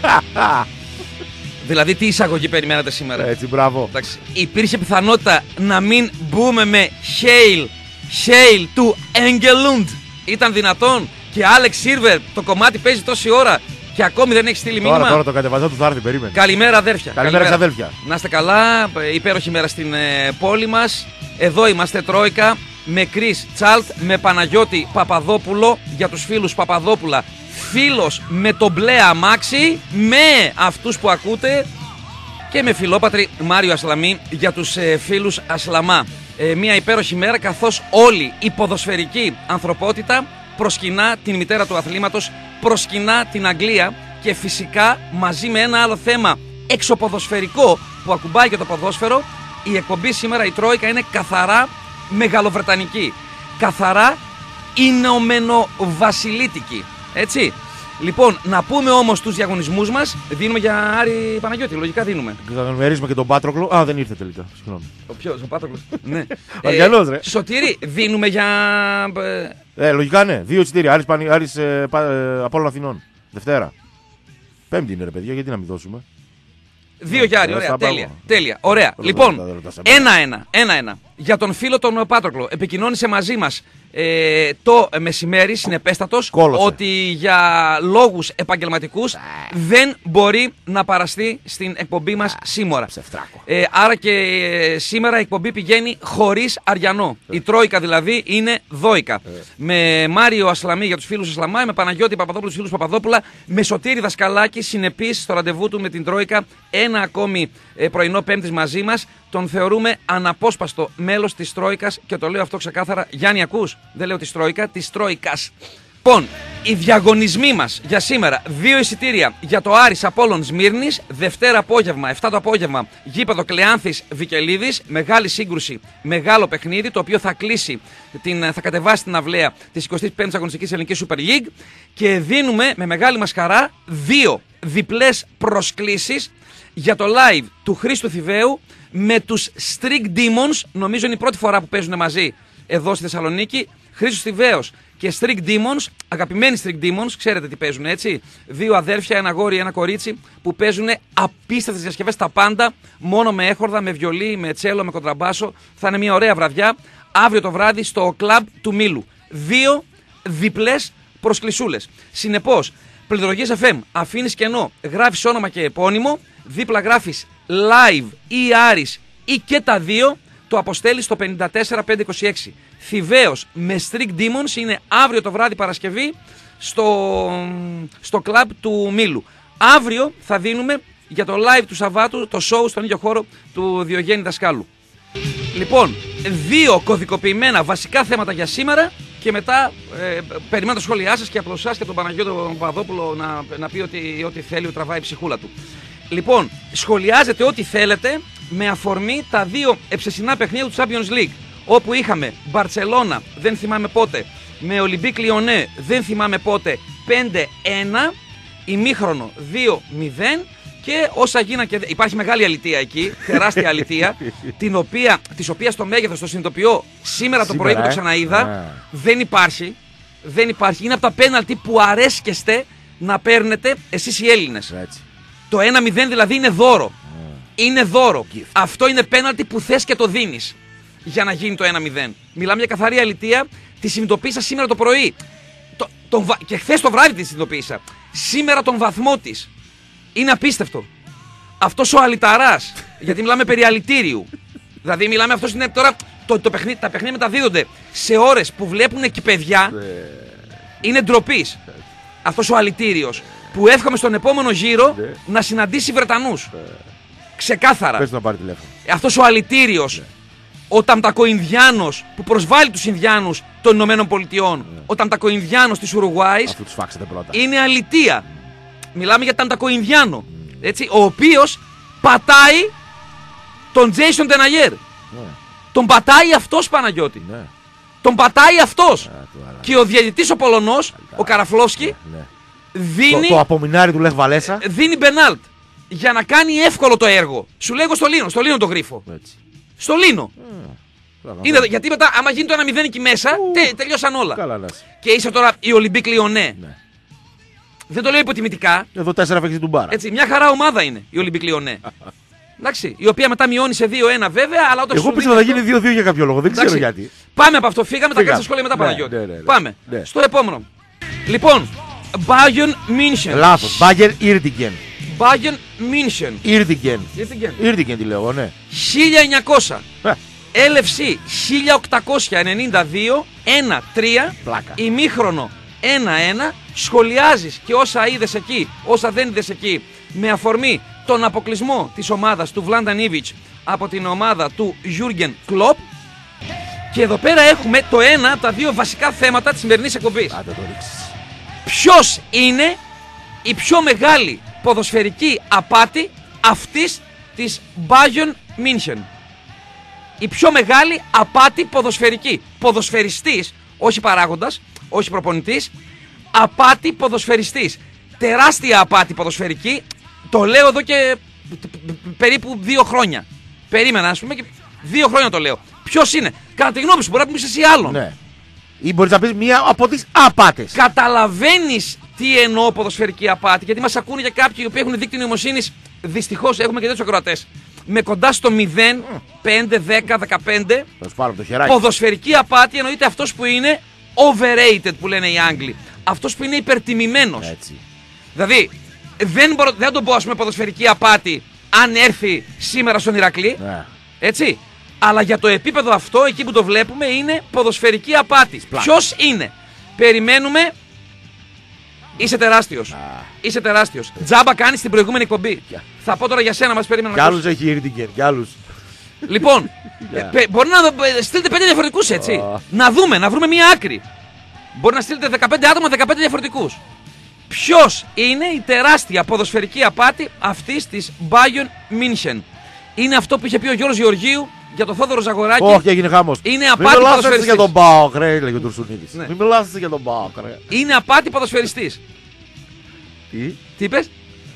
Δηλαδή, τι εισαγωγή περιμένατε σήμερα? Έτσι, μπράβο. Εντάξει, υπήρχε πιθανότητα να μην μπούμε με Hail του Engelund. Ήταν δυνατόν? Και Άλεξ Σίρβερ, το κομμάτι παίζει τόση ώρα και ακόμη δεν έχει στείλει μήνυμα. Τώρα το κατεβαζό του θα έρθει, περίμενε. Καλημέρα, αδέρφια. Καλημέρα, ξαδέλφια. Να είστε καλά, υπέροχη μέρα στην πόλη μας. Εδώ είμαστε, Τρόικα, με Κρίς Τσάλτ, με Παναγιώτη Παπαδόπουλο, για τους φίλους Παπαδόπουλα, φίλος με το μπλε αμάξι, με αυτούς που ακούτε, και με φιλόπατρη Μάριο Ασλαμή για τους φίλους Ασλαμά. Μια υπέροχη μέρα, καθώς όλη η ποδοσφαιρική ανθρωπότητα προσκυνά την μητέρα του αθλήματος, προσκυνά την Αγγλία, και φυσικά μαζί με ένα άλλο θέμα εξωποδοσφαιρικό που ακουμπάει και το ποδόσφαιρο, η εκπομπή σήμερα, η Τρόικα, είναι καθαρά μεγαλοβρετανική, καθαρά ηνωμενοβασιλίτικη, έτσι. Λοιπόν, να πούμε όμως τους διαγωνισμούς μας. Δίνουμε για Άρη Παναγιώτη, λογικά δίνουμε. Θα μερίσουμε και τον Πάτροκλο. Α, δεν ήρθε τελικά. Συγγνώμη. Ποιος, ο Πάτροκλος? Ναι. Αριανός, ρε. Σωτήρη, δίνουμε για. Λογικά ναι. 2 εισιτήρια. Άρης Απόλλων Αθηνών. Δευτέρα. Πέμπτη είναι, ρε παιδιά, γιατί να μην δώσουμε. 2 για Άρη, ωραία. Τέλεια. Ωραία. Λοιπόν, 1-1. Για τον φίλο τον Πάτροκλο. Επικοινώνησε μαζί μας το μεσημέρι, συνεπέστατος, ότι για λόγους επαγγελματικούς δεν μπορεί να παραστεί στην εκπομπή μας σήμερα. Άρα και σήμερα η εκπομπή πηγαίνει χωρίς Αριανό. Η Τρόικα δηλαδή είναι δόικα. Με Μάριο Ασλαμή για τους φίλους Ασλαμά, με Παναγιώτη Παπαδόπουλου τους φίλους Παπαδόπουλα, με Σωτήρη Δασκαλάκη, συνεπής στο ραντεβού του με την Τρόικα, ένα ακόμη πρωινό Πέμπτης μαζί μας. Τον θεωρούμε αναπόσπαστο μέλος της Τρόικας, και το λέω αυτό ξεκάθαρα. Γιάννη, ακούς? Δεν λέω της Τρόικα, της Τρόικας. Λοιπόν, οι διαγωνισμοί μας για σήμερα: 2 εισιτήρια για το Άρης Απόλλων Σμύρνης, Δευτέρα απόγευμα, 7 το απόγευμα, γήπεδο Κλεάνθης Βικελίδης. Μεγάλη σύγκρουση, μεγάλο παιχνίδι, το οποίο θα κλείσει, θα κατεβάσει την αυλαία της 25ης αγωνιστικής ελληνικής Super League. Και δίνουμε με μεγάλη μας χαρά 2 διπλές προσκλήσεις για το live του Χρήστου Θηβαίου με τους Streak Demons. Νομίζω είναι η πρώτη φορά που παίζουν μαζί εδώ στη Θεσσαλονίκη. Χρήστος Θηβαίος και Streak Demons, αγαπημένοι Streak Demons, ξέρετε τι παίζουν, έτσι. 2 αδέρφια, ένα γόρι, ένα κορίτσι, που παίζουν απίστευτες διασκευές στα πάντα, μόνο με έχορδα, με βιολί, με τσέλο, με κοντραμπάσο. Θα είναι μια ωραία βραδιά αύριο το βράδυ στο κλαμπ του Μήλου. 2 διπλές προσκλησούλες. Συνεπώς, Πληκτρολογίες FM, αφήνεις κενό, γράφεις όνομα και επώνυμο, δίπλα γράφεις live ή Άρης ή και τα δύο, το αποστέλεις στο 54526. Θηβαίος με Streak Demons είναι αύριο το βράδυ Παρασκευή στο κλαμπ του Μήλου. Αύριο θα δίνουμε για το live του Σαββάτου το show στον ίδιο χώρο του Διογέννη Δασκάλου. Λοιπόν, 2 κωδικοποιημένα βασικά θέματα για σήμερα, και μετά περιμένω τα σχόλιά σας και από εσάς και τον Παναγιώτο Παπαδόπουλο να πει ότι ό,τι θέλει τραβάει η ψυχούλα του. Λοιπόν, σχολιάζετε ό,τι θέλετε με αφορμή τα 2 εψεσινά παιχνίδια του Champions League, όπου είχαμε Μπαρτσελώνα, δεν θυμάμαι πότε, με Ολυμπίκ Λιονέ, δεν θυμάμαι πότε, 5-1, ημίχρονο 2-0, και όσα γίνανε, και υπάρχει μεγάλη αλητεία εκεί, τεράστια αλητεία, της οποίας το μέγεθος το συνειδητοποιώ σήμερα το πρωί που το ξαναείδα. Δεν υπάρχει. Είναι από τα πέναλτι που αρέσκεστε να παίρνετε εσείς οι Έλληνες. Το 1-0 δηλαδή είναι δώρο. Είναι δώρο. Αυτό είναι πέναλτι που θες και το δίνεις για να γίνει το 1-0. Μιλάμε για καθαρή αλητεία. Τη συνειδητοποίησα σήμερα το πρωί. Και χθες το βράδυ τη συνειδητοποίησα. Σήμερα τον βαθμό της. Είναι απίστευτο. Αυτός ο αλυταράς, γιατί μιλάμε περί αλητήριου. Δηλαδή μιλάμε, αυτός είναι τώρα, τα παιχνίδια μεταδίδονται σε ώρες που βλέπουν εκεί παιδιά. Είναι ντροπής. Αυτός ο αλητήριος, που εύχομαι στον επόμενο γύρο να συναντήσει Βρετανούς. Ξεκάθαρα. Πες να πάρει τηλέφωνο. Αυτός ο αλητήριος, ο Ταμτακοϊνδιάνος που προσβάλλει τους Ινδιάνους των Ηνωμένων Πολιτειών, ο Ταμτακοϊνδιάνος της Ουρουγουάης, είναι αλητεία. Μιλάμε για Ταμτακοϊνδιάνο, έτσι, ο οποίος πατάει τον Τζέισον Τεναγέρ. Τον πατάει αυτός, Παναγιώτη. Τον πατάει αυτός. Και ο διαιτητής ο Πολωνός, ο Καραφλόσκι, δίνει το απομεινάρι του Λεχ Βαλέσα, δίνει μπενάλτ για να κάνει εύκολο το έργο. Σου λέγω στο Λίνο το γρίφο. Στο Λίνο. Γιατί μετά, άμα γίνει το 1-0 εκεί μέσα, τελειώσαν όλα. Και είσαι τώρα η Ολυμπίκ Λιονέ. Δεν το λέω υποτιμητικά. Εδώ 4 φέξει του Μπάρα. Έτσι, μια χαρά ομάδα είναι η Ολυμπίκ Λιονέ. Εντάξει, η οποία μετά μειώνει σε 2-1 βέβαια, αλλά όταν εγώ πίστευα θα γίνει 2-2 για κάποιο λόγο. Δεν ξέρω γιατί. Πάμε από αυτό, φύγαμε, τα κάνουμε στα σχόλια μετά, Παναγιώτη. Πάμε στο επόμενο. Λοιπόν, Bayern München. Λάθος. Bayern Ήρτικεν. Bayern München. Ήρτικεν τη λέω, ναι. 1900. LFC 1892. 1-3. Πλάκα. Ημίχρονο 1-1. Σχολιάζεις και όσα είδες εκεί, όσα δεν είδες εκεί, με αφορμή τον αποκλεισμό της ομάδας του Βλάνταν Ήβιτς από την ομάδα του Γιούργεν Κλοπ. Και εδώ πέρα έχουμε το ένα από τα δύο βασικά θέματα της σημερινής εκπομπής. Ποιος είναι η πιο μεγάλη ποδοσφαιρική απάτη αυτής της Bayern München? Η πιο μεγάλη απάτη ποδοσφαιρική. Ποδοσφαιριστής, όχι παράγοντας, όχι προπονητής. Απάτη ποδοσφαιριστής. Τεράστια απάτη ποδοσφαιρική. Το λέω εδώ και περίπου 2 χρόνια. Περίμενα, ας πούμε, και 2 χρόνια το λέω. Ποιος είναι? Κατά τη γνώμη σου, μπορεί να πεις εσύ άλλον. Ναι. Ή μπορείς να πεις μία από τις απάτες. Καταλαβαίνεις τι εννοώ ποδοσφαιρική απάτη? Γιατί μας ακούνε για κάποιοι οι οποίοι έχουν δίκτυο νοημοσύνης. Δυστυχώς έχουμε και τέτοιους ακροατές. Με κοντά στο 0, 5, 10, 15. Ποδοσφαιρική απάτη εννοείται αυτός που είναι overrated, που λένε οι Άγγλοι. Αυτός που είναι υπερτιμημένος. Έτσι. Δηλαδή, δεν τον πω, ας πούμε, ποδοσφαιρική απάτη αν έρθει σήμερα στον Ηρακλή. Ναι. Έτσι. Αλλά για το επίπεδο αυτό, εκεί που το βλέπουμε, είναι ποδοσφαιρική απάτη. Ποιος είναι? Περιμένουμε. Είσαι τεράστιος. Είσαι τεράστιος. Τζάμπα κάνεις την προηγούμενη εκπομπή. Θα πω τώρα για σένα, μας περίμενα. Κι άλλους έχει Ήρτικεν, κι άλλους. Λοιπόν, μπορεί να στείλετε 5 διαφορετικούς, έτσι. Να βρούμε μία άκρη. Μπορεί να στείλετε 15 άτομα, 15 διαφορετικούς. Ποιος είναι η τεράστια ποδοσφαιρική απάτη αυτής της Bayern München? Είναι αυτό που είχε πει ο Γιώργος Γεωργίου για τον Θόδωρο Ζαγοράκη. Όχι, έγινε χαμός. Είναι απάτη ποδοσφαιριστής. Μην μιλάς για τον ΠΑΟΚ, ρε, έλεγε ο Τουρσουνίδης. Ναι. Μην μιλάς για τον ΠΑΟΚ, ρε. Είναι απάτη ποδοσφαιριστής. Τι είπες?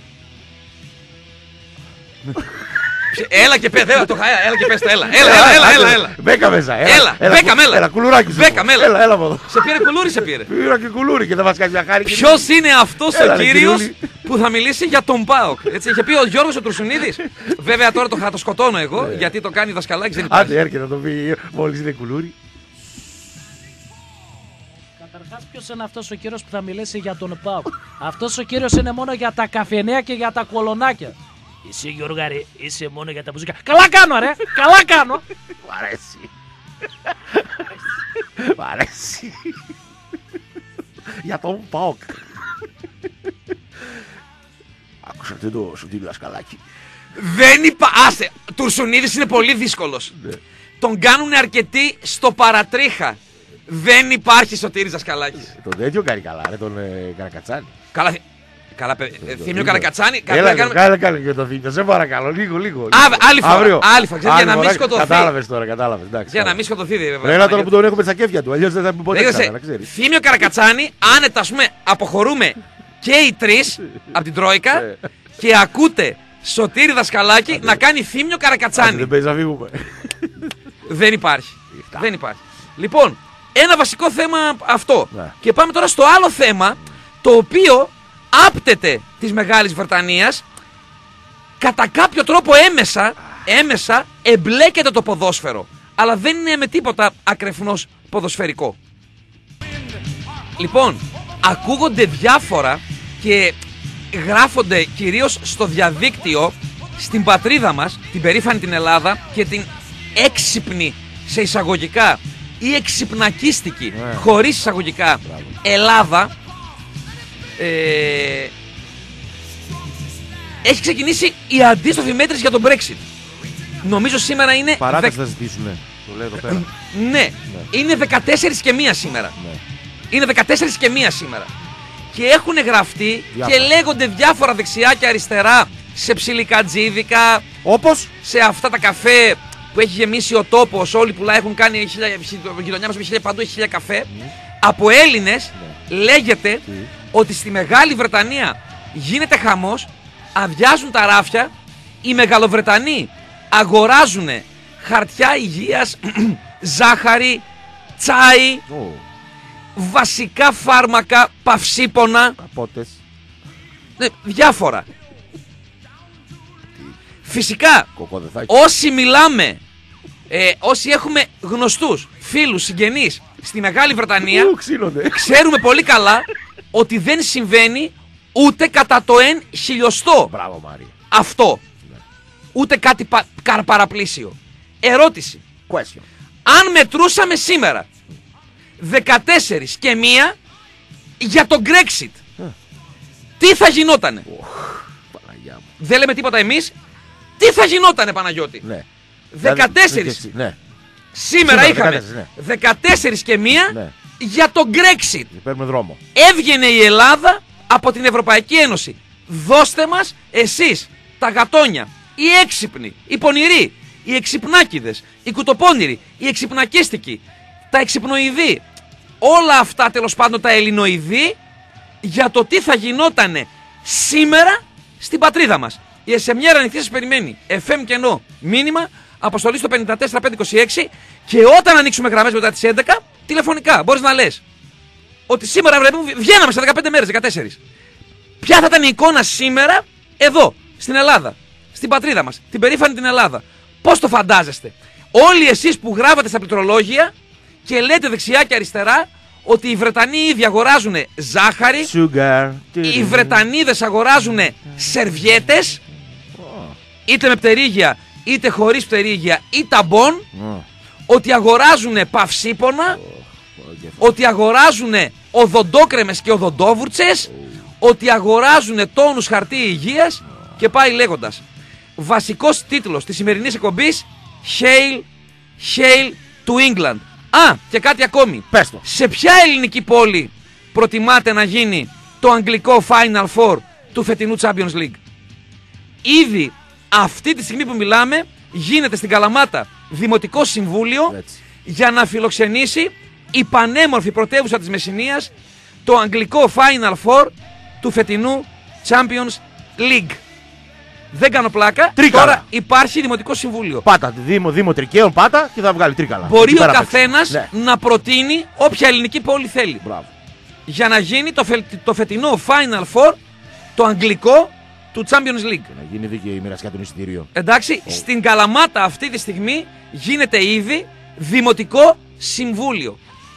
Έλα και πες, έλα και πες το, έλα. Μπέκα μέσα, έλα. Κουλουράκι σου. Έλα από εδώ. Σε πήρε κουλούρι, σε πήρε. Πήρα και κουλούρι και θα μας κάνει μια χάρη. Ποιος είναι αυτός ο κύριος που θα μιλήσει για τον ΠΑΟΚ? Έτσι είχε πει ο Γιώργος ο Τουρσουνίδης. Βέβαια τώρα θα το σκοτώνω εγώ, γιατί το κάνει δασκαλάκι, δεν υπάρχει. Άντε έρχεται να το πει μόλις είναι κουλούρι. Καταρχάς, ποιος είναι αυτός ο κύριος που θα μιλήσει για τον ΠΑΟΚ? Αυτός ο κύριος είναι μόνο για τα καφενεία και για τα κολονάκια. Εσύ, Γιώργαρη, είσαι μόνο για τα μπουζούκια. Καλά κάνω, ρε! Καλά κάνω! Μ' αρέσει. Μ' αρέσει. Για τον ΠΑΟΚ. Άκουσατε το Σωτήρι δασκαλάκι. Δεν άσε, Τουρσουνίδης είναι πολύ δύσκολος. Τον κάνουν αρκετοί στο παρατρίχα. Δεν υπάρχει Σωτήρης δασκαλάκης. Τον τέτοιο κάνει καλά, ρε, τον Καρακατσάνη. Καλά, Θήμιο Καρακατσάνη. Κάνε και το Θήμιο, σε παρακαλώ, λίγο. Άλλη φορά, για να μην σκοτωθεί. Κατάλαβες τώρα. Για να μην σκοτωθεί, βέβαια. Ένα τώρα που τον έχουμε στα κέφια του, αλλιώς δεν θα πει ποτέ ξανά, να ξέρεις. Θήμιο Καρακατσάνη, άνετα, ας πούμε, αποχωρούμε και οι τρεις από την Τρόικα και ακούτε Σωτήρη δασκαλάκι να κάνει Θήμιο Καρακατσάνη. Δεν παίζει να φύγουμε. Δεν υπάρχει. Λοιπόν, ένα βασικό θέμα αυτό. Και πάμε τώρα στο άλλο θέμα, το οποίο άπτεται της Μεγάλης Βρετανίας. Κατά κάποιο τρόπο έμεσα εμπλέκεται το ποδόσφαιρο, αλλά δεν είναι με τίποτα ακρεφνώς ποδοσφαιρικό. Λοιπόν, ακούγονται διάφορα και γράφονται κυρίως στο διαδίκτυο στην πατρίδα μας, την περήφανη την Ελλάδα, και την έξυπνη σε εισαγωγικά ή εξυπνακίστικη χωρίς εισαγωγικά Ελλάδα. Έχει ξεκινήσει η αντίστροφη μέτρηση για τον Brexit. Νομίζω σήμερα είναι. Παράταση θα ζητήσουνε. Το λέω εδώ πέρα. Ναι, είναι 14 και 1 σήμερα. Είναι 14 και 1 σήμερα. Και έχουν γραφτεί και λέγονται διάφορα δεξιά και αριστερά σε ψιλικατζίδικα. Όπως σε αυτά τα καφέ που έχει γεμίσει ο τόπος. Όλοι που έχουν κάνει η γειτονιά μας με παντού έχει 1000 καφέ. Από Έλληνες λέγεται ότι στη Μεγάλη Βρετανία γίνεται χαμός, αδειάζουν τα ράφια, οι Μεγαλοβρετανοί αγοράζουν χαρτιά υγείας, ζάχαρη, τσάι, βασικά φάρμακα, παυσίπονα, Διάφορα. Φυσικά, όσοι μιλάμε, όσοι έχουμε γνωστούς, φίλους, συγγενείς στη Μεγάλη Βρετανία, ξέρουμε πολύ καλά ότι δεν συμβαίνει ούτε κατά το 1/1000. Μπράβο, Μάρια. Αυτό. Ούτε κάτι παραπλήσιο. Ερώτηση. Question. Αν μετρούσαμε σήμερα 14 και 1 για το Brexit, τι θα γινότανε? Παναγιά μου. Δεν λέμε τίποτα εμείς. Τι θα γινότανε, Παναγιώτη? Ναι. 14. Ναι. Σήμερα είχαμε 14 και 1 Ναι. για το Brexit. Παίρνουμε δρόμο. Έβγαινε η Ελλάδα από την Ευρωπαϊκή Ένωση. Δώστε μας εσείς τα γατόνια, οι έξυπνοι, οι πονηροί, οι εξυπνάκηδες, οι κουτοπώνηροι, οι εξυπνακίστικοι, τα εξυπνοειδή, όλα αυτά τέλος πάντων τα ελληνοειδή, για το τι θα γινότανε σήμερα στην πατρίδα μας. Η SMR ανοιχτή σας περιμένει. FM κενό. Μήνυμα, αποστολή στο 54526 και όταν ανοίξουμε γραμμές μετά τις 11, τηλεφωνικά. Μπορείς να λες ότι σήμερα βγαίναμε σε 15 μέρες, 14. Ποια θα ήταν η εικόνα σήμερα εδώ, στην Ελλάδα, στην πατρίδα μας, την περήφανη την Ελλάδα? Πώς το φαντάζεστε? Όλοι εσείς που γράφατε στα πληκτρολόγια και λέτε δεξιά και αριστερά ότι οι Βρετανοί ήδη αγοράζουν ζάχαρη, οι Βρετανίδες αγοράζουν σερβιέτες, είτε με πτερίγια είτε χωρίς πτερίγια ή ταμπών, ότι αγοράζουν παυσίπονα, ότι αγοράζουν οδοντόκρεμες και οδοντόβουρτσες, ότι αγοράζουν τόνους χαρτί υγείας και πάει λέγοντας. Βασικός τίτλος της σημερινής εκπομπής: Hail to England. Α, και κάτι ακόμη. Πες το. Σε ποια ελληνική πόλη προτιμάτε να γίνει το αγγλικό Final Four του φετινού Champions League? Ήδη αυτή τη στιγμή που μιλάμε γίνεται στην Καλαμάτα Δημοτικό Συμβούλιο. Έτσι. Για να φιλοξενήσει η πανέμορφη πρωτεύουσα της Μεσσηνίας το αγγλικό Final Four του φετινού Champions League. Δεν κάνω πλάκα. Τρίκαλα. Τώρα υπάρχει Δημοτικό Συμβούλιο. Πάτα, Δήμο Τρικαίων, πάτα και θα βγάλει τρίκαλα. Μπορεί ο καθένας να προτείνει όποια ελληνική πόλη θέλει. Μπράβο. Για να γίνει το φετινό Final Four, το αγγλικό του Champions League. Και να γίνει δίκαιη η μοιρασιά των εισιτηρίων. Εντάξει, στην Καλαμάτα αυτή τη στιγμή γίνεται ήδη Δημοτικό Συμβούλιο.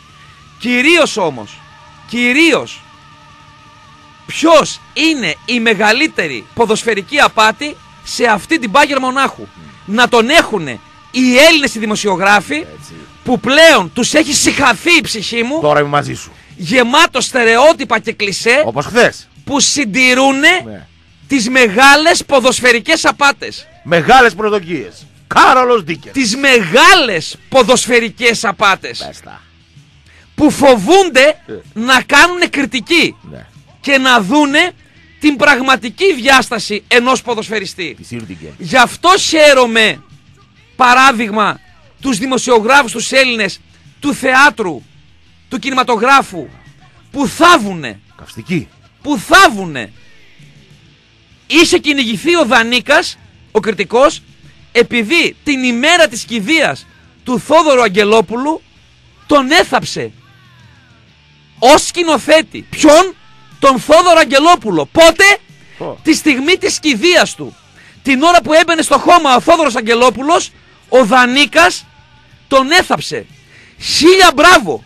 Κυρίως, ποιος είναι η μεγαλύτερη ποδοσφαιρική απάτη σε αυτή την Bayern Μονάχου? Να τον έχουνε οι Έλληνες οι δημοσιογράφοι, Έτσι. που πλέον τους έχει συχαθεί η ψυχή μου. Τώρα είμαι μαζί σου. Γεμάτο στερεότυπα και κλισέ, Όπως χθες. που συντηρούνε Ναι. τις μεγάλες ποδοσφαιρικές απάτες. Μεγάλες προσδοκίες. Κάρολος Ντίκερ. Τις μεγάλες ποδοσφαιρικές απάτες. Πες τα. Που φοβούνται να κάνουν κριτική Ναι. και να δούνε την πραγματική διάσταση ενός ποδοσφαιριστή. Τη Σίρτιγκερ. Γι' αυτό χαίρομαι, παράδειγμα, τους δημοσιογράφους τους Έλληνες του θεάτρου, του κινηματογράφου, που θάβουνε. Καυστική. Που θάβουνε. Είχε κυνηγηθεί ο Δανίκας, ο κριτικός, επειδή την ημέρα της κηδείας του Θόδωρου Αγγελόπουλου τον έθαψε ως σκηνοθέτη. Ποιον? Τον Θόδωρο Αγγελόπουλο. Πότε? Τη στιγμή της κηδείας του. Την ώρα που έμπαινε στο χώμα ο Θόδωρος Αγγελόπουλος, ο Δανίκας τον έθαψε. Χίλια μπράβο.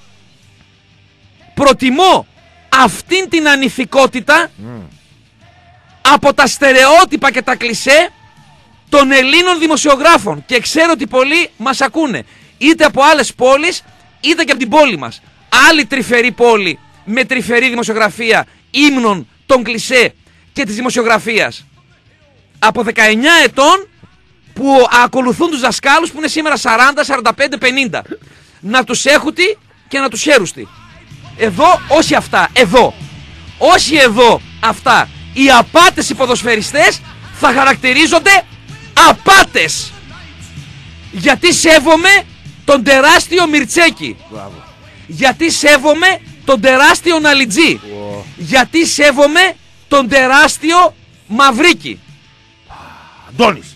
Προτιμώ αυτήν την ανηθικότητα από τα στερεότυπα και τα κλισέ των Ελλήνων δημοσιογράφων. Και ξέρω ότι πολλοί μας ακούνε, είτε από άλλες πόλεις είτε και από την πόλη μας. Άλλη τρυφερή πόλη με τρυφερή δημοσιογραφία, ύμνων των κλισέ και της δημοσιογραφίας. Από 19 ετών που ακολουθούν τους δασκάλους που είναι σήμερα 40, 45, 50. Να τους έχουντι και να τους χαίρουστι. Εδώ, όχι αυτά, εδώ. Όχι εδώ αυτά. Οι απάτες οι ποδοσφαιριστές θα χαρακτηρίζονται απάτες. Γιατί σέβομαι τον τεράστιο Μιρτσέκη. Μπράβο. Γιατί σέβομαι τον τεράστιο Ναλιτζή. Γιατί σέβομαι τον τεράστιο Μαυρίκη. Αντώνης.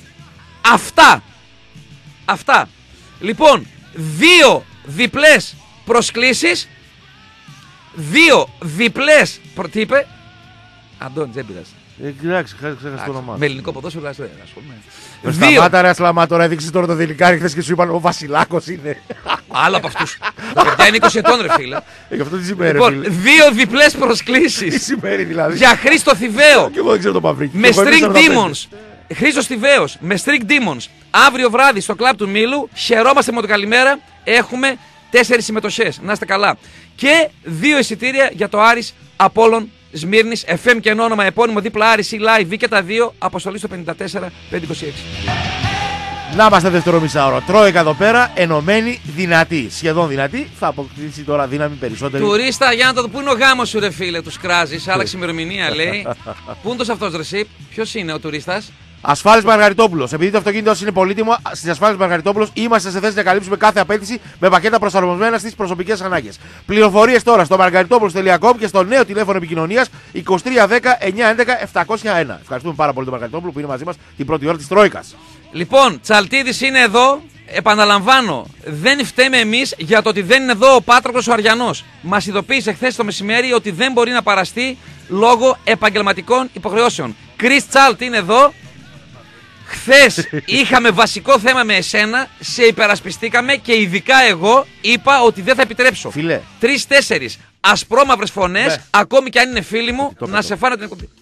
Αυτά. Λοιπόν, 2 διπλές προσκλήσεις. 2 διπλές. Τι είπε? Αντώνη, δεν πειράζει. Εντάξει, ξέχασα το όνομά. Με ελληνικό ποδόσφαιρο δεν ασχολούμαι. Σταμάτα ρε Ασλαμά, τώρα έδειξε τώρα το Δηλικάρι χθες και σου είπαν ο Βασιλάκος είναι. Άλλο από αυτούς. Τα παιδιά είναι 20 ετών ρε φίλε. Γι' αυτό τι σημαίνει. Λοιπόν, 2 διπλές προσκλήσεις. Τι σημαίνει δηλαδή. Για Χρήστο Θηβαίο. Και εγώ δεν ξέρω το Παυρίκι. Με String Demons. Χρήστος Θηβαίος με String Demons. Αύριο βράδυ στο κλαμπ του Μήλου. Χαιρόμαστε με το καλημέρα. Έχουμε 4 συμμετοχές. Να είστε καλά. Και 2 εισιτήρια για το Άρης Απόλλων Σμύρνης. FM και όνομα επώνυμο δίπλα Άρης ή Live και τα 2. Αποστολή στο 54-526. Να είμαστε δεύτερο μισάωρο. Τρόικα εδώ πέρα, ενωμένη, δυνατή. Σχεδόν δυνατή. Θα αποκτήσει τώρα δύναμη περισσότερη. Τουρίστα, για να το δω. Πού είναι ο γάμος σου, ρε φίλε, τους κράζεις. Άλλαξε ημερομηνία, λέει. Πού είναι το αυτός, ρε εσύ. Ποιος είναι ο τουρίστας. Ασφάλιες Μαργαριτόπουλος. Επειδή το αυτοκίνητο είναι πολύτιμο, στις Ασφάλιες Μαργαριτόπουλος είμαστε σε θέση να καλύψουμε κάθε απέτηση με πακέτα προσαρμοσμένα στις προσωπικές ανάγκες. Πληροφορίες τώρα στο margaritopoulos.com και στο νέο τηλέφωνο επικοινωνίας 2310 911 701. Ευχαριστούμε πάρα πολύ τον Μαργαριτόπουλο που είναι μαζί μας την πρώτη ώρα της Τρόικας. Λοιπόν, Τσαλτίδης είναι εδώ. Επαναλαμβάνω, δεν φταίμε εμείς για το ότι δεν είναι εδώ ο Πάτροκλος ο Αριανός. Μας ειδοποίησε χθες το μεσημέρι ότι δεν μπορεί να παραστεί λόγω επαγγελματικών υποχρεώσεων. Κρίς Τσάλτ είναι εδώ. Χθες είχαμε βασικό θέμα με εσένα, σε υπερασπιστήκαμε και ειδικά εγώ είπα ότι δεν θα επιτρέψω. Φιλέ. 3-4 ασπρόμαυρες φωνές, ακόμη και αν είναι φίλοι μου, να σε φάνε την εκπομπή.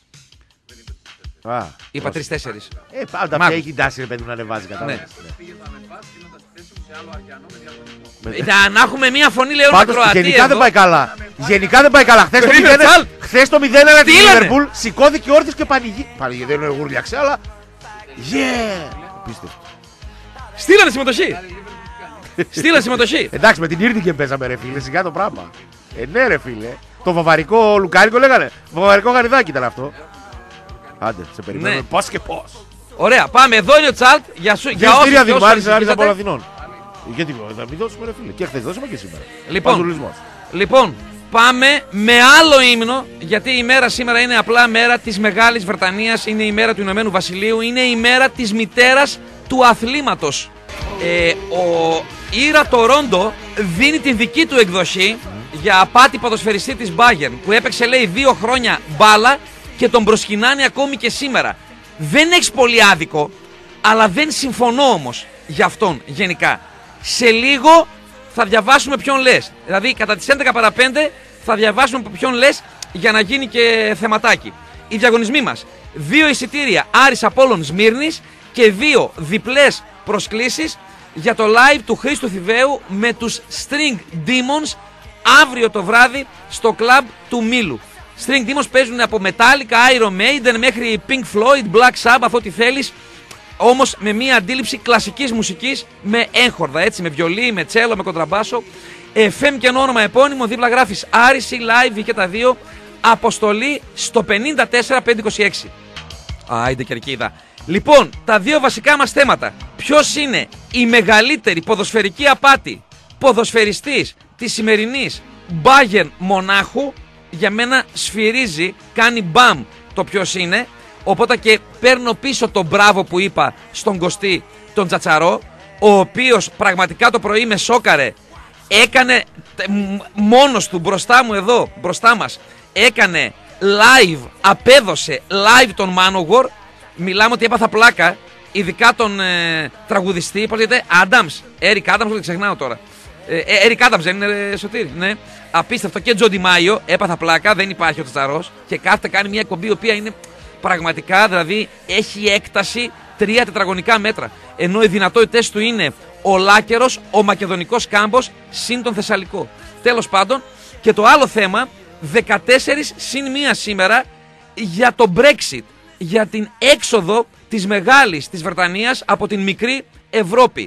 Είπα 3-4. Πάντα πια έχει τάση ρε παιδί να ανεβάζει κατάλαβες. Να έχουμε μία φωνή λέει όλα Κροατία. Γενικά δεν πάει καλά. Γενικά δεν πάει καλά. Χθες το 0-1 τη Λίβερπουλ σηκώθηκε όρθιος και πανηγύρισε. Πανηγύρισε δεν είναι γουρλιαξε αλλά. Πίστευτο. Στείλανε συμμετοχή. Στείλανε συμμετοχή. Εντάξει, με την Ήρτικε παίζαμε ρε φίλε, σιγά το πράγμα. Ναι ρε φίλε. Το βαβαρικό λουκάρικο λέγανε. Βαβαρικό γαριδάκι ήταν αυτό. Άντε, σε περιμένουμε πώς και πώς. Ωραία, πάμε. Εδώ είναι ο Τσάλτ για όσους Άρης από Αθηνών. Γιατί θα μην δώσουμε ρε φίλε. Και χθες δώσαμε και σήμερα. Λοιπόν, πάμε με άλλο ύμνο, γιατί η μέρα σήμερα είναι απλά μέρα της Μεγάλης Βρετανίας, είναι η μέρα του Ηνωμένου Βασιλείου, είναι η μέρα της μητέρας του αθλήματος. Ο Ήρα Τορόντο δίνει τη δική του εκδοχή για απάτη ποδοσφαιριστή της Bayern, που έπαιξε λέει 2 χρόνια μπάλα και τον προσκυνάνε ακόμη και σήμερα. Δεν έχεις πολύ άδικο, αλλά δεν συμφωνώ όμως για αυτόν γενικά. Σε λίγο θα διαβάσουμε ποιον λες. Δηλαδή κατά τις 11 παρα 5 θα διαβάσουμε ποιον λες για να γίνει και θεματάκι. Οι διαγωνισμοί μας. 2 εισιτήρια Άρης Απόλλων Σμύρνης και 2 διπλές προσκλήσεις για το live του Χρήστου Θηβαίου με τους String Demons αύριο το βράδυ στο κλαμπ του Μήλου. String Demons παίζουν από Metallica, Iron Maiden μέχρι Pink Floyd, Black Sabbath, ό,τι θέλεις. Όμως με μια αντίληψη κλασικής μουσικής με έγχορδα, έτσι, με βιολί, με τσέλο, με κοντραμπάσο. FM και όνομα επώνυμο, δίπλα γράφεις Άρης ή Live και τα 2. Αποστολή στο 54-526. Άιντε κερκίδα. Λοιπόν, τα 2 βασικά μας θέματα. Ποιος είναι η μεγαλύτερη ποδοσφαιρική απάτη ποδοσφαιριστής της σημερινής Bayern Μονάχου. Για μένα σφυρίζει, κάνει μπαμ το ποιος είναι. Οπότε και παίρνω πίσω το μπράβο που είπα στον Κωστή τον Τζατσαρό, ο οποίος πραγματικά το πρωί με σόκαρε. Έκανε μόνος του μπροστά μου εδώ, μπροστά μας, έκανε live, απέδωσε live τον Manowar. Μιλάμε ότι έπαθα πλάκα, ειδικά τον τραγουδιστή, πώς λέγεται, Adams, Eric Adams, δεν ξεχνάω τώρα. Eric Adams δεν είναι Σωτήρη, ναι. Απίστευτο, και Τζο Ντι Μάιο, έπαθα πλάκα, δεν υπάρχει ο Τζατσαρός και κάθεται κάνει μια εκπομπή η οποία είναι πραγματικά, δηλαδή έχει έκταση 3 τετραγωνικά μέτρα. Ενώ οι δυνατότητες του είναι ο Λάκερος, ο Μακεδονικός κάμπος, συν τον Θεσσαλικό. Τέλος πάντων, και το άλλο θέμα, 14 συν 1 σήμερα για το Brexit, για την έξοδο της μεγάλης της Βρετανίας από την μικρή Ευρώπη.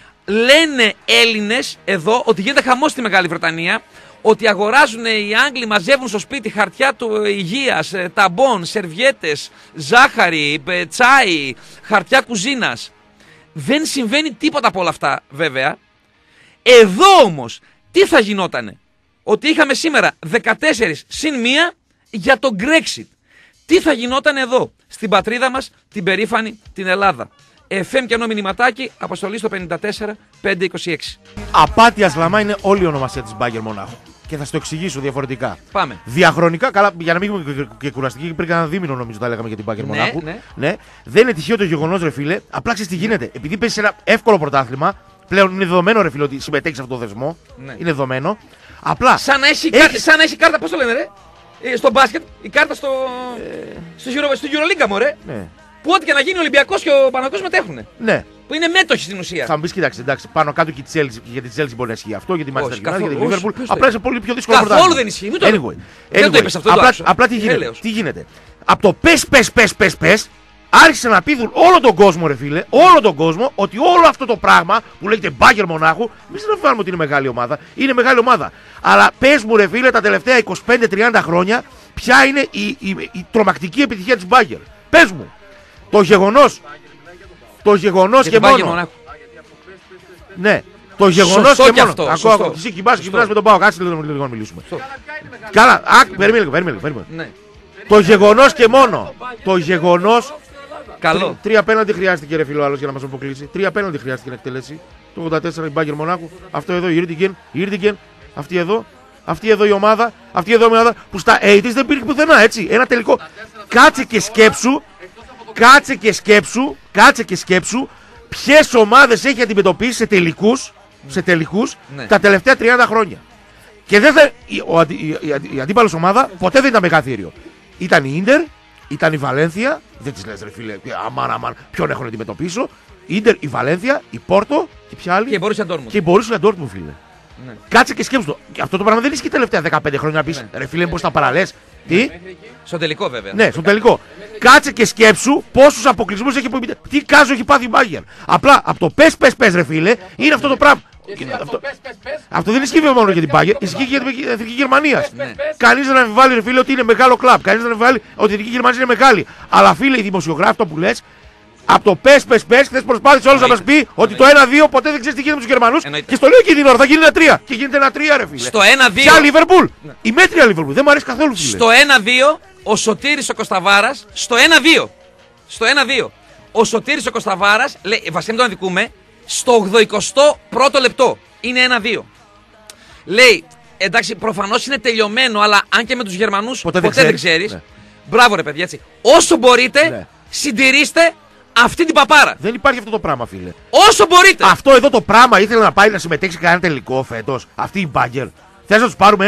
Λένε Έλληνες εδώ ότι γίνεται χαμός στη Μεγάλη Βρετανία, ότι αγοράζουν οι Άγγλοι, μαζεύουν στο σπίτι χαρτιά του υγείας, ταμπών, σερβιέτες, ζάχαρη, τσάι, χαρτιά κουζίνας. Δεν συμβαίνει τίποτα από όλα αυτά βέβαια. Εδώ όμως τι θα γινότανε? Ότι είχαμε σήμερα 14 συν 1 για το Brexit. Τι θα γινόταν εδώ, στην πατρίδα μας, την περήφανη την Ελλάδα. FM και ενώ μηνυματάκι, αποστολή στο 54-526. Απάτη Ασλαμά είναι όλη η ονομασία της Bayern Μονάχου. Και θα σου το εξηγήσω διαφορετικά. Πάμε. Διαχρονικά, καλά, για να μην είμαι και κουραστική, πριν ένα δίμηνο νομίζω τα λέγαμε για την Bayern Μονάχου. Ναι. Δεν είναι τυχαίο το γεγονός, ρε φίλε. Απλά ξέρεις τι γίνεται. Επειδή παίζει ένα εύκολο πρωτάθλημα, πλέον είναι δεδομένο, ρε φίλε, ότι συμμετέχει σε αυτό το δεσμό. Ναι. Είναι δεδομένο. Απλά. Σαν να έχει κάρτα, πώς το λένε, ρε. Στο μπάσκετ, η κάρτα στο Euroleague, μωρέ. Ναι. Που ό,τι και να γίνει ο Ολυμπιακός και ο Παναθηναϊκός μετέχουν. Ναι. Που είναι μέτοχοι στην ουσία. Θα μου πει, κοιτάξτε, εντάξει, πάνω κάτω και για τη Chelsea μπορεί να ισχύει αυτό, για τη Manchester United, για τη Liverpool. Απλά είναι πολύ πιο δύσκολο πρωτάθλημα. Καθόλου δεν ισχύει. Δεν το είπες αυτό. Απλά τι γίνεται. Από το πες, άρχισε να πείθουν όλο τον κόσμο, ρε φίλε, όλο τον κόσμο, ότι όλο αυτό το πράγμα που λέγεται Bayern Μονάχου, εμείς δεν αφήνουμε ότι είναι μεγάλη ομάδα. Είναι μεγάλη ομάδα. Αλλά πες μου, ρε φίλε, τα τελευταία 25-30 χρόνια, ποια είναι η τρομακτική επιτυχία της Bayern. Πες μου. Το γεγονός και μόνο. Ναι. Το γεγονός και μόνο. Ακόμα. Εσύ κοιμάσαι με τον Πάο. Κάτσε λίγο να μιλήσουμε. Καλά. Περίμενε. Το γεγονός και μόνο. Το γεγονός. Καλό. 3 απέναντι χρειάστηκε, ρε φίλο, άλλος για να μας αποκλείσει. 3 απέναντι χρειάστηκε να εκτελέσει. Το 84 η Bayern Μονάχου. Αυτό εδώ η Ήρτιγκεν. Αυτή εδώ η ομάδα. Αυτή εδώ η ομάδα που στα 80's δεν υπήρχε πουθενά, έτσι. Ένα τελικό. Κάτσε και σκέψου ποιες ομάδες έχει αντιμετωπίσει σε τελικούς ναι. τα τελευταία 30 χρόνια. Και δεν θα, η αντίπαλος ομάδα ποτέ δεν ήταν μεγαθύριο. Ήταν η Ίντερ, ήταν η Βαλένθια, δεν τις λες ρε φίλε, αμάν, ποιον έχω να αντιμετωπίσω. Ίντερ, η Βαλένθια, η Πόρτο και ποια άλλη. Και η Μπορούσια Ντόρτμουντ, φίλε. Ναι. Κάτσε και σκέψου το. Αυτό το πράγμα δεν ισχύει τελευταία 15 χρόνια να πεις ρε φίλε, πώς τα παραλές. Τι? Στο τελικό βέβαια. Ναι, στο τελικό. Κάτσε και σκέψου πόσους αποκλεισμούς έχει απομείνει. Τι κάζο έχει πάθει η Bayern. Απλά από το πες ρε φίλε είναι αυτό το πράγμα. Αυτό δεν ισχύει μόνο για την Bayern, ισχύει και για την Εθνική Γερμανία. Κανείς δεν αμφιβάλλει, ρε φίλε, ότι είναι μεγάλο κλαμπ. Κανείς δεν αμφιβάλλει ότι η Εθνική Γερμανία είναι μεγάλη. Αλλά φίλε, οι δημοσιογράφοι το που λες, από το πες, χθες προσπάθησε όλος να μας πει ότι το 1-2 ποτέ δεν ξέρεις τι γίνεται με τους Γερμανούς. Και στο λέω και την ώρα θα γίνει 1-3. Και γίνεται 1-3, ρε φίλε. Στο 1-2. Ποια Liverpool. Η μέτρια Liverpool. Δεν μου αρέσει καθόλου, φίλε. Στο 1-2 ο Σωτήρης ο Κωσταβάρας. Στο 1-2. Ο Σωτήρης ο Κωσταβάρας, βασικά μην τον αδικούμε, στο 81ο λεπτό. Είναι 1-2. Λέει, εντάξει, προφανώς είναι τελειωμένο, αλλά αν και με τους Γερμανούς ποτέ δεν ξέρεις. Ναι. Μπράβο, ρε παιδιά, έτσι. Όσο μπορείτε, ναι. Συντηρήστε αυτή την παπάρα. Δεν υπάρχει αυτό το πράγμα, φίλε. Όσο μπορείτε. Αυτό εδώ το πράγμα ήθελε να πάει να συμμετέχει σε κανένα τελικό φέτος. Αυτή η Bayern. Θες να τους πάρουμε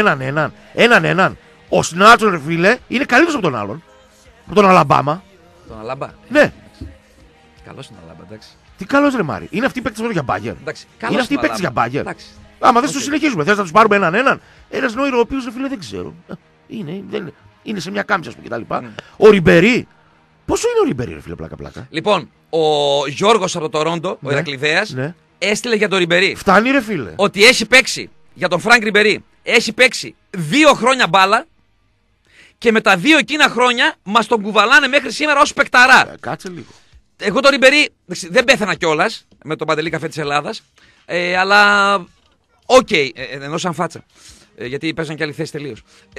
έναν. Ο Σνάτσον, φίλε, είναι καλύτερος από τον άλλον. Από τον Αλαμπάμα. Τον Αλαμπά. Ναι. Καλός είναι ο Αλαμπά, εντάξει. Τι καλός ρε Μάρι. Είναι αυτοί οι παίκτες μόνο για Bayern. Είναι αυτοί οι παίκτες για Bayern. Άμα δεν τους συνεχίζουμε. Θες να τους πάρουμε έναν. Ένας νόηρο ο οποίος, φίλε, δεν ξέρω. Είναι σε μια κάμψη, ας πούμε, κτλ. Ο Ριμπερί. Πόσο είναι ο Ριμπερί, ρε φίλε, πλάκα. Λοιπόν, ο Γιώργος από το Τορόντο, ο Ηρακλειδέας, έστειλε για τον Ριμπερί. Φτάνει, ρε φίλε. Ότι έχει παίξει για τον Φρανκ Ριμπερί. Έχει παίξει 2 χρόνια μπάλα και με τα 2 εκείνα χρόνια μας τον κουβαλάνε μέχρι σήμερα ως παικταρά. Κάτσε λίγο. Εγώ τον Ριμπερί δεν πέθανα κιόλας με τον Παντελή Καφέ της Ελλάδας, αλλά οκ, ενώ σαν φάτσα. Γιατί παίζαν και άλλη θέση τελείως.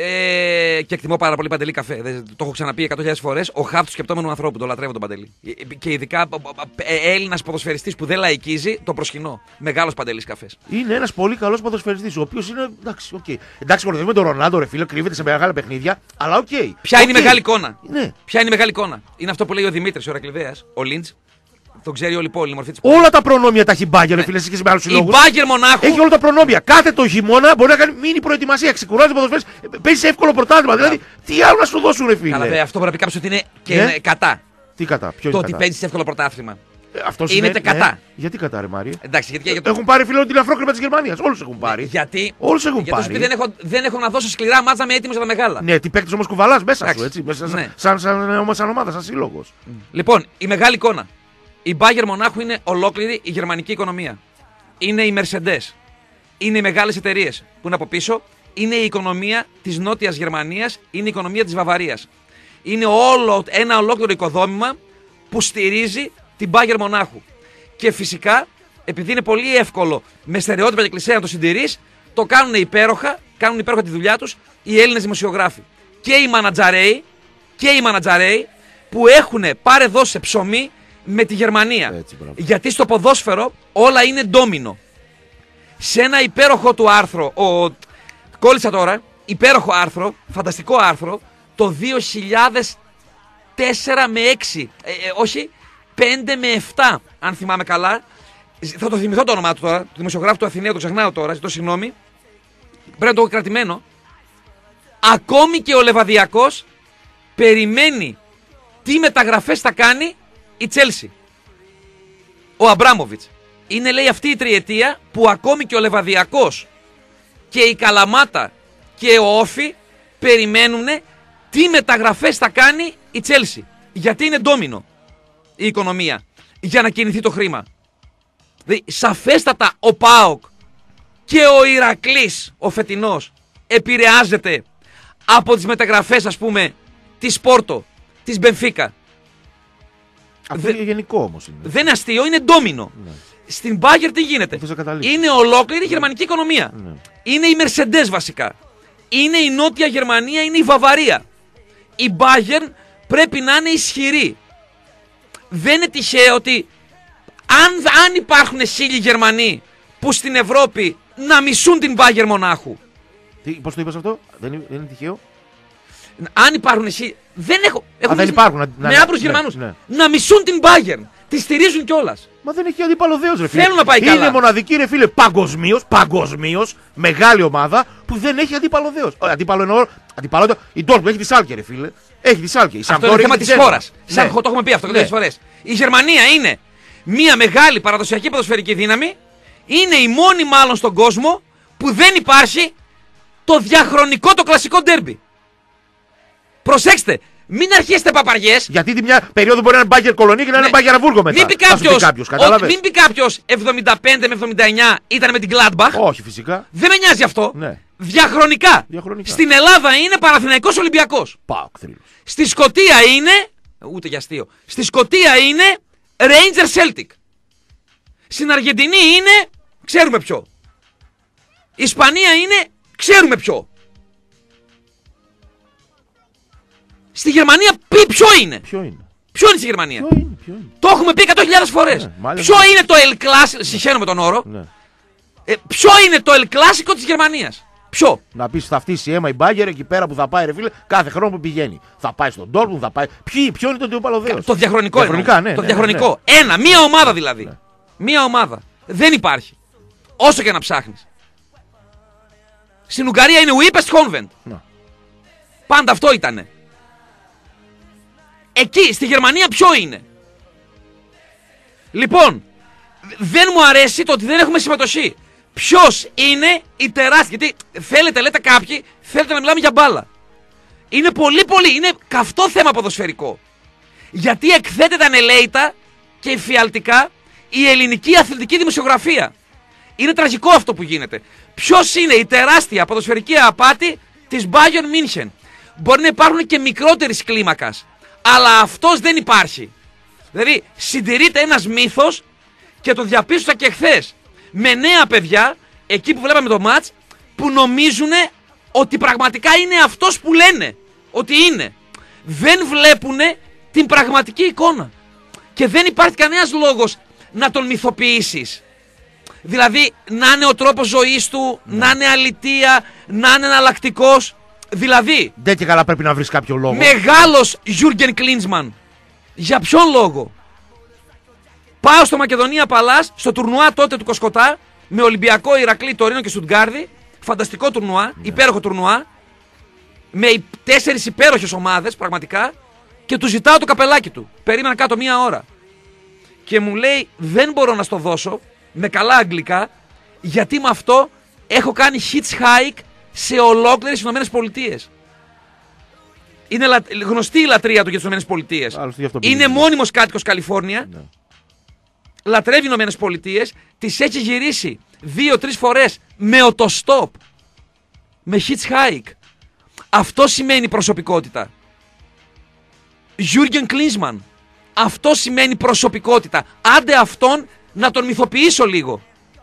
Και εκτιμώ πάρα πολύ Παντελή Καφέ. Το έχω ξαναπεί 100.000 φορές. Ο χαφ του σκεπτόμενου ανθρώπου. Το λατρεύω τον Παντελή. Και ειδικά Έλληνας ποδοσφαιριστής που δεν λαϊκίζει, το προσκυνώ. Μεγάλος Παντελής Καφές. Είναι ένας πολύ καλός ποδοσφαιριστής. Ο οποίος είναι. Εντάξει, οκ. Εντάξει, με τον Ρονάλντο, ρε φίλε, κρύβεται σε μεγάλα παιχνίδια. Αλλά οκ. Ποια είναι η μεγάλη εικόνα. Ναι. Ποια είναι η μεγάλη εικόνα. Είναι αυτό που λέει ο Δημήτρης, ο Ηρακλειδέας, ο Λίντς. Τον ξέρει όλη η πόλη, η μορφή της πόλης. Όλα τα προνόμια τα έχει η Bayern, φίλε, και με άλλους συλλόγους. Η Bayern Μονάχου. Έχει όλα τα προνόμια. Κάθε το χειμώνα μπορεί να κάνει μήνυ προετοιμασία. Ξεκουράζει το ποδοσφαίρι. Παίζει σε εύκολο πρωτάθλημα. Δηλαδή, τι άλλο να σου δώσουν, ρε φίλε. Καλά, αυτό μπορεί να πει κάποιο ότι είναι και είναι κατά. Τι κατά, ποιο το είναι. ότι παίζει σε εύκολο πρωτάθλημα. Αυτό είναι κατά. Ναι. Γιατί κατά, ρε Μάρια. Εντάξει, γιατί έχουν πάρει φίλο την αφρόκρεμα της Γερμανίας. Όλους έχουν πάρει. Γιατί. Όλους έχουν πάρει. Δεν έχω να δώσω σκληρά μάτσα με έτοιμο για τα μεγάλα. Ναι, τι παίκτες όμως κουβαλάς μέσα σου, έτσι. Σαν ομάδα, σαν σύλλογος. Λοιπόν, η μεγάλη εικόνα. Η Bayern Μονάχου είναι ολόκληρη η γερμανική οικονομία. Είναι η Mercedes. Είναι οι μεγάλες εταιρείες που είναι από πίσω. Είναι η οικονομία της Νότιας Γερμανίας. Είναι η οικονομία της Βαβαρίας. Είναι ένα ολόκληρο οικοδόμημα που στηρίζει την Bayern Μονάχου. Και φυσικά, επειδή είναι πολύ εύκολο με στερεότυπα και κλισέα να το συντηρείς, το κάνουν υπέροχα τη δουλειά τους οι Έλληνες δημοσιογράφοι. Και οι μανατζαρέοι που έχουν πάρει εδώ σε ψωμί με τη Γερμανία. Έτσι, γιατί στο ποδόσφαιρο όλα είναι ντόμινο. Σε ένα υπέροχο του άρθρο, κόλλησα τώρα, υπέροχο άρθρο, φανταστικό άρθρο, το 2004 με 6, όχι, 5 με 7, αν θυμάμαι καλά. Θα το θυμηθώ το όνομά του τώρα, του δημοσιογράφου του Αθηναίου, το ξεχνάω τώρα, ζητώ συγγνώμη. Πρέπει να το έχω κρατημένο. Ακόμη και ο Λεβαδιακός περιμένει τι μεταγραφές θα κάνει η Τσέλσι. Ο Αμπράμοβιτς. Είναι, λέει, αυτή η τριετία που ακόμη και ο Λεβαδιακός και η Καλαμάτα και ο Όφι περιμένουν τι μεταγραφές θα κάνει η Τσέλσι. Γιατί είναι ντόμινο η οικονομία για να κινηθεί το χρήμα. Δηλαδή, σαφέστατα ο ΠΑΟΚ και ο Ηρακλής, ο φετινός, επηρεάζεται από τις μεταγραφές, ας πούμε, της Πόρτο, της Μπενφίκα. Αυτό είναι γενικό όμως. Δεν είναι αστείο, είναι ντόμινο. Ναι. Στην Bayern τι γίνεται? Είναι ολόκληρη η γερμανική οικονομία. Ναι. Είναι η Mercedes βασικά. Είναι η Νότια Γερμανία, είναι η Βαβαρία. Η Bayern πρέπει να είναι ισχυρή. Δεν είναι τυχαίο ότι αν υπάρχουν 1000 Γερμανοί που στην Ευρώπη να μισούν την Bayern Μονάχου. Πώς το είπες αυτό? Δεν είναι τυχαίο? Αν υπάρχουν εσύ. Δεν έχω. Δεν υπάρχουν. Με άπειρους Γερμανούς. Ναι. Να μισούν την Bayern. Τη στηρίζουν κιόλας. Μα δεν έχει αντίπαλο δέος, ρε φίλε. Θέλουν να πάει καλά. Είναι μοναδική, ρε φίλε, παγκοσμίως, μεγάλη ομάδα που δεν έχει αντίπαλο δέος. Αντίπαλο εννοώ. Αντίπαλο. Η Dortmund έχει τη Σάλκε, ρε φίλε. Έχει τη Σάλκε. Αυτό είναι θέμα της χώρας. Ναι. Το έχουμε πει αυτό πολλές φορές. Η Γερμανία είναι μια μεγάλη παραδοσιακή ποδοσφαιρική δύναμη. Είναι η μόνη μάλλον στον κόσμο που δεν υπάρχει το διαχρονικό, το κλασικό ντέρμπι. Προσέξτε, μην αρχίσετε παπαριές. Γιατί τη μια περίοδο μπορεί να είναι Μπάγκερ Κολονία και να είναι Μπάγκερ Αβούργο μετά. Μην πει κάποιος 75 με 79 ήταν με την Gladbach. Όχι, φυσικά. Δεν με νοιάζει αυτό. Ναι. Διαχρονικά. Στην Ελλάδα είναι Παναθηναϊκός Ολυμπιακός. Στη Σκωτία είναι. Ούτε για αστείο. Στη Σκωτία είναι Rangers Celtic. Στην Αργεντινή είναι. Ξέρουμε ποιο. Ισπανία είναι. Ξέρουμε ποιο. Στη Γερμανία ποιο είναι. Ποιο είναι στη Γερμανία. Ποιο είναι. Το έχουμε πει 100.000 φορές. Ποιο είναι το El Clasico. Συγχαίρομαι τον όρο. Ναι. Ποιο είναι το El Clasico της Γερμανίας. Ποιο. Να πεις θα φτύσει η αίμα η Μπάγκερ εκεί πέρα που θα πάει, ρε φίλε, κάθε χρόνο που πηγαίνει. Θα πάει στον Dortmund, θα πάει. Ποιο είναι το αντίπαλο δέος. Το διαχρονικό. Ναι, το διαχρονικό. Ναι. Μία ομάδα δηλαδή. Ναι. Μία ομάδα. Δεν υπάρχει. Όσο και να ψάχνεις. Στην Ουγγαρία είναι Ουίπεστ Χόνβεντ. Πάντα αυτό ήτανε. Εκεί, στη Γερμανία ποιο είναι. Λοιπόν, δεν μου αρέσει το ότι δεν έχουμε συμμετοχή. Ποιος είναι η τεράστια. Γιατί θέλετε, λέτε κάποιοι, θέλετε να μιλάμε για μπάλα. Είναι είναι καυτό θέμα ποδοσφαιρικό. Γιατί εκθέτεται ανελαίητα και εφιαλτικά η ελληνική αθλητική δημοσιογραφία. Είναι τραγικό αυτό που γίνεται. Ποιος είναι η τεράστια ποδοσφαιρική απάτη της Bayern München. Μπορεί να υπάρχουν και μικρότερης κλίμακας. Αλλά αυτός δεν υπάρχει. Δηλαδή συντηρείται ένας μύθος και το διαπίστωσα και χθες. Με νέα παιδιά, εκεί που βλέπαμε το μάτς, που νομίζουν ότι πραγματικά είναι αυτός που λένε ότι είναι. Δεν βλέπουν την πραγματική εικόνα. Και δεν υπάρχει κανένας λόγος να τον μυθοποιήσεις. Δηλαδή να είναι ο τρόπος ζωής του, να είναι αλητεία, να είναι εναλλακτικός. Δηλαδή, δεν και καλά πρέπει να βρεις κάποιο λόγο. Μεγάλος Γιούργεν Κλίντσμαν. Για ποιον λόγο? Πάω στο Μακεδονία Παλάς, στο τουρνουά τότε του Κοσκοτά, με Ολυμπιακό, Ηρακλή, Τωρίνο και Στουτγκάρδη. Φανταστικό τουρνουά, υπέροχο τουρνουά. Με 4 υπέροχες ομάδες, πραγματικά. Και του ζητάω το καπελάκι του. Περίμενα κάτω 1 ώρα. Και μου λέει, δεν μπορώ να στο δώσω, με καλά αγγλικά, γιατί με αυτό έχω κάνει hitchhike σε ολόκληρες Ηνωμένες Πολιτείες. Είναι γνωστή η λατρεία του για τις Ηνωμένες Πολιτείες. Είναι μόνιμος κάτοικος Καλιφόρνια. Ναι. Λατρεύει Ηνωμένες Πολιτείες. Τις έχει γυρίσει 2-3 φορές με οτοστόπ. Με hitchhike. Αυτό σημαίνει προσωπικότητα. Γιούργεν Κλίνσμαν. Αυτό σημαίνει προσωπικότητα. Άντε αυτόν να τον μυθοποιήσω λίγο.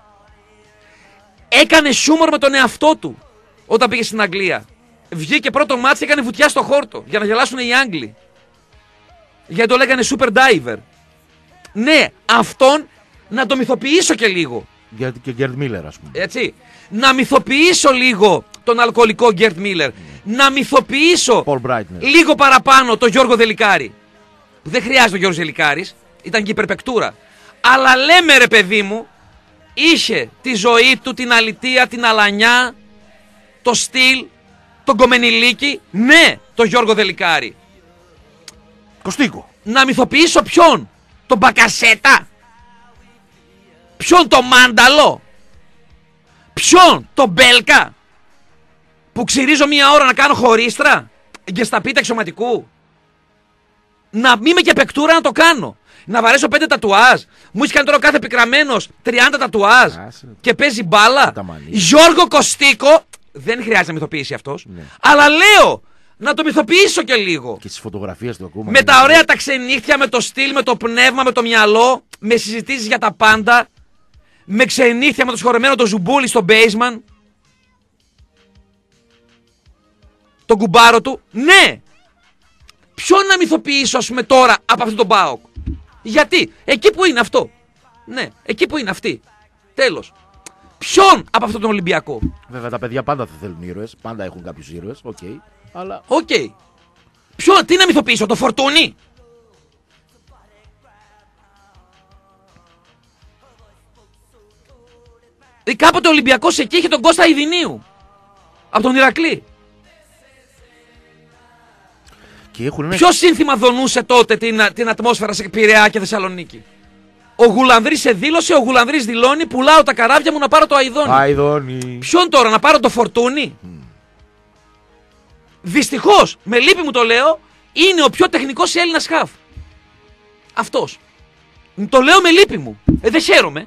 Έκανε σούμορ με τον εαυτό του όταν πήγε στην Αγγλία. Βγήκε πρώτο μάτς και έκανε βουτιά στο χόρτο για να γελάσουν οι Άγγλοι. Γιατί το λέγανε super diver. Ναι, αυτόν να το μυθοποιήσω και λίγο. Και Γκέρντ Μίλλερ, ας πούμε. Έτσι. Να μυθοποιήσω λίγο τον αλκοολικό Γκέρτ Μίλλερ. Να μυθοποιήσω ναι. λίγο παραπάνω τον Γιώργο Δελικάρη. Που δεν χρειάζεται ο Γιώργος Δελικάρης, ήταν και υπερπεκτούρα. Αλλά λέμε ρε παιδί μου, είχε τη ζωή του, την αλητεία, την αλανιά, το στυλ, τον κομμενιλίκι. Ναι, τον Γιώργο Δελικάρη. Κωστίκο. Να μυθοποιήσω ποιον? Τον Μπακασέτα? Ποιον? Τον Μάνταλο? Ποιον? Τον Μπέλκα? Που ξυρίζω μία ώρα να κάνω χωρίστρα και στα πίτα εξωματικού? Να μην είμαι και παικτούρα να το κάνω. Να βαρέσω 5 τατουάζ. Μου έχει κάνει τώρα ο κάθε πικραμένος 30 τατουάζ και παίζει μπάλα. Γιώργο Κωστίκο. Δεν χρειάζεται να μυθοποιήσει αυτός. Ναι. Αλλά λέω να το μυθοποιήσω και λίγο. Και στις φωτογραφίες του ακούμε. Με τα ωραία τα ξενύχτια, με το στυλ, με το πνεύμα, με το μυαλό. Με συζητήσεις για τα πάντα. Με ξενύχτια, με το σχορεμένο το ζουμπούλι στο basement. Τον κουμπάρο του. Ναι! Ποιον να μυθοποιήσω, ας πούμε, τώρα από αυτόν τον ΠΑΟΚ? Γιατί? Εκεί που είναι αυτό. Ναι, εκεί που είναι αυτή. Τέλος. Ποιον από αυτόν τον Ολυμπιακό? Βέβαια τα παιδιά πάντα θα θέλουν ήρωες. Πάντα έχουν κάποιους ήρωες. Οκ. Αλλά. Οκ. Ποιον, τι να μυθοποιήσω, το Φορτούνι? Κάποτε ο Ολυμπιακός εκεί είχε τον Κώστα Ιδινίου. Από τον Ηρακλή. Ποιο σύνθημα δονούσε τότε την ατμόσφαιρα σε Πειραιά και Θεσσαλονίκη? Ο Γουλανδρής σε δήλωσε, ο Γουλανδρής δηλώνει, πουλάω τα καράβια μου να πάρω το Αηδόνι. Ποιον τώρα, να πάρω το Φορτούνι? Δυστυχώς, με λύπη μου το λέω, είναι ο πιο τεχνικός Έλληνας χαφ. Αυτός. Το λέω με λύπη μου. Δεν χαίρομαι.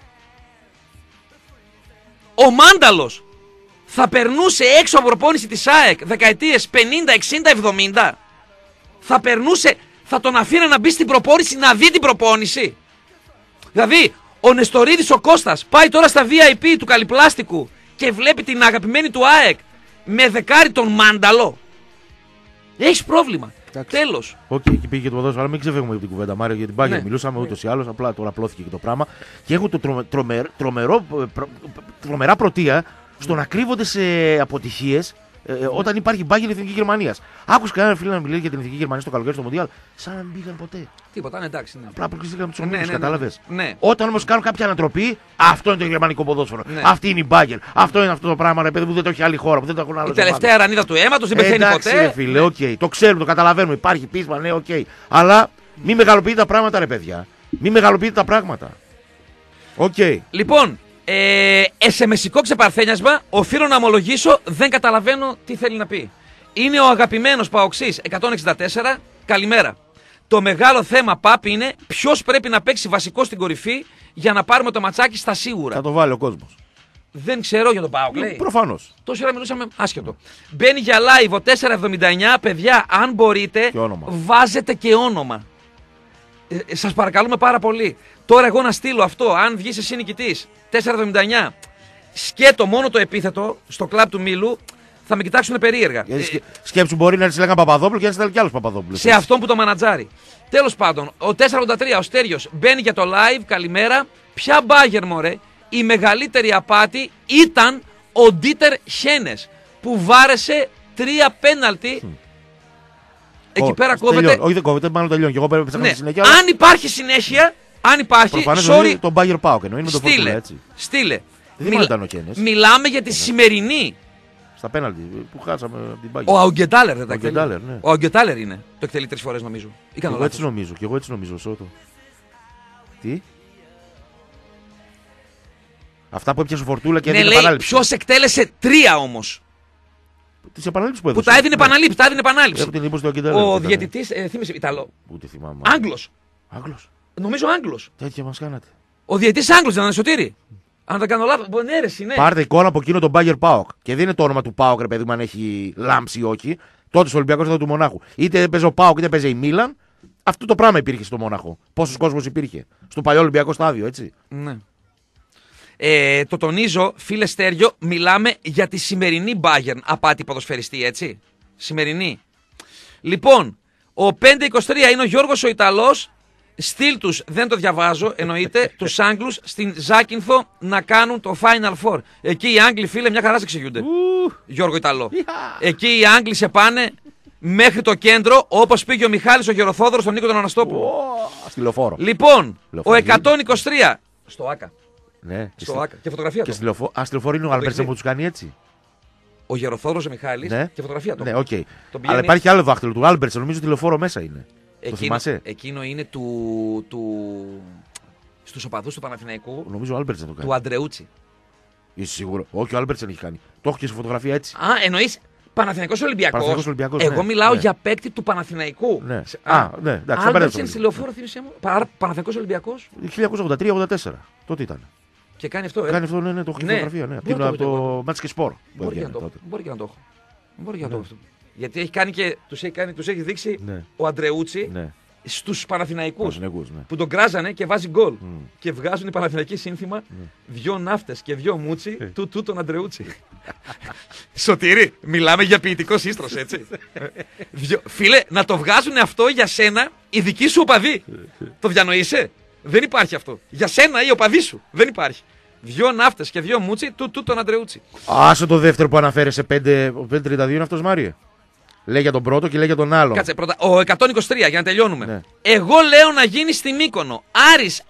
Ο Μάνταλος θα περνούσε έξω από προπόνηση της ΑΕΚ δεκαετίες 50, 60, 70. Θα περνούσε, θα τον αφήνε να μπει στην προπόνηση, να δει την προπόνηση. Δηλαδή, ο Νεστορίδης ο Κώστας πάει τώρα στα VIP του Καλυπλάστικου και βλέπει την αγαπημένη του ΑΕΚ με δεκάρι τον Μάνταλο. Έχεις πρόβλημα. Τέλος. Οκ, εκεί πήγε και το ποδόσφαιρο, αλλά μην ξεφεύγουμε από την κουβέντα, Μάριο, για την Μπάγκερ μιλούσαμε ούτως ή άλλως. Απλά τώρα απλώθηκε και το πράγμα. Και έχουν το τρομερά πρωτεία στο να κρύβονται σε αποτυχίες όταν υπάρχει Μπάγκερ Εθνική Γερμανία. Άκουσα κανένα φίλο να μιλάει για την Εθνική Γερμανία στο καλοκαίρι στο Μουντιάλ, σαν να μην πήγαν ποτέ. Τίποτα, είναι εντάξει. Ναι. Απλά αποκλειστήκαν του ομίλους, κατάλαβες. Ναι. Όταν όμως κάνουν κάποια ανατροπή, αυτό είναι το γερμανικό ποδόσφαιρο. Ναι. Αυτή είναι η Μπάγκερ. Αυτό είναι αυτό το πράγμα, ρε παιδί που δεν το έχει άλλη χώρα, που δεν το έχουν άλλο. Η τελευταία ρανίδα του αίματος δεν πεθαίνει ποτέ. Ρε φίλε, okay. Το ξέρουμε, το καταλαβαίνουμε. Υπάρχει πείσμα, ναι, οκ. Αλλά μην μεγαλοποιείτε τα πράγματα, ρε παιδιά. Μην μεγαλοποιείτε τα πράγματα. Οκ. Λοιπόν. Σε μεσικό ξεπαρθένιασμα, οφείλω να ομολογήσω, δεν καταλαβαίνω τι θέλει να πει. Είναι ο αγαπημένος Παοξής 164. Καλημέρα. Το μεγάλο θέμα, Παπ, είναι ποιος πρέπει να παίξει βασικό στην κορυφή για να πάρουμε το ματσάκι στα σίγουρα. Θα το βάλει ο κόσμος. Δεν ξέρω για τον ΠΑΟΚ, λέει. Προφανώς. Τόση ώρα μιλούσαμε άσχετο. Μπαίνει για live ο 479. Παιδιά, αν μπορείτε, βάζετε και όνομα. Σας παρακαλούμε πάρα πολύ. Τώρα εγώ να στείλω αυτό, αν βγεις εσύ νικητής, 479, σκέτο μόνο το επίθετο στο κλαμπ του Μήλου, θα με κοιτάξουν περίεργα. Σκέψου, μπορεί να της λέγανε Παπαδόπουλο και να της λέγανε κι άλλος Παπαδόπουλο. Σε αυτόν που το μανατζάρει. Τέλος πάντων, ο 483, ο Στέριος, μπαίνει για το live, καλημέρα. Ποια Μπάγερ, μωρέ, η μεγαλύτερη απάτη ήταν ο Ντίτερ Χένες, που βάρεσε 3 πέναλτι. Εκεί πέρα κόβεται. Όχι, δεν κόβεται, μάλλον τελειώνει. Και εγώ πρέπει να συνέχεια. Αν υπάρχει συνέχεια, αν υπάρχει. Sorry, τον Μπάγερ Πάοκ εννοεί με το Φορτούνι, έτσι. Στείλε. Ήταν ο Κένες. Μιλάμε για τη σημερινή. Στα πέναλτι που χάσαμε από την Μπάγερ. Ο Αουγκεντάλερ δεν τα εκτελεί. Ναι. Ο Αουγκεντάλερ είναι. Το εκτελεί 3 φορές νομίζω. Και εγώ έτσι νομίζω. Και εγώ έτσι νομίζω. Σώτο. Τι. Αυτά που έπιασε ο Φορτούλα και έδινε επανάληψη. Ποιος εκτέλεσε 3 όμως. Τις επανάληψεις που έδωσε. Που τα έδινε επανάληψη. Τα έδινε επανάληψη. Ο διαιτητής, θύμισε Ιταλό. Ούτε θυμάμαι. Άγγλος. Άγγλος. Νομίζω Άγγλος. Τέτοια μας κάνατε. Ο διαιτητής Άγγλος δεν είναι Σωτήρη. Αν δεν κάνω λάθος. Ναι. Πάρτε εικόνα από εκείνο τον Μπάγερ Πάοκ. Και δεν είναι το όνομα του Πάοκ, ρε παιδί μου, αν έχει λάμψει ή όχι. Τότε στο Ολυμπιακό ήταν του Μονάχου. Είτε παίζει ο Πάοκ είτε παίζει η Μίλαν. Αυτό το πράγμα υπήρχε στο Μόναχο. Πόσος κόσμος υπήρχε. Στο παλιό Ολυμπιακό στάδιο, έτσι. Ναι. Το τονίζω, φίλε Στέριο, μιλάμε για τη σημερινή Μπάγερν απάτη ποδοσφαιριστή, έτσι. Σημερινή. Λοιπόν, ο 523 είναι ο Γιώργος ο Ιταλός. Στείλ τους, δεν το διαβάζω, εννοείται, τους Άγγλους στην Ζάκυνθο να κάνουν το Final Four. Εκεί οι Άγγλοι, φίλε, μια χαρά σε εξηγούνται. Γιώργο Ιταλό. Εκεί οι Άγγλοι σε πάνε μέχρι το κέντρο, όπως πήγε ο Μιχάλης ο Γεροθόδωρος στον Νίκο τον Αναστόπουλο. Στη λεωφόρο. Λοιπόν, ο 123. Στο ΆΚΑ. Ναι. Στο ΆΚΑ. Και φωτογραφία του. Στη λεωφόρο είναι ο Άλμπερτσεν που τους κάνει έτσι. Ο Γεροθόδωρος ο Μιχάλης και φωτογραφία του. Ναι, οκ. Αλλά υπάρχει και άλλο δάχτυλο του Άλμπερτσεν, νομίζω ότι λεωφόρο μέσα είναι. Εκείνο είναι στους οπαδούς του Παναθηναϊκού. Νομίζω ο Άλμπερτσεν το κάνει. Του Αντρεούτσι. Είσαι σίγουρο? Όχι, ο Άλμπερτσεν έχει κάνει. Το έχω και σε φωτογραφία έτσι. Α, εννοείς Παναθηναϊκός Ολυμπιακός. Εγώ ναι, μιλάω ναι. για παίκτη του Παναθηναϊκού. Ναι. Ναι, εντάξει. Άλμπερτσεν στη λεωφόρο, θύμισε μου. Παναθηναϊκός Ολυμπιακός. 1983-84. Τότε ήταν. Και κάνει αυτό, Κάνει αυτό, ναι, το έχω και φωτογραφία. Ναι. Από το Μάτς και Σπορ. Μπορεί και να το έχω. Μπορεί και να το έχω. Γιατί έχει κάνει και τους έχει δείξει ο Αντρεούτσι στους Παναθηναϊκούς. Ναι. Που τον κράζανε και βάζει γκολ. Και βγάζουν οι Παναθηναϊκοί σύνθημα δυο ναύτες και δυο μούτσι του τον Αντρεούτσι. Σωτήρη, μιλάμε για ποιητικό σύστρος, έτσι. Φίλε, να το βγάζουν αυτό για σένα οι δικοί σου οπαδοί. Το διανοείσαι? Δεν υπάρχει αυτό. Για σένα ή οπαδοί σου. Δεν υπάρχει. Δυο ναύτες και δυο μούτσι του τον Αντρεούτσι. Άσε το δεύτερο που αναφέρεσαι, 5-32 είναι αυτός, Μάριε. Λέει για τον πρώτο και λέει για τον άλλο. Κάτσε πρώτα. Ο 123 για να τελειώνουμε. Ναι. Εγώ λέω να γίνει στη Μύκονο. Άρης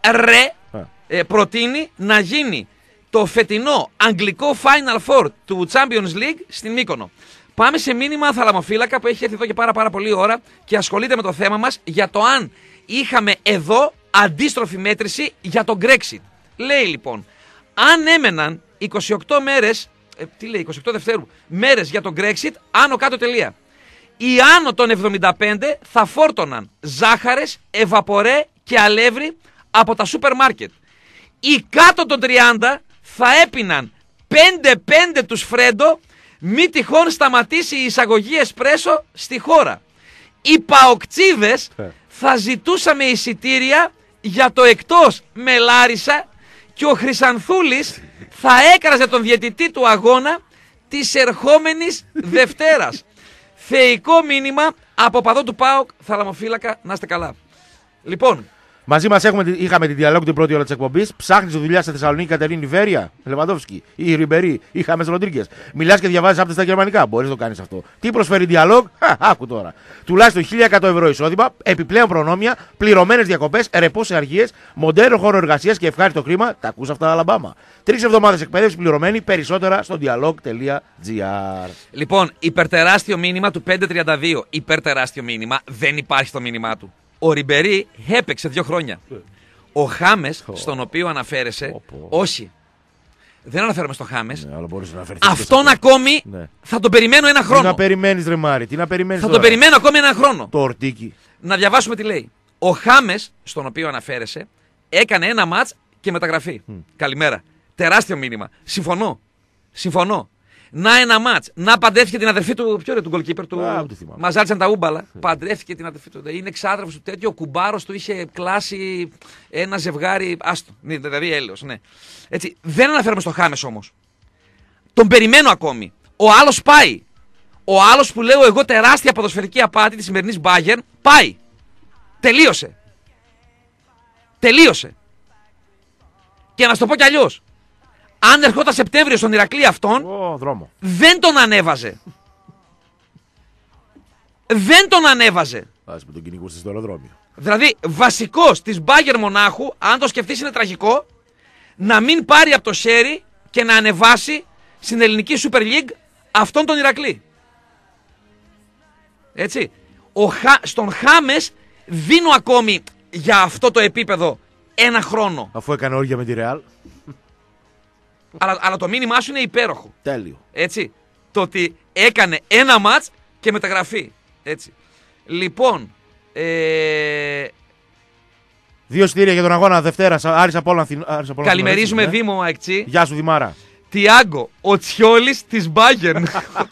Ρε προτείνει να γίνει το φετινό αγγλικό Final Four του Champions League στη Μύκονο. Πάμε σε μήνυμα θαλαμοφύλακα που έχει έρθει εδώ και πάρα πολύ ώρα και ασχολείται με το θέμα μας για το αν είχαμε εδώ αντίστροφη μέτρηση για τον Brexit. Λέει λοιπόν, αν έμεναν 28 μέρες, τι λέει, 28 Δευτέρου, μέρες για τον Brexit, άνω κάτω τελεία. Οι άνω των 75 θα φόρτωναν ζάχαρες, ευαπορέ και αλεύρι από τα σούπερ μάρκετ. Οι κάτω των 30 θα έπιναν 5-5 τους φρέντο, μη τυχόν σταματήσει η εισαγωγή εσπρέσο στη χώρα. Οι παοκτσίδες θα ζητούσαμε εισιτήρια για το εκτός με Λάρισα και ο Χρυσανθούλης θα έκραζε τον διαιτητή του αγώνα της ερχόμενης Δευτέρας. Θεϊκό μήνυμα από παδό του ΠΑΟΚ, θαλαμοφύλακα, να είστε καλά. Λοιπόν, μαζί μας είχαμε τη διαλόγου την πρώτη ώρα της εκπομπής. Ψάχνεις δουλειά στη Θεσσαλονίκη, Κατερίνη Βέρεια, Λεβαντόφσκι ή Ριμπερί ή Χάμες Ροντρίγκες. Μιλάς και διαβάζεις άπτες στα γερμανικά. Μπορείς να το κάνεις αυτό. Τι προσφέρει διαλόγ? Άκου τώρα. Τουλάχιστον 1.100 ευρώ εισόδημα, επιπλέον προνόμια, πληρωμένες διακοπές, ρεπό σε αργίες, μοντέρνο χώρο εργασίας και ευχάριστο χρήμα. Τα ακούς αυτά, Αλαμπάμα. 3 εβδομάδες εκπαίδευση πληρωμένη, περισσότερα στο dialog.gr. Λοιπόν, υπερτεράστιο μήνυμα του 532. Υπερτεράστιο μήνυμα, δεν υπάρχει στο μήνυμά του. Ο Ριμπερί έπαιξε 2 χρόνια. Ο Χάμες, στον οποίο αναφέρεσαι, όχι. Δεν αναφέρομαι στο Χάμες. Ναι, αυτόν ακόμη θα τον περιμένω 1 χρόνο. Τι να περιμένεις, ρε Μάρη, τι να περιμένεις? Θα τον περιμένω ακόμη 1 χρόνο. Το ορτίκι. Να διαβάσουμε τι λέει. Ο Χάμες, στον οποίο αναφέρεσαι, έκανε 1 μάτς και μεταγραφή. Καλημέρα. Τεράστιο μήνυμα. Συμφωνώ. Να 1 μάτς. Να παντρεύτηκε την αδερφή του. Ποιο είναι του goalkeeper του? Μαζάλισαν τα ούμπαλα. Παντρεύτηκε την αδερφή του. Είναι εξάδερφος του τέτοιο. Ο κουμπάρος του είχε κλάσει ένα ζευγάρι. Άστο. Δηλαδή έλεος, ναι. Έτσι. Δεν αναφέρομαι στο Χάμες όμως. Τον περιμένω ακόμη. Ο άλλος πάει. Ο άλλος που λέω εγώ τεράστια ποδοσφαιρική απάτη της σημερινής Bayern πάει. Τελείωσε. Και να σου το πω κι αλλιώς. Αν ερχόταν Σεπτέμβριο στον Ηρακλή αυτόν, δεν τον ανέβαζε. Ας με τον κυνηγούσε στο αεροδρόμιο. Δηλαδή, βασικός της Μπάγερ Μονάχου, αν το σκεφτείς είναι τραγικό, να μην πάρει από το σέρι και να ανεβάσει στην ελληνική Super League αυτόν τον Ηρακλή. Έτσι. Στον Χάμες δίνω ακόμη για αυτό το επίπεδο 1 χρόνο. Αφού έκανε όργια με τη Ρεάλ. Αλλά το μήνυμά σου είναι υπέροχο. Τέλειο. Έτσι. Το ότι έκανε 1 μάτς και μεταγραφή. Έτσι. Λοιπόν. 2 εισιτήρια για τον αγώνα Δευτέρα. Άρης Απόλλων. Καλημερίζουμε Δήμο Αεκτσί. Γεια σου, Δημάρα. Τιάγκο, ο Τσιόλης της Bayern.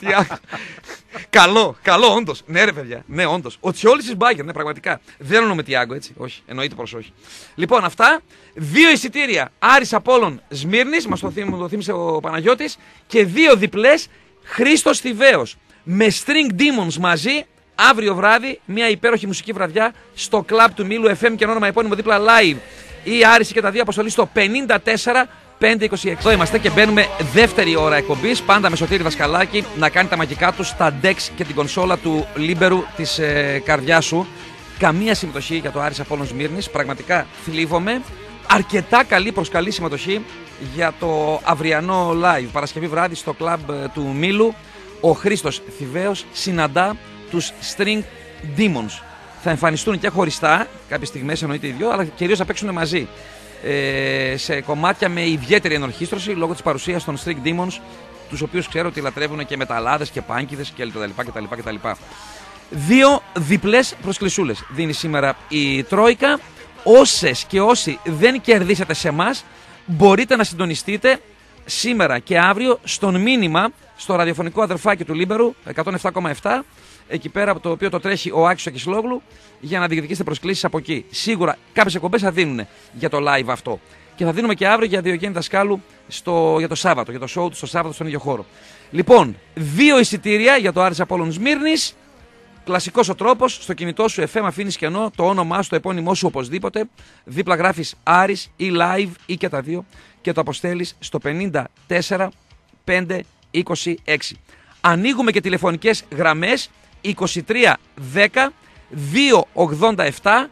Καλό, όντως. Ναι, ρε παιδιά. Ναι, όντως. Ο Τσιόλης της Bayern, ναι, πραγματικά. Δεν εννοούμε Τιάγκο, έτσι. Όχι, εννοείται προς όχι. Λοιπόν, αυτά. 2 εισιτήρια. Άρης Απόλλων Σμύρνης, μας το θύμισε ο Παναγιώτης. Και 2 διπλές Χρήστος Θηβαίος. Με String Demons μαζί, αύριο βράδυ μια υπέροχη μουσική βραδιά στο κλαμπ του Μήλου FM και όνομα επώνυμο δίπλα live. Η Άρης και τα δύο αποστολή στο 54-526. Εδώ είμαστε και μπαίνουμε δεύτερη ώρα εκπομπής. Πάντα με Σωτήρη Δασκαλάκη να κάνει τα μαγικά του στα DEX και την κονσόλα του Λίμπερου της καρδιάς σου. Καμία συμμετοχή για το Άρης Απόλλων Σμύρνης. Πραγματικά θλίβομαι. Αρκετά καλή προς καλή συμμετοχή για το αυριανό live. Παρασκευή βράδυ στο κλαμπ του Μήλου. Ο Χρήστος Θηβαίος συναντά τους String Demons. Θα εμφανιστούν και χωριστά, κάποιες στιγμές εννοείται οι δυο, αλλά κυρίως θα παίξουν μαζί. Σε κομμάτια με ιδιαίτερη ενορχήστρωση λόγω της παρουσίας των String Demons, τους οποίους ξέρω ότι λατρεύουν και μεταλλάδες και πάνκιδες κτλ. Δύο διπλές προσκλησούλες δίνει σήμερα η Τρόικα. Όσες και όσοι δεν κερδίσατε σε εμάς, μπορείτε να συντονιστείτε σήμερα και αύριο στον μήνυμα στο ραδιοφωνικό αδερφάκι του Λίμπερου 107,7, εκεί πέρα από το οποίο το τρέχει ο Άκης Ακισλόγλου, για να διεκδικήσετε προσκλήσεις από εκεί. Σίγουρα κάποιες εκπομπές θα δίνουν για το live αυτό. Και θα δίνουμε και αύριο για Διογέννη Δασκάλου για το Σάββατο, για το show του στο Σάββατο στον ίδιο χώρο. Λοιπόν, 2 εισιτήρια για το Άρης Απόλλων Σμύρνης. Κλασικός ο τρόπος, στο κινητό σου FM αφήνεις κενό το όνομά σου, το επώνυμό σου οπωσδήποτε. Δίπλα γράφεις Άρης ή live ή και τα δύο και το αποστέλεις στο 54-526. Ανοίγουμε και τηλεφωνικές γραμμές 23 10 287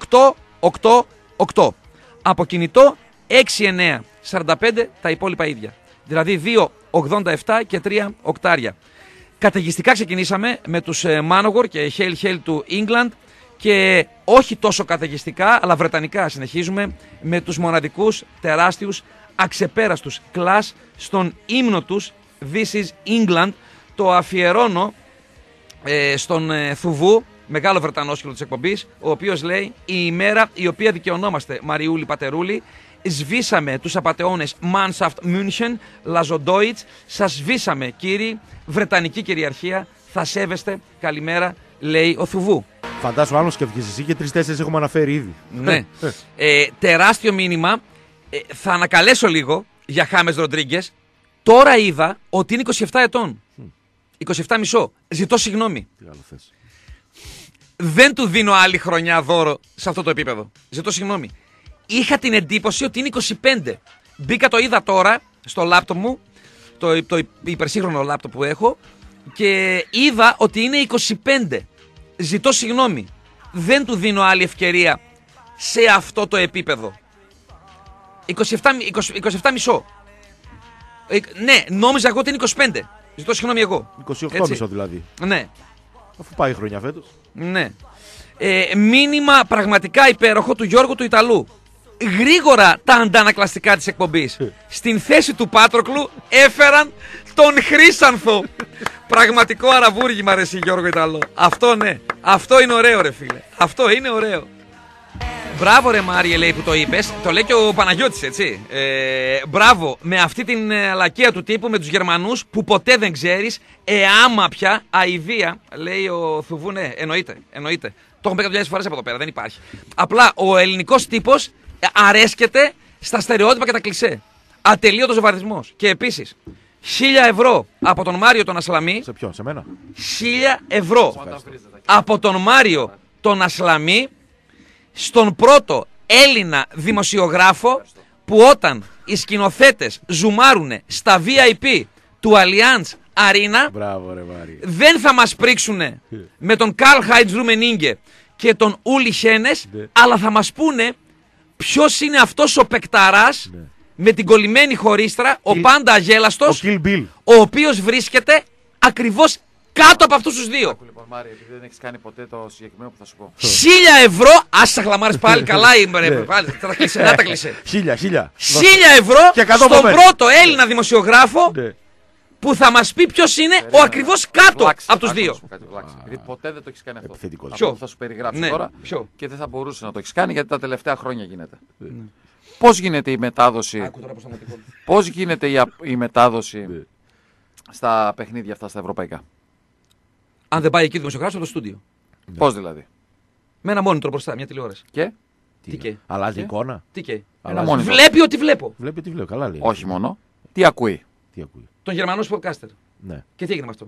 888. Από κινητό 69 45 τα υπόλοιπα ίδια. Δηλαδή 287 και 3 οκτάρια. Καταιγιστικά ξεκινήσαμε με τους Manowar και Hail Hail του England και όχι τόσο καταιγιστικά αλλά βρετανικά συνεχίζουμε με τους μοναδικούς, τεράστιους, αξεπέραστους Clash στον ύμνο τους This is England. Το αφιερώνω στον Θουβού, μεγάλο Βρετανόσκυλο της εκπομπής, ο οποίος λέει η ημέρα η οποία δικαιωνόμαστε Μαριούλη Πατερούλη. Σβήσαμε τους απατεώνες Mannschaft München, Λαζοντόιτς. Σας σβήσαμε κύριοι, Βρετανική κυριαρχία, θα σέβεστε. Καλημέρα, λέει ο Θουβού. Φαντάσου άλλο σκέφτηκες εσύ και 3-4 έχουμε αναφέρει ήδη. Ναι. Τεράστιο μήνυμα. Θα ανακαλέσω λίγο για Χάμες Ροντρίγκες. Τώρα είδα ότι είναι 27 ετών. 27,5. Ζητώ συγγνώμη. Τι άλλο θες. Δεν του δίνω άλλη χρονιά δώρο σε αυτό το επίπεδο. Ζητώ συγγνώμη. Είχα την εντύπωση ότι είναι 25. Μπήκα, το είδα τώρα στο λάπτοπ μου, το υπερσύγχρονο λάπτοπ που έχω, και είδα ότι είναι 25. Ζητώ συγγνώμη. Δεν του δίνω άλλη ευκαιρία σε αυτό το επίπεδο. 27,5. Ναι, νόμιζα εγώ ότι είναι 25. Ζητώ συγγνώμη εγώ. 28,5 δηλαδή. Ναι. Αφού πάει η χρονιά φέτος. Ναι. Μήνυμα πραγματικά υπέροχο του Γιώργου του Ιταλού. Γρήγορα τα αντανακλαστικά της εκπομπής. Στην θέση του Πάτροκλου έφεραν τον Χρύσανθο. Πραγματικό αραβούργημα ρε εσύ Γιώργο Ιταλό. Αυτό ναι. Αυτό είναι ωραίο ρε φίλε. Αυτό είναι ωραίο. Μπράβο ρε Μάριε, λέει, που το είπες. Το λέει και ο Παναγιώτης, έτσι. Μπράβο με αυτή την αλακία του τύπου με τους Γερμανούς που ποτέ δεν ξέρεις. Άμα πια αηδία, λέει ο Θουβού. Ναι, εννοείται. Το έχουμε πει 100.000 φορές από εδώ πέρα, δεν υπάρχει. Απλά ο ελληνικός τύπος αρέσκεται στα στερεότυπα και τα κλισέ. Ατελείωτος βαρισμός. Και επίσης 1.000 ευρώ από τον Μάριο τον Ασλαμή. Σε ποιον, σε μένα? 1.000 ευρώ από τον Μάριο τον Ασλαμή, στον πρώτο Έλληνα δημοσιογράφο που όταν οι σκηνοθέτες ζουμάρουνε στα VIP του Allianz Arena, μπράβο, ρε, δεν θα μας πρίξουνε με τον Καρλ Χάιντς Ρουμενίγκε και τον Ούλι Χένες, αλλά θα μας πούνε ποιος είναι αυτός ο παικταράς με την κολλημένη χωρίστρα, ο πάντα αγέλαστος, ο οποίος βρίσκεται ακριβώς κάτω από αυτούς τους δύο. Λοιπόν, Μάρη, επειδή δεν έχεις κάνει ποτέ το συγκεκριμένο που θα σου πω. 1.000 ευρώ, άσε χλαμάρες πάλι, καλά είμαι, πάλι, τα κλεισέ, να τα κλεισέ. 1.000 ευρώ στον πρώτο Έλληνα δημοσιογράφο που θα μας πει ποιος είναι ο ακριβώς κάτω από τους δύο. Γιατί ποτέ δεν το έχεις κάνει αυτό. Αυτό θα σου περιγράψω τώρα και δεν θα μπορούσε να το έχεις κάνει γιατί τα τελευταία χρόνια γίνεται. Πώς γίνεται η μετάδοση, η μετάδοση στα παιχνίδια αυτά στα ευρωπαϊκά? Αν δεν πάει εκεί ο δημοσιογράφος από το στούντιο. Πώς δηλαδή? Με ένα monitor μπροστά, μια τηλεόραση. Και? Τι και? Αλλάζει εικόνα. Τι και? Βλέπει ότι βλέπω. Βλέπει ότι βλέπω, καλά λέει. Όχι μόνο. Τι ακούει? Τι ακούει? Τον Γερμανό podcaster. Ναι. Και τι έγινε με αυτό?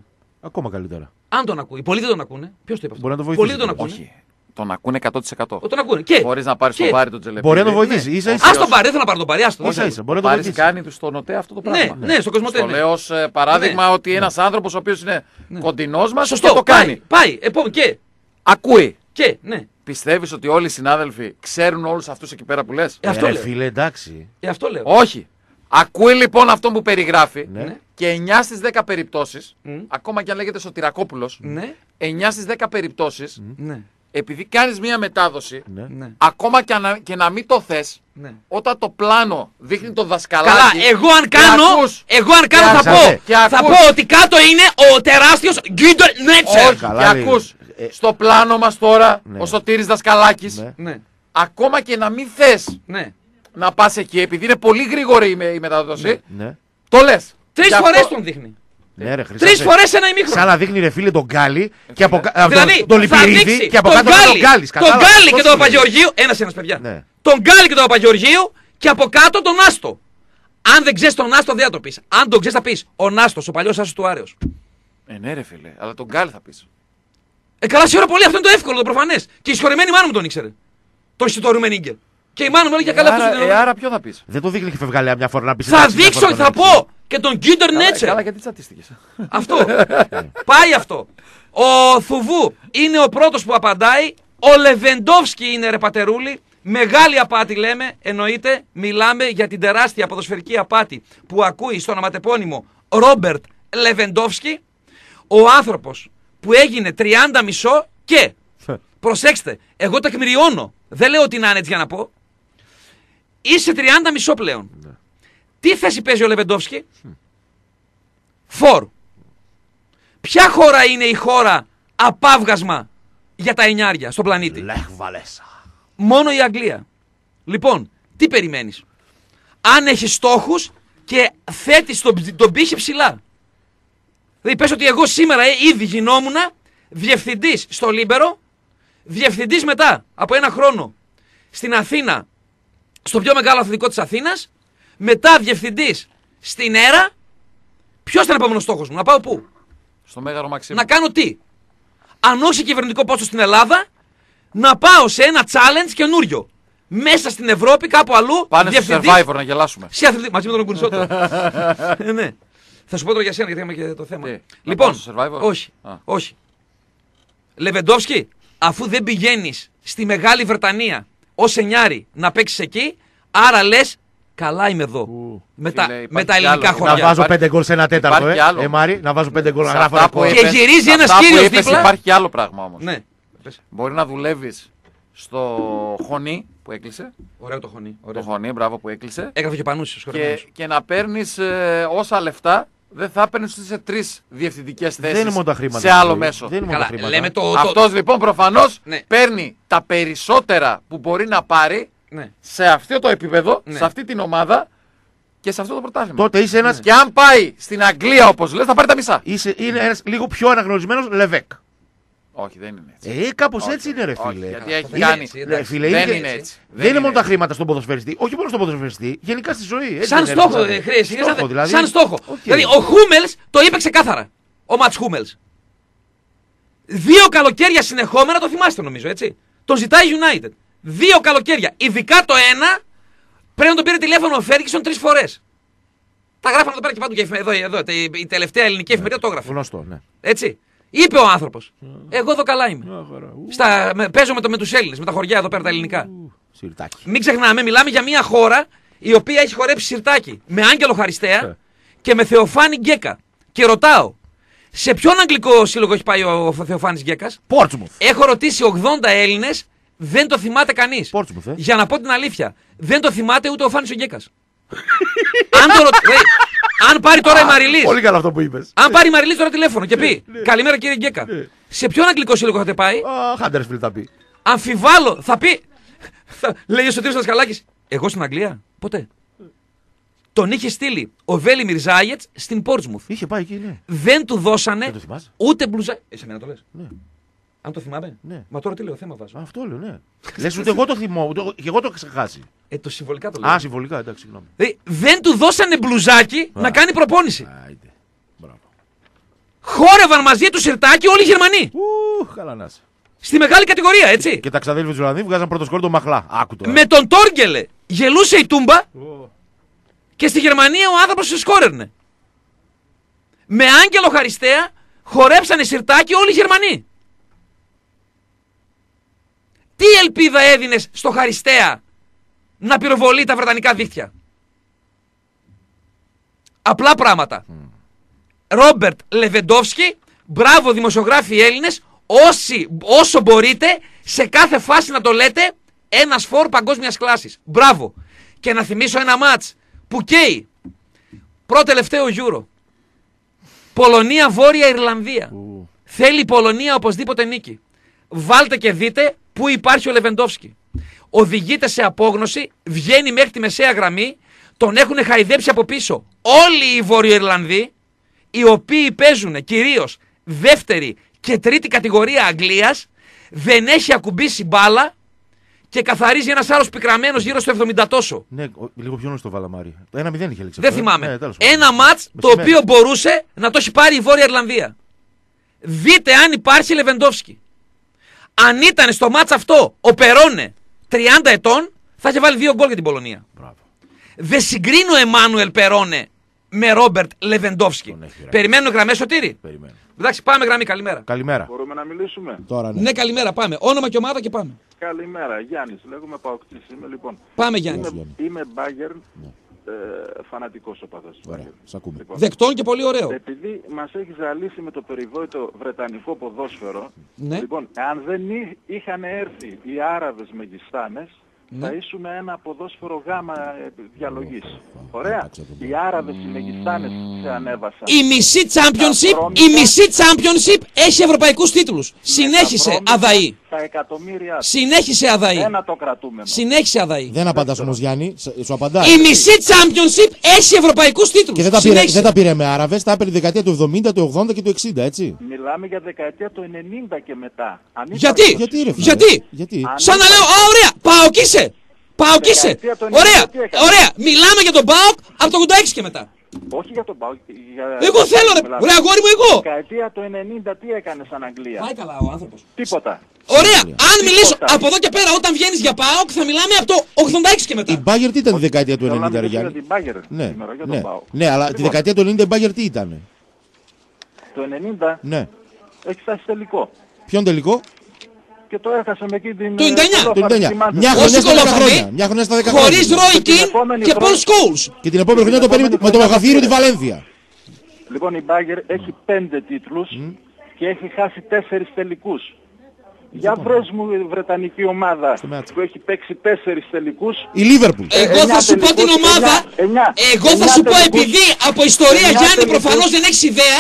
Ακόμα καλύτερα. Αν τον ακούει. Πολλοί δεν τον ακούνε. Ποιος το είπε αυτό? Μπορεί να το βοηθήσει. Πολλοί δεν τον ακούνε. Όχι. Τον ακούνε 100%. Τον ακούνε. Και. Μπορείς να πάρεις τον Πάρη τον Τζελεπίδη. Μπορεί να το βοηθήσει. Ναι. Ίσα-ίσα. Ας τον πάρει, δεν θέλω να πάρω τον πάρει. Άστο. Ίσα-ίσα. Μπορεί να το Πάρης βοηθήσει. κάνει στο ΝΟΤΕ αυτό το πράγμα. Ναι, στο Κοσμοτέ. Το λέω ως παράδειγμα ότι ένας άνθρωπος ο οποίος είναι κοντινός μας Σωστό. και το κάνει. Πάει. Και. Ακούει. Και. Ναι. Πιστεύεις ότι όλοι οι συνάδελφοι ξέρουν όλους αυτούς εκεί πέρα που λες? Αυτό λέω. Φίλε, εντάξει. Αυτό λέω. Όχι. Ακούει λοιπόν αυτό που περιγράφει Ναι. και 9 στις 10 περιπτώσεις, ακόμα και αν λέγεται Σωτηρακόπουλος, Ναι. 9 στις 10 περιπτώσεις, Ναι. επειδή κάνεις μία μετάδοση, Ναι. Ναι. ακόμα και να μην το θες, Ναι. όταν το πλάνο δείχνει το δασκαλάκι. Καλά, εγώ αν κάνω θα πω. και Θα ακούς. πω ότι κάτω είναι ο τεράστιος Γκίντερ Νέτσερ. Όχι, Καλά και λέει. ακούς στο πλάνο μας τώρα, Ναι. ο Σωτήρης Δασκαλάκης, Ναι. Ναι. ακόμα και να μην θες Ναι. να πας εκεί, επειδή είναι πολύ γρήγορη η μετάδοση, Ναι. το λες. 3 Γι' φορές αυτό- τον δείχνει. Ναι, ρε, Χρυσάφε. 3 φορές ένα ημίχρονο. Σαν να δείχνει ρε φίλε τον Γκάλι και από Δηλαδή, τον θα Λιπηρίδη δείξει και από τον κάτω τον Γκάλι, Γκάλι. τον Γκάλι και τον Παπαγεωργίου. Ένας παιδιά. Ναι. Τον Γκάλι και τον Παπαγεωργίου και από κάτω τον Άστο. Αν δεν ξέρεις τον Άστο, δεν θα το πεις. Αν τον ξέρεις, θα πεις ο Νάστος, ο παλιός Άστος του Άρεος. Ναι, ρε φίλε, αλλά τον Γκάλι θα πεις. Καλά, σε ώρα πολύ, αυτό είναι το εύκολο, το προφανές. Και η συγχωρεμένη μάνα μου τον ήξερε. Το Ρουμενίγκερ. Και η μάνα μου έλεγε καλά αυτό. Άρα ποιο θα πεις? Δεν το δείχνει και φευγαλέα μια φορά να πει. Θα δείξω, θα πω και τον Γκίντερ Νέτσερ. Καλά, γιατί τσατίστηκες. Αυτό. Πάει αυτό. Ο Θουβού είναι ο πρώτος που απαντάει. Ο Λεβεντόφσκι είναι ρε πατερούλη. Μεγάλη απάτη λέμε. Εννοείται, μιλάμε για την τεράστια ποδοσφαιρική απάτη που ακούει στον ονοματεπώνυμο Ρόμπερτ Λεβεντόφσκι. Ο άνθρωπος που έγινε 30 μισό και προσέξτε, εγώ τεκμηριώνω. Δεν λέω ότι είναι άνετς για να πω. Είσαι 30 μισό πλέον. Τι θέση παίζει ο Λεβεντόφσκι? Φορ. Ποια χώρα είναι η χώρα απάβγασμα για τα εννιάρια στον πλανήτη? Λεχ Βαλέσα. Μόνο η Αγγλία. Λοιπόν, τι περιμένεις? Αν έχεις στόχους και θέτεις τον πύχη ψηλά. Δηλαδή πες ότι εγώ σήμερα ήδη γινόμουν διευθυντής στο Λίμπερο, διευθυντής μετά από ένα χρόνο στην Αθήνα, στο πιο μεγάλο αθλητικό της Αθήνας, μετά διευθυντής στην ΕΡΑ. Ποιος ήταν ο επόμενος στόχος μου? Να πάω πού? Στο Μέγαρο Μαξίμου. Να κάνω τι? Αν όχι κυβερνητικό πόστο στην Ελλάδα, να πάω σε ένα challenge καινούριο. Μέσα στην Ευρώπη, κάπου αλλού. Πάνε στο Survivor να γελάσουμε. Σε αθλητή, μαζί με τον Κουνσότο. Ναι. Θα σου πω τώρα για σένα, γιατί έχουμε και το θέμα. Λοιπόν, όχι. Λεβεντόφσκι, αφού δεν πηγαίνεις στη Μεγάλη Βρετανία ως εννιάρη να παίξεις εκεί, άρα λες, καλά είμαι εδώ. Με τα ελληνικά χωριά. Να βάζω 5 γκολ σε ένα τέταρτο, Μάρι, να βάζω 5 γκολ να γράφω. Και γυρίζει ένας κύριος δίπλα. Υπάρχει και άλλο πράγμα όμως. Ναι. Μπορεί να δουλεύεις στο Χωνί που έκλεισε. Ωραίο το Χωνί. Το Χωνί, μπράβο, που έκλεισε. Έγραφε και Πανούσιος. Και να παίρνεις όσα λεφτά δεν θα παίρνεις σε 3 διευθυντικές θέσεις. Δεν είναι μόνο τα χρήματα. Σε άλλο μέσο. Δεν είναι μόνο τα χρήματα. Λέμε Αυτός λοιπόν προφανώς ναι. παίρνει τα περισσότερα που μπορεί να πάρει ναι. σε αυτό το επίπεδο, ναι. σε αυτή την ομάδα και σε αυτό το πρωτάθλημα. Τότε είσαι ένας. Και αν πάει στην Αγγλία όπως λες, θα πάρει τα μισά. Είναι ένας λίγο πιο αναγνωρισμένος Λεβέκ. Όχι, δεν είναι έτσι. Κάπως έτσι είναι, ρε φίλε. Γιατί έχει κάνει. Δεν είναι έτσι. Δεν είναι μόνο τα χρήματα στον ποδοσφαιριστή, όχι μόνο στον ποδοσφαιριστή, γενικά στη ζωή. Σαν στόχο, χρέση. Σαν στόχο. Δηλαδή, ο Χούμελς το είπε ξεκάθαρα. Ο Ματς Χούμελς. 2 καλοκαίρια συνεχόμενα, το θυμάστε νομίζω, έτσι. Τον ζητάει United. 2 καλοκαίρια. Ειδικά το ένα, πρέπει να τον πήρε τηλέφωνο ο Φέργκισον 3 φορές. Τα γράφανε εδώ πέρα και πάντου και εδώ, η τελευταία ελληνική εφημερίδα το έγραφε. Γνωστό, ναι. Έτσι. Είπε ο άνθρωπος. Εγώ εδώ καλά είμαι. Παίζω με τους Έλληνες, με τα χωριά εδώ πέρα τα ελληνικά. Σιρτάκι. Μην ξεχνάμε, μιλάμε για μια χώρα η οποία έχει χορέψει σιρτάκι με Άγγελο Χαριστέα και με Θεοφάνη Γκέκα. Και ρωτάω, σε ποιον αγγλικό σύλλογο έχει πάει ο Θεοφάνης Γκέκας? Πόρτσμουθ. Έχω ρωτήσει 80 Έλληνες, δεν το θυμάται κανείς. Για να πω την αλήθεια, δεν το θυμάται ούτε ο Φάνης ο Γκέκας. Αν πάρει τώρα η Μαριλής. Πολύ καλό αυτό που είπες. Αν πάρει η Μαριλής τώρα τηλέφωνο και πει καλημέρα κύριε Γκέκα, σε ποιον αγγλικό σύλλογο θα πάει? Χάντερσφιλντ θα πει. Αμφιβάλλω, θα πει. Λέει ο Σωτήρης Δασκαλάκης, εγώ στην Αγγλία, ποτέ. Τον είχε στείλει ο Βέλι Μιρζάιετς στην Πόρτσμουθ. Είχε πάει εκεί, ναι. Δεν του δώσανε ούτε μπλουζάκι. Εσύ μένα το λες? Ναι. Αν το θυμάμαι. Ναι. Μα τώρα τι λέω, θέμα βάζω. Αυτό λέω, ναι. Λες ούτε εγώ το θυμώ, ούτε και εγώ το έχω ξεχάσει. Το συμβολικά το λέω. Α, συμβολικά, εντάξει, συγγνώμη. Δεν του δώσανε μπλουζάκι να κάνει προπόνηση. Άιντε. Μπράβο. χόρευαν μαζί του σιρτάκι όλοι οι Γερμανοί. Καλά να είσαι. Στη μεγάλη κατηγορία, έτσι. Και τα ξαδέλφια του Ολλανδοί βγάζαν πρώτο σκόρ τον Μαχλά. Άκου τώρα. Με τον Τόργκελε γελούσε η Τούμπα και στη Γερμανία ο άνθρωπος σε σκόρερνε. Με Άγγελο Χαριστέα χορέψανε σιρτάκι όλοι οι Γερμανοί. Τι ελπίδα έδινες στο Χαριστέα να πυροβολεί τα βρετανικά δίχτυα? Απλά πράγματα. Ρόμπερτ Λεβεντόφσκι, μπράβο δημοσιογράφοι Έλληνες, όσο μπορείτε σε κάθε φάση να το λέτε, ένας φορ παγκόσμιας κλάσης. Μπράβο. Και να θυμίσω ένα μάτς που καίει. Πρώτο τελευταίο Euro. Πολωνία-Βόρεια Ιρλανδία. Θέλει η Πολωνία οπωσδήποτε νίκη. Βάλτε και δείτε πού υπάρχει ο Λεβεντόφσκι. Οδηγείται σε απόγνωση, βγαίνει μέχρι τη μεσαία γραμμή, τον έχουν χαϊδέψει από πίσω όλοι οι Βόρειο-Ιρλανδοί, οι οποίοι παίζουν κυρίως δεύτερη και τρίτη κατηγορία Αγγλίας, δεν έχει ακουμπήσει μπάλα και καθαρίζει ένας άλλος πικραμένος γύρω στο 70 τόσο. Ναι, λίγο πιο νωρίς το Βαλαμάρι. 1-0 είχε λήξει. Δεν θυμάμαι. Ένα μάτς το οποίο μπορούσε να το έχει πάρει η Βόρεια Ιρλανδία. Δείτε αν υπάρχει Λεβεντόφσκι. Αν ήταν στο μάτς αυτό ο Περόνε 30 ετών, θα είχε βάλει 2 γκολ για την Πολωνία. Μπράβο. Δεν συγκρίνω Εμμάνουελ Περόνε με Ρόμπερτ Λεβεντόφσκι. Περιμένουν γραμμές, Σωτήρη? Περιμένω. Εντάξει, πάμε γραμμή, καλημέρα. Καλημέρα. Μπορούμε να μιλήσουμε? Τώρα, ναι. Ναι, καλημέρα, πάμε. Όνομα και ομάδα και πάμε. Καλημέρα, Γιάννης. Λέγομαι Παοκτής. Είμαι λοιπόν. Πάμε, Γιάννη. Είμαι Bayern, φανατικός οπαδός. Ωραία, σ' ακούμε. Λοιπόν, Δεκτών και πολύ ωραίο. επειδή μας έχει ζαλίσει με το περιβόητο βρετανικό ποδόσφαιρο, Ναι. λοιπόν, αν δεν είχαν έρθει οι Άραβες μεγιστάνες, Ναι. θα ήσουν ένα ποδόσφαιρο γάμα διαλογής. Ωραία. Οι Άραβες οι μεγιστάνες σε ανέβασαν. Η μισή championship έχει ευρωπαϊκούς τίτλους. Συνέχισε, Αδαή. Τα εκατομμύρια. Συνέχισε, Αδαή. Ένα το κρατούμενο. Συνέχισε, Αδαή. Δεν απαντάς όμως, Γιάννη. Σου απαντάει. Η μισή championship έχει ευρωπαϊκούς τίτλους. Και δεν τα πήρε με Άραβες, τα έπαιρνε τη δεκαετία του 70, του 80 και του 60, έτσι. Μιλάμε για δεκαετία του 90 και μετά. Αν Γιατί? Γιατί, ρε φίλε? Γιατί? Γιατί? Σαν να λέω, ωραία, Παοκίσε. Παοκίσε. Δεκαετία του 90 Ωραία, τι έκανε? ωραία. Μιλάμε για τον Πάοκ από το 86 και μετά. Όχι για τον Πάο. Εγώ θέλω, ρε. Ωραία, αγόρι μου, εγώ. Δεκαετία του 90 τι έκανε σαν Αγγλία? Πάει καλά ο άνθρωπος. Τίποτα. Ωραία, αν μιλήσω Τίποτα. από εδώ και πέρα όταν βγαίνεις για ΠΑΟΚ θα μιλάμε από το 86 και μετά. Η Μπάγερ τι ήταν τη δεκαετία του Θέλω να 90, ρε μιλήσω για Γιάννη? την Bayern Ναι, σήμερα, για ναι, τον Πάο. ναι, αλλά τη Λοιπόν, δεκαετία του 90 η Μπάγερ τι ήταν? Το 90 Ναι. έχει φτάσει τελικό. Ποιον τελικό? Και το έχασε με εκεί την... Το 99. Το 99. Μια Ως χρονιά στα 10 κολοφαρμί, χρόνια. Μια χρονιά στα 10 χωρίς χρόνια. Ρόι Κιν επόμενη και Πολ χρονιά- Σκόουλς. Και την επόμενη χρονιά το παίρνει με το Μεγαθύριο τη Βαλένθια. Λοιπόν, η Bayern έχει 5 τίτλους και έχει χάσει 4 τελικούς. Για βρες μου βρετανική ομάδα μάτσο. που έχει παίξει 4 τελικούς. Η Λίβερπουλ. Εγώ θα σου πω την ομάδα. Εγώ θα σου πω επειδή από ιστορία, Γιάννη, προφανώς δεν έχεις ιδέα,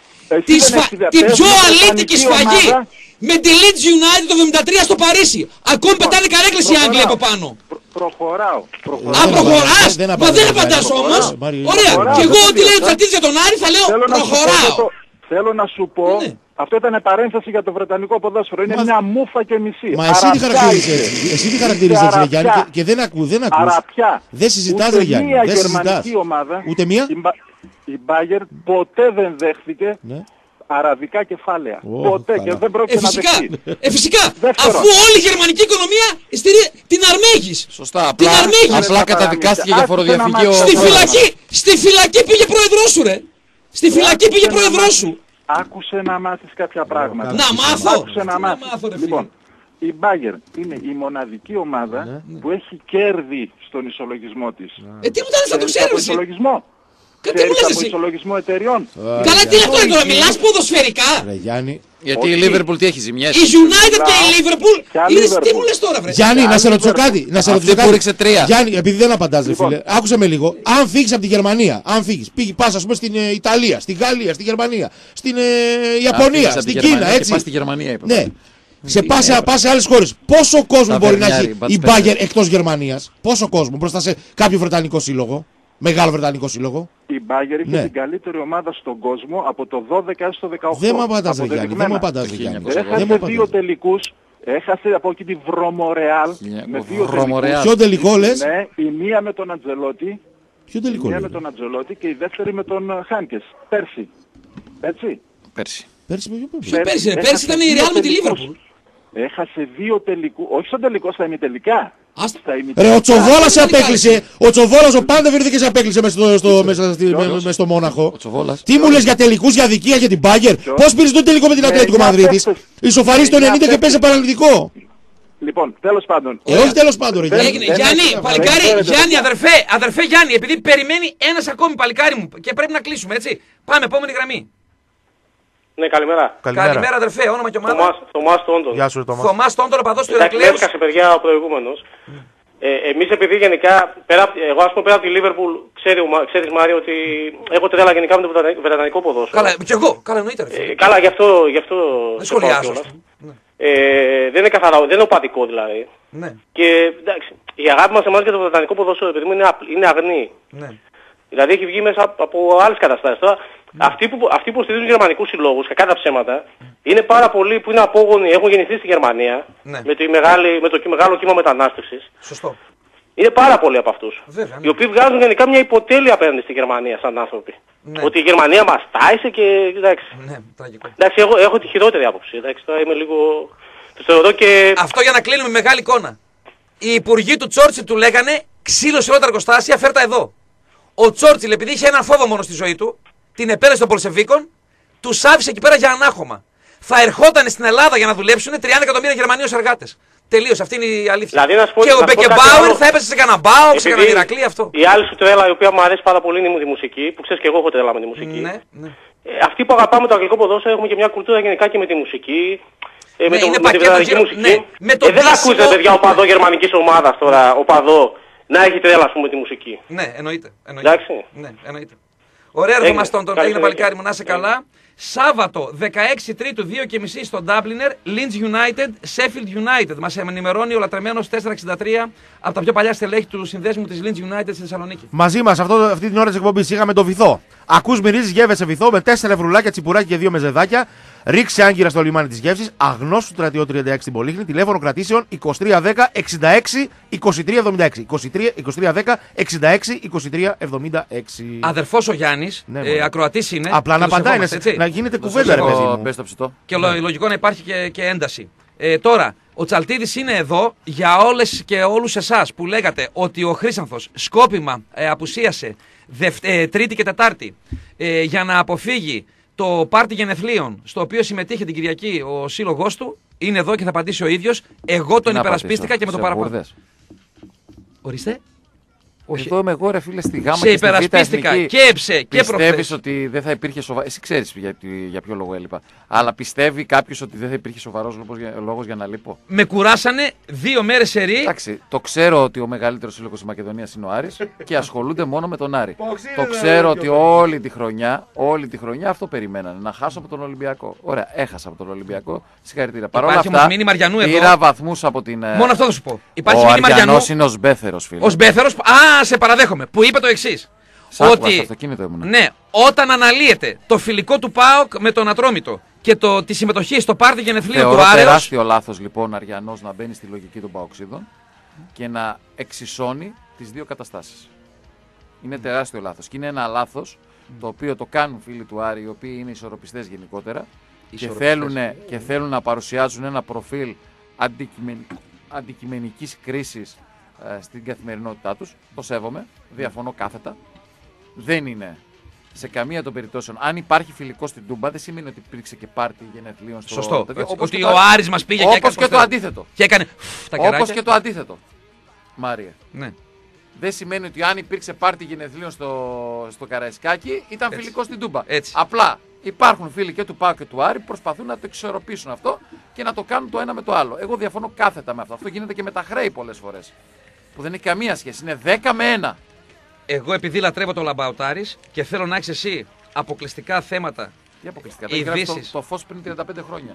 την πιο αλήτικη σφαγή με τη Leeds United το 73 στο Παρίσι. Ακόμη πετάνε καρέκλες οι Άγγλοι από πάνω. Προχωράω. Α, προχωράς! δεν Μα απαντάς, δεν απαντάς Μάριο. όμως. Μάριο, Ωραία. προχωράω. Και εγώ Δεν ό,τι λέει ο πειράζει. Τσατής για τον Άρη θα λέω προχωράω. Θέλω να σου πω, Ναι. αυτό ήταν παρένθεση για το βρετανικό ποδόσφαιρο. Είναι Μα- μια μούφα και μισή. Μα εσύ τι Αραπιά χαρακτηρίζεις είσαι. έτσι? Εσύ τι χαρακτηρίζεις έτσι, ρε Γιάννη? Και δεν ακούς. Αραπιά. Δεν συζητάς, Ούτε ρε Γιάννη. μία Δεν συζητάς. γερμανική ομάδα. Ούτε μία. Η Bayern ποτέ δεν δέχθηκε Ναι. αραβικά κεφάλαια. Ω, Ποτέ καλά. και δεν πρόκειται να Φυσικά. δεχτεί. Φυσικά. Δεύτερον. Αφού όλη η γερμανική οικονομία την αρμέγεις. Σωστά. Την Απλά, αρμέγεις. απλά καταδικάστηκε για Άκουσε φοροδιαφυγή να ο μας- Στη πρόγραμμα. φυλακή πήγε πρόεδρός σου, ρε. Στη φυλακή πήγε Άκουσε να πρόεδρός μάθεις- σου. Άκουσε να μάθεις κάποια πράγματα. Να μάθω. Άκουσε να Τι μάθεις. μάθω, ρε φίλε. Λοιπόν, η Bayern είναι η μοναδική ομάδα που έχει κέρδη στον ισολογισμό της. Τι μου τα λες, θα το Ξέρεις ξέρω από εσύ. ισολογισμό. Τι μου Ξέρεις λες από εσύ. ισολογισμό εταιριών. Καλά, τι είναι αυτό τώρα, μιλάς ποδοσφαιρικά. Ρε Γιάννη. Γιατί η Όχι. Liverpool τι έχει ζημιές. Η United και η Liverpool. Ποια λες, Τι Liverpool? μου λες τώρα, βρε. Γιάννη, να σε ρωτήσω Liverpool. κάτι. Να σε Αυτή ρωτήσω που κάτι. ρίξε 3. Γιάννη, επειδή δεν απαντάς, ρε Λοιπόν. φίλε, άκουσε με λίγο. Αν φύγεις από τη Γερμανία, αν φύγεις, πας ας πούμε στην Ιταλία, στην Γαλλία, στη Γερμανία, στην Ιαπωνία, στην Κίνα, Και έτσι. πας στη Γερμανία, είπε. Ναι. Σε πας σε άλλες χώρες. Πόσο κόσμο Τα μπορεί να Βερνιάρη, έχει Μπατς η Πέντερ. Bayern εκτός Γερμανίας? Πόσο κόσμο μπροστά σε κάποιο βρετανικό σύλλογο? Μεγάλο βρετανικό σύλλογο. Η Bayern είχε Ναι. την καλύτερη ομάδα στον κόσμο από το 12 έως το 18. Δεν μου απαντάς, ρε Γιάννη. Δεν Αποδεδειγμένα. μου απαντάς, ρε Γιάννη. Δεν μου Έχασε δύο απαντάς. τελικούς. Έχασε από εκεί τη Βρωμορεάλ με δύο Βρωμορεάλ. Ποιο τελικό λες? Ναι, η μία με τον Αντζελότη, Ποιο η τελικό μία λες? με τον Αντζελότη και η δεύτερη με τον Χάνκες. Πέρσι. Έτσι. Πέρσι. Πέρσι ήταν η Real με τη Liverpool. Έχασε 2 τελικούς, όχι στον τελικό, στα ημιτελικά. Ρε, ο Τσοβόλας σε απέκλεισε. Ο Τσοβόλας, ο Πάντεβιρ και σε απέκλεισε μέσα στο Μόναχο. Τι μου λες για τελικούς, για αδικία, για την Μπάγκερ? Πώς πήρες τον τελικό με την Ατλέτικο Μαδρίτης? Ισοφαρίζει το 90 και παίζει παραλυτικό. Λοιπόν, τέλος πάντων. Όχι τέλος πάντων, ρε. Γιάννη, παλικάρι, Γιάννη, αδερφέ Γιάννη, επειδή περιμένει ένας ακόμη παλικάρι μου και πρέπει να κλείσουμε, έτσι. Πάμε, επόμενη γραμμή. Ναι, καλημέρα. Καλημέρα, αδερφέ, όνομα και ομάδα. Θωμάς Τόντον. Γεια σου, Θωμάς. Θωμάς Τόντον, οπαδός του Εντάξει, Ηρακλέους. έφτασε παιδιά ο προηγούμενος. Εμείς επειδή γενικά, εγώ ας πούμε πέρα από τη Λίβερπουλ, ξέρεις Μάριο ότι έχω τρέλα γενικά με το βρετανικό ποδόσφαιρο. Καλά, και εγώ, καλά εννοείται. Καλά, γι' αυτό Δεν σχολιάζω. δεν είναι καθαρά, δεν είναι οπαδικό δηλαδή. Ναι. Και εντάξει, η αγάπη μας εμάς για το βρετανικό ποδόσφαιρο επειδή είναι αγνή. Ναι. Δηλαδή έχει βγει μέσα από άλλες καταστάσεις. Τώρα, αυτοί που στηρίζουν γερμανικούς συλλόγους, κακά τα ψέματα, είναι πάρα πολλοί που είναι απόγονοι, έχουν γεννηθεί στη Γερμανία, ναι, με το μεγάλο κύμα μετανάστευσης. Σωστό. Είναι πάρα πολλοί από αυτούς. Βέβαια, ναι. Οι οποίοι βγάζουν γενικά μια υποτέλεια απέναντι στη Γερμανία σαν άνθρωποι. Ναι. Ότι η Γερμανία μας τάισε και εντάξει. Ναι, τραγικό. Εντάξει, εγώ έχω τη χειρότερη άποψη. Εντάξει, τώρα είμαι λίγο... Το θεωρώ και... Αυτό για να κλείνουμε μεγάλη εικόνα. Οι υπουργοί του Τσόρτσιλ του λέγανε ξύλο σε όλα τα εργοστάσια, φέρτα εδώ. Ο Τσόρτσιλ, επειδή είχε έναν φόβο μόνο στη ζωή του, την επέλεση των Πολσεβίκων, τους άφησε εκεί πέρα για ανάχωμα. Θα ερχόταν στην Ελλάδα για να δουλέψουν 30 εκατομμύρια Γερμανοί ως εργάτες. Τελείως, αυτή είναι η αλήθεια. Δηλαδή, και ο Μπεκεμπάουερ θα έπεσε σε κανένα Μπάο, σε κανένα Ηρακλή, αυτό. Η άλλη σου τρέλα, η οποία μου αρέσει πάρα πολύ, είναι η μουσική, που ξέρεις και εγώ έχω τρέλα με τη μουσική. Ναι, ναι. Αυτοί που αγαπάμε το αγγλικό ποδόσφαιρο έχουμε και μια κουλτούρα γενικά και με τη μουσική. Ναι, με τη βρετανική μουσική. Ναι, με το δεν ακούσετε παιδιά οπαδό γερμανικής ομάδας τώρα, οπαδό, να έχει τρέλα ας πούμε με τη μουσική. Ναι, εννοείται. Εντάξει. Ναι, εννοείται. Ωραία, ρε Θωμάς Τόντον, έγινε παλικάρι μου, να είσαι καλά. Σάββατο 16 Τρίτου 2.30 στο Ντάμπλινερ, Leeds United, Sheffield United. Μας ενημερώνει ο λατρεμένος 463 από τα πιο παλιά στελέχη του συνδέσμου της Leeds United στη Θεσσαλονίκη. Μαζί μας αυτή την ώρα της εκπομπής είχαμε το βυθό. Ακούς μυρίζεις, γεύεσαι βυθό με 4 ευρουλάκια, τσιπουράκι και 2 μεζεδάκια. Ρίξε άγκυρα στο λιμάνι της γεύσης. Αγνώστου στρατιώ 36 στην Πολύχνη. Τηλέφωνο κρατήσεων 2310 66 2376. 2310 66 2376. Αδερφός ο Γιάννης, Ναι, ακροατής είναι. Απλά να απαντάει, να γίνεται κουβέντα, ρε παιδί μου. Και λογικό να υπάρχει και ένταση. Τώρα, ο Τσαλτίδης είναι εδώ για όλες και όλους εσάς που λέγατε ότι ο Χρήσανθος σκόπιμα απουσίασε Τρίτη και Τετάρτη για να αποφύγει το πάρτι γενεθλίων στο οποίο συμμετείχε την Κυριακή ο σύλλογός του. Είναι εδώ και θα απαντήσει ο ίδιος. Εγώ τον υπερασπίστηκα και με το παραπάνω. Ορίστε. Όχι. Εδώ είμαι εγώ, ρε φίλε, στη γάμα σε και στη υπερασπίστηκα Β' και έψε και προχθές. Πιστεύεις ότι δεν θα υπήρχε σοβαρό. Εσύ ξέρεις για ποιο λόγο έλειπα. Αλλά πιστεύει κάποιος ότι δεν θα υπήρχε σοβαρός λόγος για να λείπω. Με κουράσανε 2 μέρες σε ρί. Εντάξει, το ξέρω ότι ο μεγαλύτερος σύλλογος της Μακεδονίας είναι ο Άρης και ασχολούνται μόνο με τον Άρη. Το ξέρω ότι όλη τη χρονιά αυτό περιμένανε. Να χάσω από τον Ολυμπιακό. Ωραία, έχασα από τον Ολυμπιακό. Συγχαρητήρια. Παρ' όλα αυτά, πήρα βαθμούς από την. Μόνο αυτό θα σου πω. Ο Αριανός είναι ο Σμπέθερος, φίλε. Ο Σμπέθερος, σε παραδέχομαι, που είπε το εξής. Ότι ναι, όταν αναλύεται το φιλικό του ΠΑΟΚ με τον Ατρόμητο και τη συμμετοχή στο πάρτι γενεθλίου του Άρεος. Είναι τεράστιο λάθος λοιπόν Αριανός να μπαίνει στη λογική των ΠΑΟΚσίδων και να εξισώνει τις δύο καταστάσεις. Είναι τεράστιο λάθος και είναι ένα λάθος το οποίο το κάνουν φίλοι του Άρη, οι οποίοι είναι ισορροπιστές γενικότερα και θέλουν να παρουσιάζουν ένα προφίλ αντικειμενικής κρίσης στην καθημερινότητά τους. Το σέβομαι, διαφωνώ κάθετα. Δεν είναι σε καμία των περιπτώσεων. Αν υπάρχει φιλικό στην Τούμπα, δεν σημαίνει ότι υπήρξε και πάρτι γενεθλίων στο. Σωστό. Ότι ο Άρης μας πήγε όπως και το αντίθετο. Και έκανε τα κεράκια. Όπως και το αντίθετο. Μάρια. Ναι. Δεν σημαίνει ότι αν υπήρξε πάρτι γενεθλίων στο Καραϊσκάκι ήταν φιλικό στην Τούμπα. Έτσι. Απλά υπάρχουν φίλοι και του ΠΑΟΚ και του Άρη που προσπαθούν να το εξορροπήσουν αυτό και να το κάνουν το ένα με το άλλο. Εγώ διαφωνώ κάθετα με αυτό. Αυτό γίνεται και με τα χρέη πολλές φορές. Που δεν έχει καμία σχέση. Είναι 10 με 1. Εγώ επειδή λατρεύω το Λαμπαουτάρης και θέλω να έχεις εσύ αποκλειστικά θέματα. Τι αποκλειστικά. Ειδήσεις. Το φως πριν 35 χρόνια.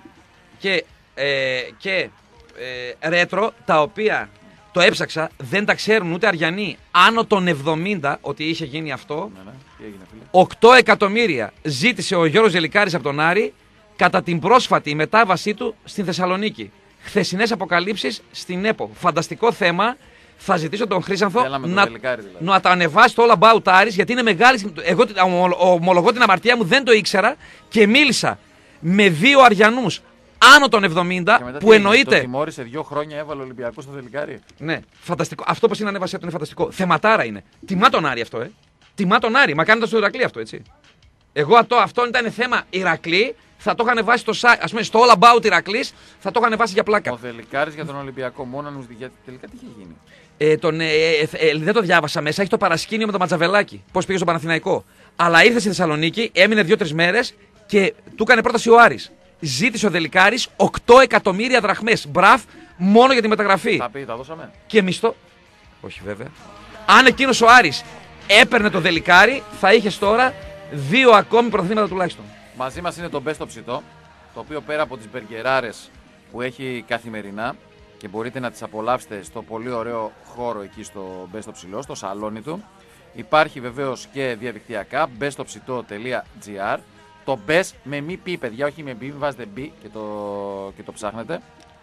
Και ρέτρο τα οποία το έψαξα, δεν τα ξέρουν ούτε Αριανοί. Άνω των 70 ότι είχε γίνει αυτό. Ναι. Τι έγινε, φίλε? 8 εκατομμύρια ζήτησε ο Γιώργος Ζελικάρης από τον Άρη κατά την πρόσφατη μετάβασή του στην Θεσσαλονίκη. Χθεσινές αποκαλύψεις στην ΕΠΟ. Φανταστικό θέμα. Θα ζητήσω τον Χρήσανθο να τα ανεβάσει το All About Aris γιατί είναι μεγάλη. Εγώ ομολογώ την αμαρτία μου, δεν το ήξερα και μίλησα με 2 Αριανούς άνω των 70, που εννοείται. Το τιμώρησε 2 χρόνια, έβαλε ο Ολυμπιακός στο τελικάρι. Ναι, φανταστικό. Αυτό πως είναι ανέβασε είναι φανταστικό. Θεματάρα είναι. Τιμά τον Άρη αυτό, Τιμά τον Άρη. Μα κάνετε στο Ηρακλή αυτό, έτσι. Εγώ αυτό ήταν θέμα Ηρακλή, θα το είχαν βάσει ας πούμε, στο All About Ηρακλής, θα το είχαν βάσει για πλάκα. Ο τελικάρης για τον Ολυμπιακό, μόνο αν τελικά τι είχε γίνει. Δεν το διάβασα μέσα, έχει το παρασκήνιο με το Ματζαβελάκι. Πώς πήγε στο Παναθηναϊκό. Αλλά ήρθε στη Θεσσαλονίκη, έμεινε 2-3 μέρες και του έκανε πρόταση ο Άρης. Ζήτησε ο Δελικάρης 8 εκατομμύρια δραχμές. Μπραφ, μόνο για τη μεταγραφή. Τα δώσαμε. Και μισθό. Όχι βέβαια. Αν εκείνος ο Άρης έπαιρνε το Δελικάρι, θα είχες τώρα 2 ακόμη πρωταθλήματα τουλάχιστον. Μαζί μας είναι το Best το ψητό, το οποίο πέρα από τις μπεργκεράρες που έχει καθημερινά και μπορείτε να τις απολαύσετε στο πολύ ωραίο χώρο εκεί στο Best το ψηλό, στο σαλόνι του. Υπάρχει βεβαίως και διαδικτυακά, bestopsito.gr. Το best με μη πει, παιδιά, όχι με μπι, μην βάζετε μπι και το ψάχνετε.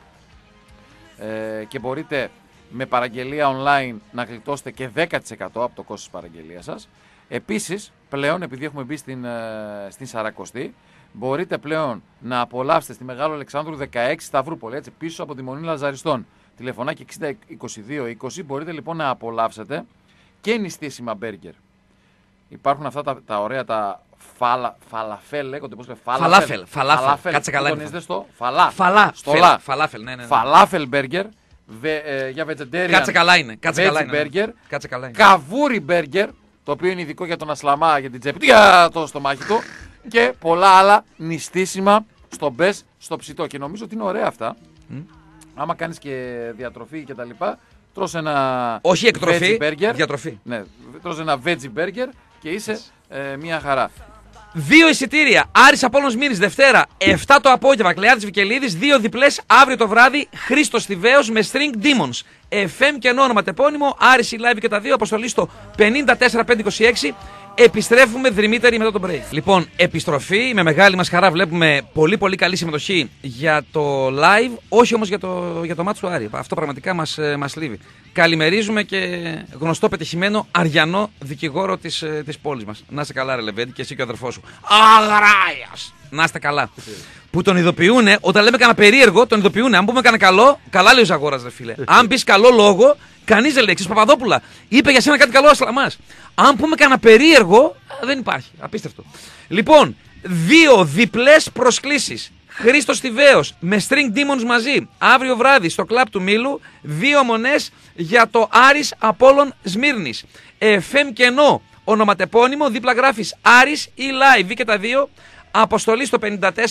Και μπορείτε με παραγγελία online να γλιτώσετε και 10% από το κόστος της παραγγελίας σας. Επίσης, πλέον, επειδή έχουμε μπει στην Σαρακοστή, μπορείτε πλέον να απολαύσετε στη Μεγάλο Αλεξάνδρου 16 Σταυρούπολη, έτσι, πίσω από τη Μονή Λαζαριστών. Τηλεφωνάκι 60-22-20, μπορείτε λοιπόν να απολαύσετε και νηστίσιμα μπέργκερ. Υπάρχουν αυτά τα ωραία τα φαλαφέλ, λέγονται, πώς λέτε, φαλάφελ, κάτσε καλά. Τονίζετε στο φαλάφελ, ναι. Φαλάφελ μπέργκερ, για vegetarian. Κάτσε καλά είναι. Μπέργκερ, κάτσε καλά είναι. καβούρι μπέργκερ, το οποίο είναι ειδικό για τον ασλαμά, για την τσέπη, για το στομάχι του, και πολλά άλλα νηστίσιμα στο Best στο ψητό. Και νομίζω ότι είναι ωραία αυτά. Άμα κάνεις και διατροφή και τα λοιπά, τρως ένα όχι εκτροφή, burger, διατροφή. Ναι, τρως ένα veggie burger και είσαι μια χαρά. 2 εισιτήρια. Άρης Απόλλωνας Μύρης Δευτέρα 7 το απόγευμα. Κλειάδης Βικελίδης. 2 διπλές αύριο το βράδυ. Χρήστος Θηβαίος με String Demons. FM και όνομα τεπώνυμο. Άρης Live και τα 2. Αποστολή στο 54526. Επιστρέφουμε δρυμύτεροι μετά τον break. Λοιπόν, επιστροφή. Με μεγάλη μας χαρά βλέπουμε πολύ πολύ καλή συμμετοχή για το live. Όχι όμως για το μάτς του Άρη. Αυτό πραγματικά μας λείβει. Καλημερίζουμε και γνωστό πετυχημένο αριανό δικηγόρο της πόλης μας. Να είστε καλά, ρε Λεβέντη, και εσύ και ο αδερφός σου. Αγράιας! Να είστε καλά. Που τον ειδοποιούνε, όταν λέμε κανένα περίεργο, τον ειδοποιούνε. Αν πούμε κανένα καλό, καλά λέει ο Ζαγόρας, ρε φίλε. Αν πεις καλό λόγο, κανείς δεν λέει. Ξέρεις, Παπαδόπουλα, είπε για σένα κάτι καλό ο Ασλαμάς. Αν πούμε κανένα περίεργο, δεν υπάρχει. Απίστευτο. Λοιπόν, 2 διπλές προσκλήσεις. Χρήστος Θηβαίος με String Demons μαζί. Αύριο βράδυ στο κλαμπ του Μήλου. 2 μονές για το Άρης Απόλλων Σμύρνης. FM κενό ονοματεπώνυμο. Δίπλα γράφεις Άρης ή Live και τα 2. Αποστολή στο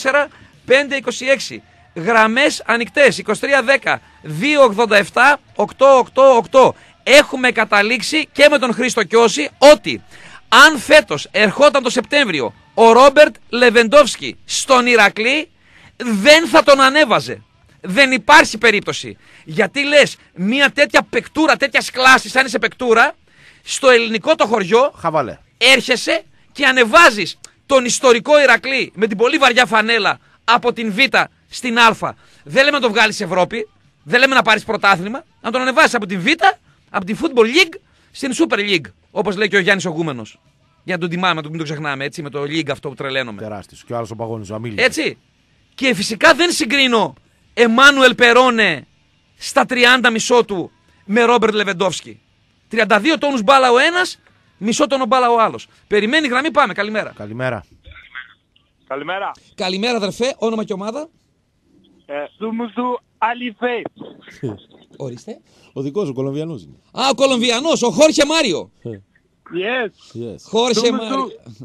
54-526. Γραμμές ανοιχτές 2310 287 888. Έχουμε καταλήξει και με τον Χρήστο Κιώση ότι αν φέτος ερχόταν το Σεπτέμβριο ο Ρόμπερτ Λεβεντόφσκι στον Ηρακλή, δεν θα τον ανέβαζε. Δεν υπάρχει περίπτωση. Γιατί λες μια τέτοια παικτούρα, τέτοια κλάση σαν είσαι παικτούρα, στο ελληνικό το χωριό χαβαλέ. Έρχεσαι και ανεβάζεις τον ιστορικό Ηρακλή με την πολύ βαριά φανέλα από την Β στην Α. Δεν λέμε να το βγάλεις Ευρώπη, δεν λέμε να πάρεις πρωτάθλημα, να τον ανεβάσεις από την Β, από την Football League στην Super League, όπως λέει και ο Γιάννης ο Γκούμενος. Για να τον τιμάμε, μην το ξεχνάμε, έτσι, με το League αυτό που τρελαίνομαι. Τεράστιος. Και ο άλλος ο Παγώνης, ο Αμίλης. Έτσι. Και φυσικά δεν συγκρίνω Εμμάνουελ Περόνε στα 30 μισό του με Ρόμπερτ Λεβεντόφσκι. 32 τόνους μπάλα ο ένας, μισό τόνο μπάλα ο άλλος. Περιμένει γραμμή, πάμε. Καλημέρα. Καλημέρα. Καλημέρα. Καλημέρα, αδερφέ. Όνομα και ομάδα. Σουμουζού Αλιφέ. Ορίστε. Ο δικός σου, ο Κολομβιανός είναι. Α, ο Κολομβιανός, ο Χόρχε Μάριο. Yes. Χόρχε Μάριο.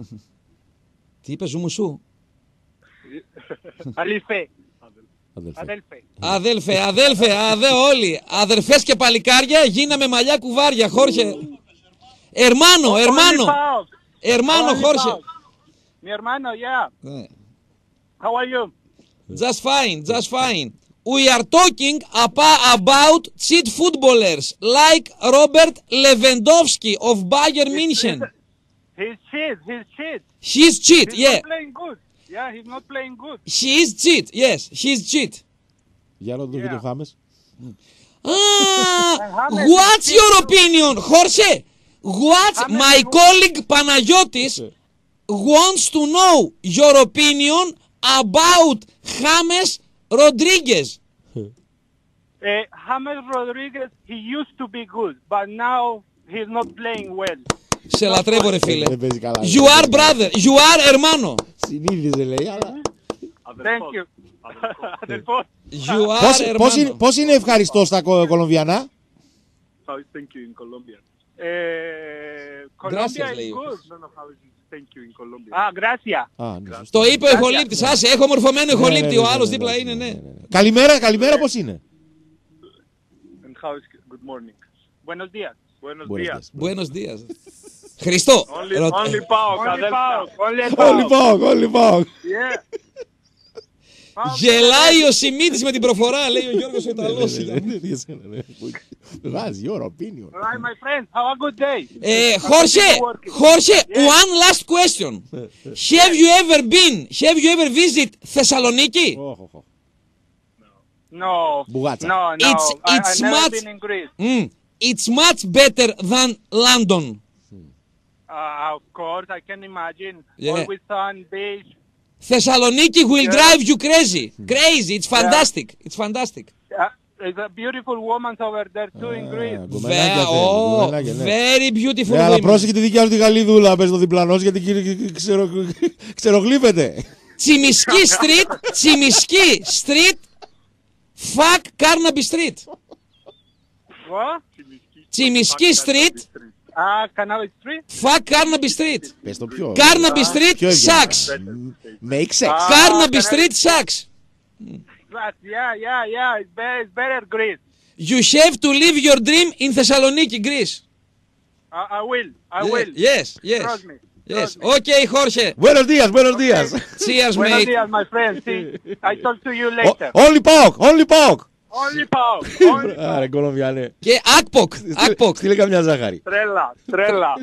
Τι είπε, Ζουμουσού. Αλιφέ. Αδέλφε, όλοι. Αδερφές και παλικάρια, γίναμε μαλλιά κουβάρια, Χόρχε. Hermano, Jorge. Mi hermano, yeah. How are you? Just fine. We are talking about cheat footballers like Robert Lewandowski of Bayern München. He's cheat. He's cheat, He's yeah. not playing good. Yeah, he's not playing good. He is cheat, yes, he's cheat. Για να το δείτε Χάμες. What's your opinion, Jorge? My colleague Panagiotis wants to know your opinion about James Rodriguez. James Rodriguez, he used to be good, but now he's not playing well. Σε λατρεύω ρε φίλε. Δεν παίζει καλά. You are brother, you are hermano. Συνήθιζε λέει, αλλά... Thank you. Αδελφός. You are hermano. Πώς είναι ευχαριστώ στα κολομβιανά? How is thank you in Colombia? Gracias, Colombia λέει. is good. No, how is thank you in Colombia? Gracias. Το είπε ο ηχολήπτης, άσε, έχω μορφωμένο ηχολήπτη, ο άλλος δίπλα είναι, ναι. Καλημέρα πώς είναι? And how is good morning? Buenos días. Buenos días. Buenos días. Χριστό. Only Pauk, αδελφός. Όλοι πάω. Yeah. Γελάει ο Σιμίτης με την προφορά, λέει ο Γιώργος ο Ιταλός. That's your opinion. Alright, my friends, have a good day. Jorge, one last question. Have you ever visit Thessaloniki? No. Μπουγάτσα. No. It's I've never much- been in Greece. It's much better than London. Of course, I can imagine. Yeah. Always sun, beach. Thessaloniki will drive you crazy. Crazy, it's fantastic. It's fantastic. There's a beautiful woman over there too in Greece. Very beautiful Αλλά women. πρόσεχε τη δικιά σου τη Γαλλίδουλα, πες το διπλανός, γιατί ξερογλύφεται. Τσιμισκή Street, fuck Carnaby Street. What? Τσιμισκή Street, Canal Street? fuck Carnaby Street. Πες το πιο. Carnaby Street sucks. Make sex. Carnaby Street sucks. Yeah. It's better Greece. You have to live your dream in Thessaloniki, Greece. I will. Yes. Trust me. Yes. Okay, Jorge. Buenos días. Cheers, Buenos mate. días, my friend. See, I talk to you later. Only Pauk. Only Pauk. Άρα Κολομβιανέ. Και Akpok. Στείλε καμιά ζάχαρη. Τρέλα.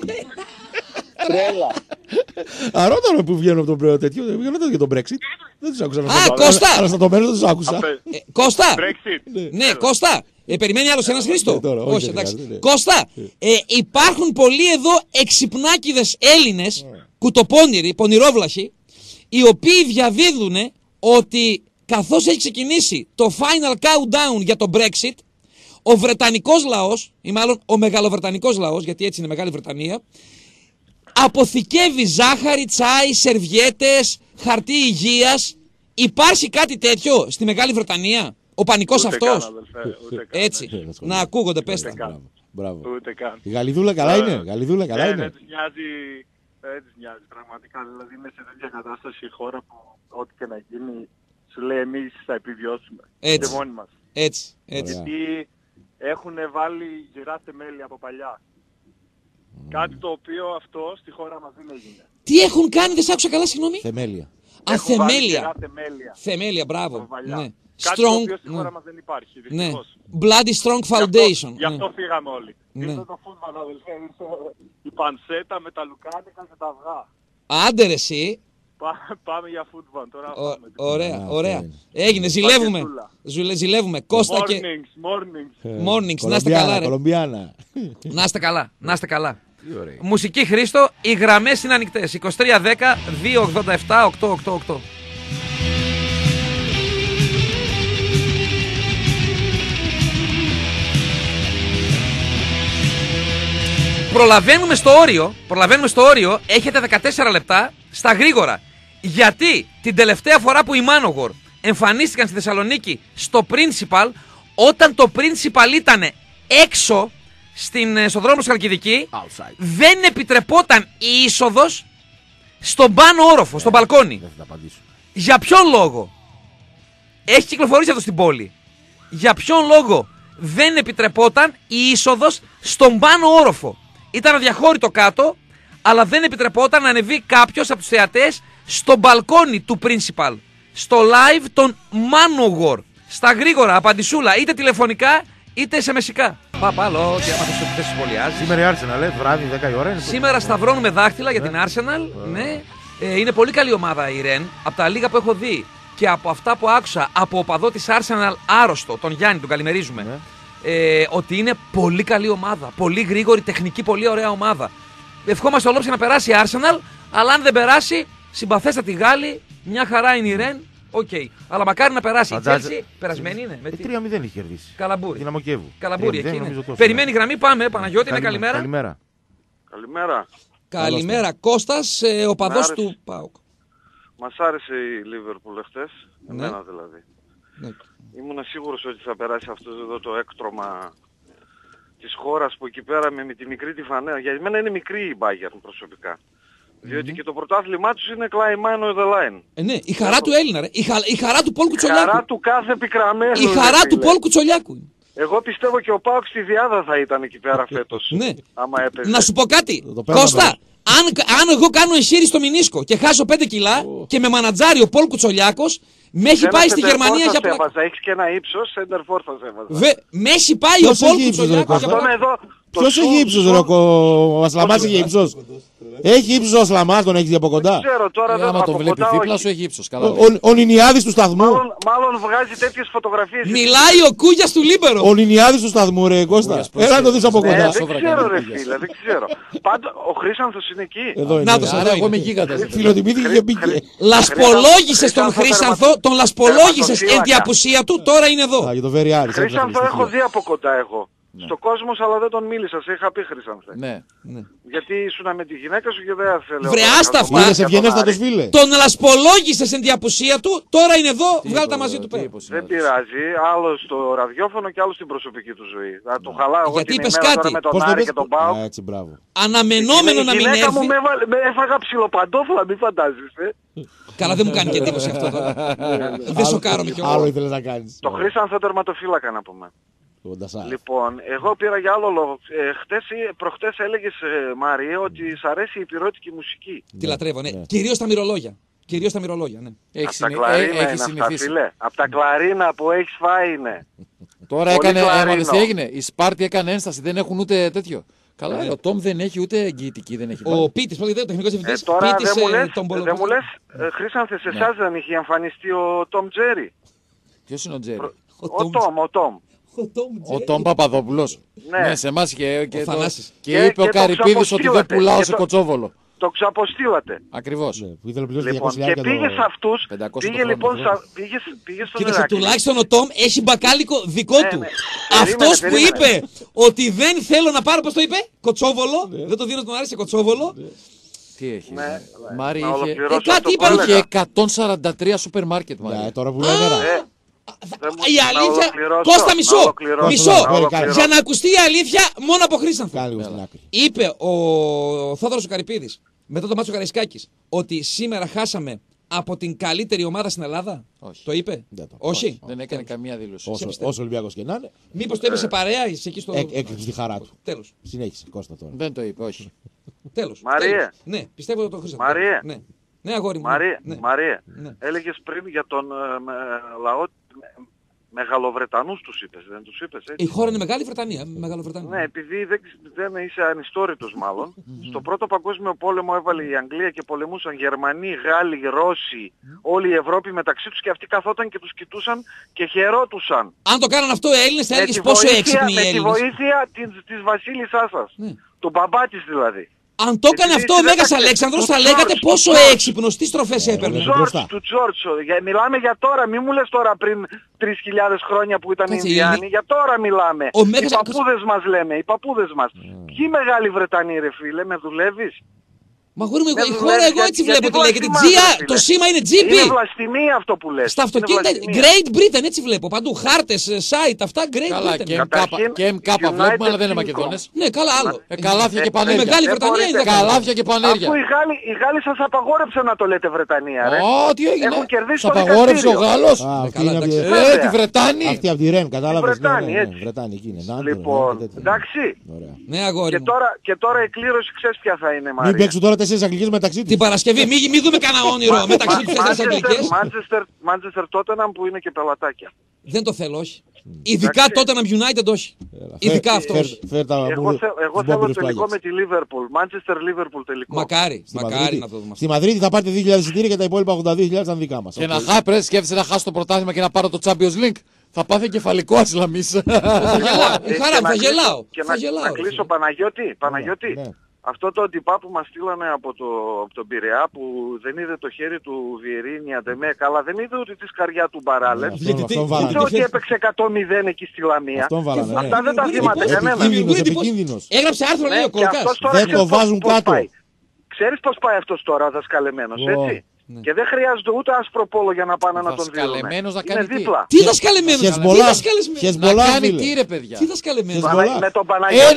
Αρώταμε που βγαίνουν από τον τέτοιο, βγαίνουν για τον Brexit. Δεν τους άκουσα. Κώστα! Αναστατωμένους δεν τους άκουσα. Κώστα. Brexit. Ναι, Κώστα. Περιμένει άλλος ένας Χρήστο. Τώρα, Όχι, όχι, εντάξει. δεν χρειάζεται. Κώστα, υπάρχουν πολλοί εδώ εξυπνάκηδες Έλληνες, κουτοπώνηροι, πονηρόβλαχοι, οι οποίοι διαδίδουν ότι καθώς έχει ξεκινήσει το final countdown για το Brexit, ο Βρετανικός λαός, ή μάλλον ο Μεγαλοβρετανικός λαός, γιατί έτσι είναι Μεγάλη Βρετανία, αποθηκεύει ζάχαρη, τσάι, σερβιέτες, χαρτί υγείας. Υπάρχει κάτι τέτοιο στη Μεγάλη Βρετανία? Ο πανικός αυτός? Έτσι, να ακούγονται, πες τα. Μπράβο. Ούτε καν. Η Γαλλιδούλα καλά είναι. Γαλλιδούλα καλά Δεν είναι. της νοιάζει πραγματικά. Δηλαδή είναι σε τέτοια κατάσταση η χώρα που ό,τι και να γίνει σου λέει εμείς θα επιβιώσουμε. Έτσι. Και μόνοι μας. Έτσι. Γιατί έχουν βάλει γερά θεμέλια από παλιά. Κάτι το οποίο αυτό στη χώρα μας δεν έγινε. Τι έχουν κάνει, δεν σ' άκουσα καλά, συγγνώμη. Θεμέλια. Έχουν βάλει Θεμέλια. γερά θεμέλια. Θεμέλια, μπράβο. Από παλιά. Ναι. Κάτι το Strong. οποίο στη χώρα μας δεν υπάρχει. Ναι. Δυστυχώς. Bloody Strong Foundation. Γι' αυτό φύγαμε όλοι. Ναι. Ήρθε το φούτμπαλ, αδελφέ. Ήρθε η πανσέτα με τα λουκάνικα και τα αυγά. Άντε ρε εσύ. Πάμε για φούτμπαλ τώρα. Ωραία. Έγινε, ζηλεύουμε. Ζηλεύουμε. Κώστα και... Mornings. Να είστε καλά ρε. Κολομβιάνα. Να είστε καλά. Μουσική Χρήστο, οι γραμμές είναι ανοιχτές. 2310 287 888. Προλαβαίνουμε στο όριο, έχετε 14 λεπτά στα γρήγορα. Γιατί την τελευταία φορά που οι Manowar εμφανίστηκαν στη Θεσσαλονίκη στο Principal, όταν το Principal ήταν έξω στον δρόμο στη Χαλκιδική, δεν επιτρεπόταν η είσοδος στον πάνω όροφο, στον μπαλκόνι. Δεν θα τα απαντήσω. Για ποιον λόγο? Έχει κυκλοφορήσει αυτό στην πόλη. Για ποιον λόγο δεν επιτρεπόταν η είσοδος στον πάνω όροφο? Ήταν αδιαχώρητο κάτω, αλλά δεν επιτρεπόταν να ανεβεί κάποιος από τους θεατές στο μπαλκόνι του Principal. Στο live των Manowar. Στα γρήγορα, απαντησούλα, είτε τηλεφωνικά είτε SMS-ικά. Άλλο, και άμα θες σχολιάζεις. Σήμερα η Arsenal, βράδυ 10 η ώρα. Σήμερα σταυρώνουμε δάχτυλα για την Arsenal. Ναι. Είναι πολύ καλή ομάδα η Ρεν. Από τα λίγα που έχω δει και από αυτά που άκουσα από οπαδό της Arsenal άρρωστο, τον Γιάννη, τον καλημερίζουμε. Ότι είναι πολύ καλή ομάδα. Πολύ γρήγορη, τεχνική, πολύ ωραία ομάδα. Ευχόμαστε ολόψη να περάσει η Arsenal, αλλά αν δεν περάσει, συμπαθέστατη Γάλλοι, Μια χαρά είναι η Ρεν. Οκ. Αλλά μακάρι να περάσει. Η Τσέλσι περασμένη είναι. 3-0 έχει κερδίσει. Καλαμπούρη. Δυναμό Κιέβου. Καλαμπούρη εκεί είναι. Περιμένει γραμμή, πάμε. Παναγιώτη, καλημέρα. Καλημέρα. Καλημέρα. Καλημέρα. Κώστας, οπαδός του ΠΑΟΚ. Μας άρεσε η Λίβερπουλ εχθές. Ναι. Εμένα δηλαδή. Ναι. Ήμουν σίγουρος ότι θα περάσει αυτό εδώ το έκτρωμα της χώρας που εκεί πέρα με τη μικρή τη φανέλα. Για μένα είναι μικρή η Bayern προσωπικά. Διότι και το πρωτάθλημά τους είναι climb on the line. Ναι, η χαρά του Έλληνα, ρε. Η χαρά του Πολ Κουτσολιάκου. Η χαρά του κάθε πικραμένου. Η χαρά του Πολ Κουτσολιάκου. Εγώ πιστεύω και ο ΠΑΟΚ στη Διάδα θα ήταν εκεί πέρα φέτος. Ναι. Άμα έπαιζε. Να σου πω κάτι. Κώστα, αν εγώ κάνω εσύρι στο Μινίσκο και χάσω 5 κιλά και με μανατζάρει ο Πολ Κουτσολιάκος, με έχει πάει στη Γερμανία για πλάκα. Έχεις και ένα ύψος, center for θα σε έβαζα. Με έχει πάει ο Πολ Κουτσολιάκος. Ποιος έχει ύψος, ρε, ο Ασλαμάς έχει ύψος. Έχει ύψος ο Ασλαμάς, τον έχεις δει από κοντά. Δεν ξέρω τώρα. Άμα τον βλέπει δίπλα σου έχει ύψος. Ο Νινιάδης του σταθμού. Μάλλον βγάζει τέτοιες φωτογραφίες. Μιλάει ο Κούγιας του Λίμπερο. Ο Νινιάδης του σταθμού, ρε Κώστα. Έλα να το δεις από κοντά. Δεν ξέρω ρε φίλε, δεν ξέρω. Πάντα ο Χρήσανθος είναι εκεί. Εδώ είναι. Άρα εγώ είμαι γίγαντας. Φιλοτιμήθηκε και μπήκε. Λασπολόγησες τον Χρήσανθο, τον λασπολόγησες εν τη απουσία του, τώρα είναι εδώ. Χρήσανθο έχω δει από κοντά εγώ. Ναι. Στο κόσμο, αλλά δεν τον μίλησα. Σε είχα πει Χρήσανθε. Ναι. Γιατί ήσουν με τη γυναίκα σου και δεν θέλω. Βρε, άστα αυτά. Είναι σε ευγενέστατος φίλε. Τον λασπολόγησες εν τη απουσία του, τώρα είναι εδώ, βγάλε τα μαζί του πέρα. Δεν πειράζει. Άλλο στο ραδιόφωνο και άλλο στην προσωπική του ζωή. Θα το χαλάω εγώ Γιατί την είπες ημέρα κάτι. τώρα με τον Άρη και τον Πάο. Έτσι, μπράβο. Αναμενόμενο να μην έρθει. Η γυναίκα μου έρθει. με έφαγα ψιλοπαντόφλα, μην φαντάζεσαι. Καλά, δεν μου κάνει και εντύπωση αυτό τώρα. Δεν σοκάρομαι κιόλας. Άλλο ήθελες να κάνεις. Το Χρήσανθο τερματοφύλακα να πούμε. Λοιπόν, εγώ πήρα για άλλο λόγο. Προχτές έλεγες, Μαρία, ότι σ' αρέσει η υπηρώτικη μουσική. Τη λατρεύω, ναι. Κυρίως τα μυρολόγια. Κυρίως τα μυρολόγια, ναι. Απ' τα κλαρίνα είναι αυτά, φίλε. Απ' τα κλαρίνα που έχεις φάει είναι. Τώρα έκανε, τι έγινε. Η Σπάρτη έκανε ένσταση, δεν έχουν ούτε τέτοιο. Καλά, ο Τόμ δεν έχει ούτε εγγυητική, δεν έχει. Ο Πίτης, ο τεχνικός διευθυντής. Τώρα δεν μου λες, Χρήσανθε, σε εσάς δεν είχε εμφανιστεί ο Τόμ Τζέρι. Ποιος είναι ο Τζέρι? Ο Τόμ. Ο Τόμ Παπαδόπουλος. Ναι, σε εμάς και και είπε ο Καρυπίδης ότι δεν πουλάω σε Κοτσόβολο. Το ξαποστήλατε. Ακριβώς. Λοιπόν, και πήγε σε αυτούς, πήγε λοιπόν, πήγε στον Κοίταξε, τουλάχιστον ο Τόμ έχει μπακάλικο δικό του. Αυτός που είπε ότι δεν θέλω να πάρω, πώς το είπε, Κοτσόβολο, δεν το δίνω τον Άρη σε Κοτσόβολο. Τι έχει. Μάρη είχε 143 σούπερ μάρκετ. Τώρα που λένε η αλήθεια. Κώστα, μισό. Για να ακουστεί η αλήθεια, μόνο από Χρήσανθο. Είπε ο Θόδωρος ο Καρυπίδης μετά το μάτσο Καραϊσκάκης ότι σήμερα χάσαμε από την καλύτερη ομάδα στην Ελλάδα. Όχι. Το είπε? Όχι. Δεν έκανε καμία δήλωση. Όσο Ολυμπιακός και να είναι. Μήπως το είπε σε παρέα ή εκεί στο. Έκρυψε τη χαρά του. Τέλος. Συνέχισε, Κώστα τώρα. Δεν το είπε, όχι. Τέλος. Μαρία. Ναι, πιστεύω ότι το Χρήσανθο. Μαρία. Ναι, αγόρι μου. Μαρία. Έλεγες πριν για τον λαό. Μεγαλοβρετανούς τους είπες, δεν τους είπες έτσι? Η χώρα είναι Μεγάλη Βρετανία. Ναι, επειδή δεν είσαι ανιστόρητος μάλλον. Στο πρώτο παγκόσμιο πόλεμο έβαλε η Αγγλία και πολεμούσαν Γερμανοί, Γάλλοι, Ρώσοι, όλη η Ευρώπη μεταξύ τους και αυτοί καθόταν και τους κοιτούσαν και χαιρότουσαν. Αν το κάναν αυτό οι Έλληνες θα έλεγες πόσο έξυπνοι οι Έλληνες. Με τη βοήθεια της βασίλισσάς σας. Του μπαμπά της δηλαδή. Αν το έκανε αυτό ο Μέγας Αλέξανδρος θα λέγατε πόσο έξυπνος, τι στροφές έπαιρνε. Του Τζόρτζ. Μιλάμε για τώρα, μη μου λες τώρα πριν 3.000 χρόνια που ήταν Ινδιάνοι. Για τώρα μιλάμε. Οι παππούδες μας λέμε, οι παππούδες μας. Ποιοι Μεγάλοι Βρετανοί ρε φίλε, με δουλεύεις? Μα γόρι μου, η χώρα εγώ έτσι βλέπω τι λέγεται. Το σήμα είναι GB. Είναι βλαστημία αυτό που λες. Στα αυτοκίνητα Great Britain έτσι βλέπω παντού. Χάρτες, site, αυτά Great Britain. Και MK βλέπουμε, αλλά δεν είναι Μακεδόνες. Ναι, καλά άλλο. Καλάθια και πανέρια. Μεγάλη Βρετανία είναι. Καλάθια και πανέρια. Αφού οι Γάλλοι σας απαγόρεψαν να το λέτε Βρετανία, ρε. Τι έγινε. Έχουν κερδίσει το δικαστήριο. απαγόρεψε ο Γάλλος. Τη Βρετάνη. Αυτή από τη Ρεν, κατάλαβες. Βρετάνη εκεί είναι. Λοιπόν, εντάξει. Και τώρα η κλήρωση ξέρεις ποια θα είναι, Μαρία. Μην παίξουν τώρα 4 αγγλικές μεταξύ. Την Παρασκευή, μην δούμε κανένα όνειρο μεταξύ τους 4 αγγλικές. Manchester Tottenham που είναι και πελατάκια. Δεν το θέλω, όχι. Ειδικά Tottenham United, όχι. Ειδικά αυτό. Εγώ θέλω τελικό με τη Liverpool. Manchester Liverpool τελικό. Μακάρι να το δούμε. Στη Μαδρίτη θα πάρετε 2.000 εισιτήρια και τα υπόλοιπα 82.000 ήταν δικά μας. Και να σκέφτεσαι να χάσει το πρωτάθλημα και να πάρω το Champions League. Θα πάθει κεφαλικό Ασλαμής. Η χαρά μου, θα γελάω. Και να κλείσω Παναγιώτη. Αυτό το οντιπά που μας στείλανε από τον Πειραιά που δεν είδε το χέρι του Βιερίνη Αντεμέ καλά, δεν είδε ότι τη σκαριά του Μπαράλεφ. Ούτε ότι έπαιξε 100-0 εκεί στη Λαμία. Αυτά δεν τα θυμάται κανένα. Επικίνδυνος. Έγραψε άρθρο, λέει ο Κολοκάς. Δεν το βάζουν κάτω. Ξέρεις πώς πάει αυτός τώρα δασκαλεμένος, έτσι. Και δεν χρειάζεται ούτε άσπρο για να πάνε να τον δίνουν. Δασκαλεμένος να κάνει δίπλα. Τι δασκαλεμένος, Χεσμολά, να κάνει τι ρε παιδιά. Τι δασκαλεμένος. Με τον Παναγιώτη.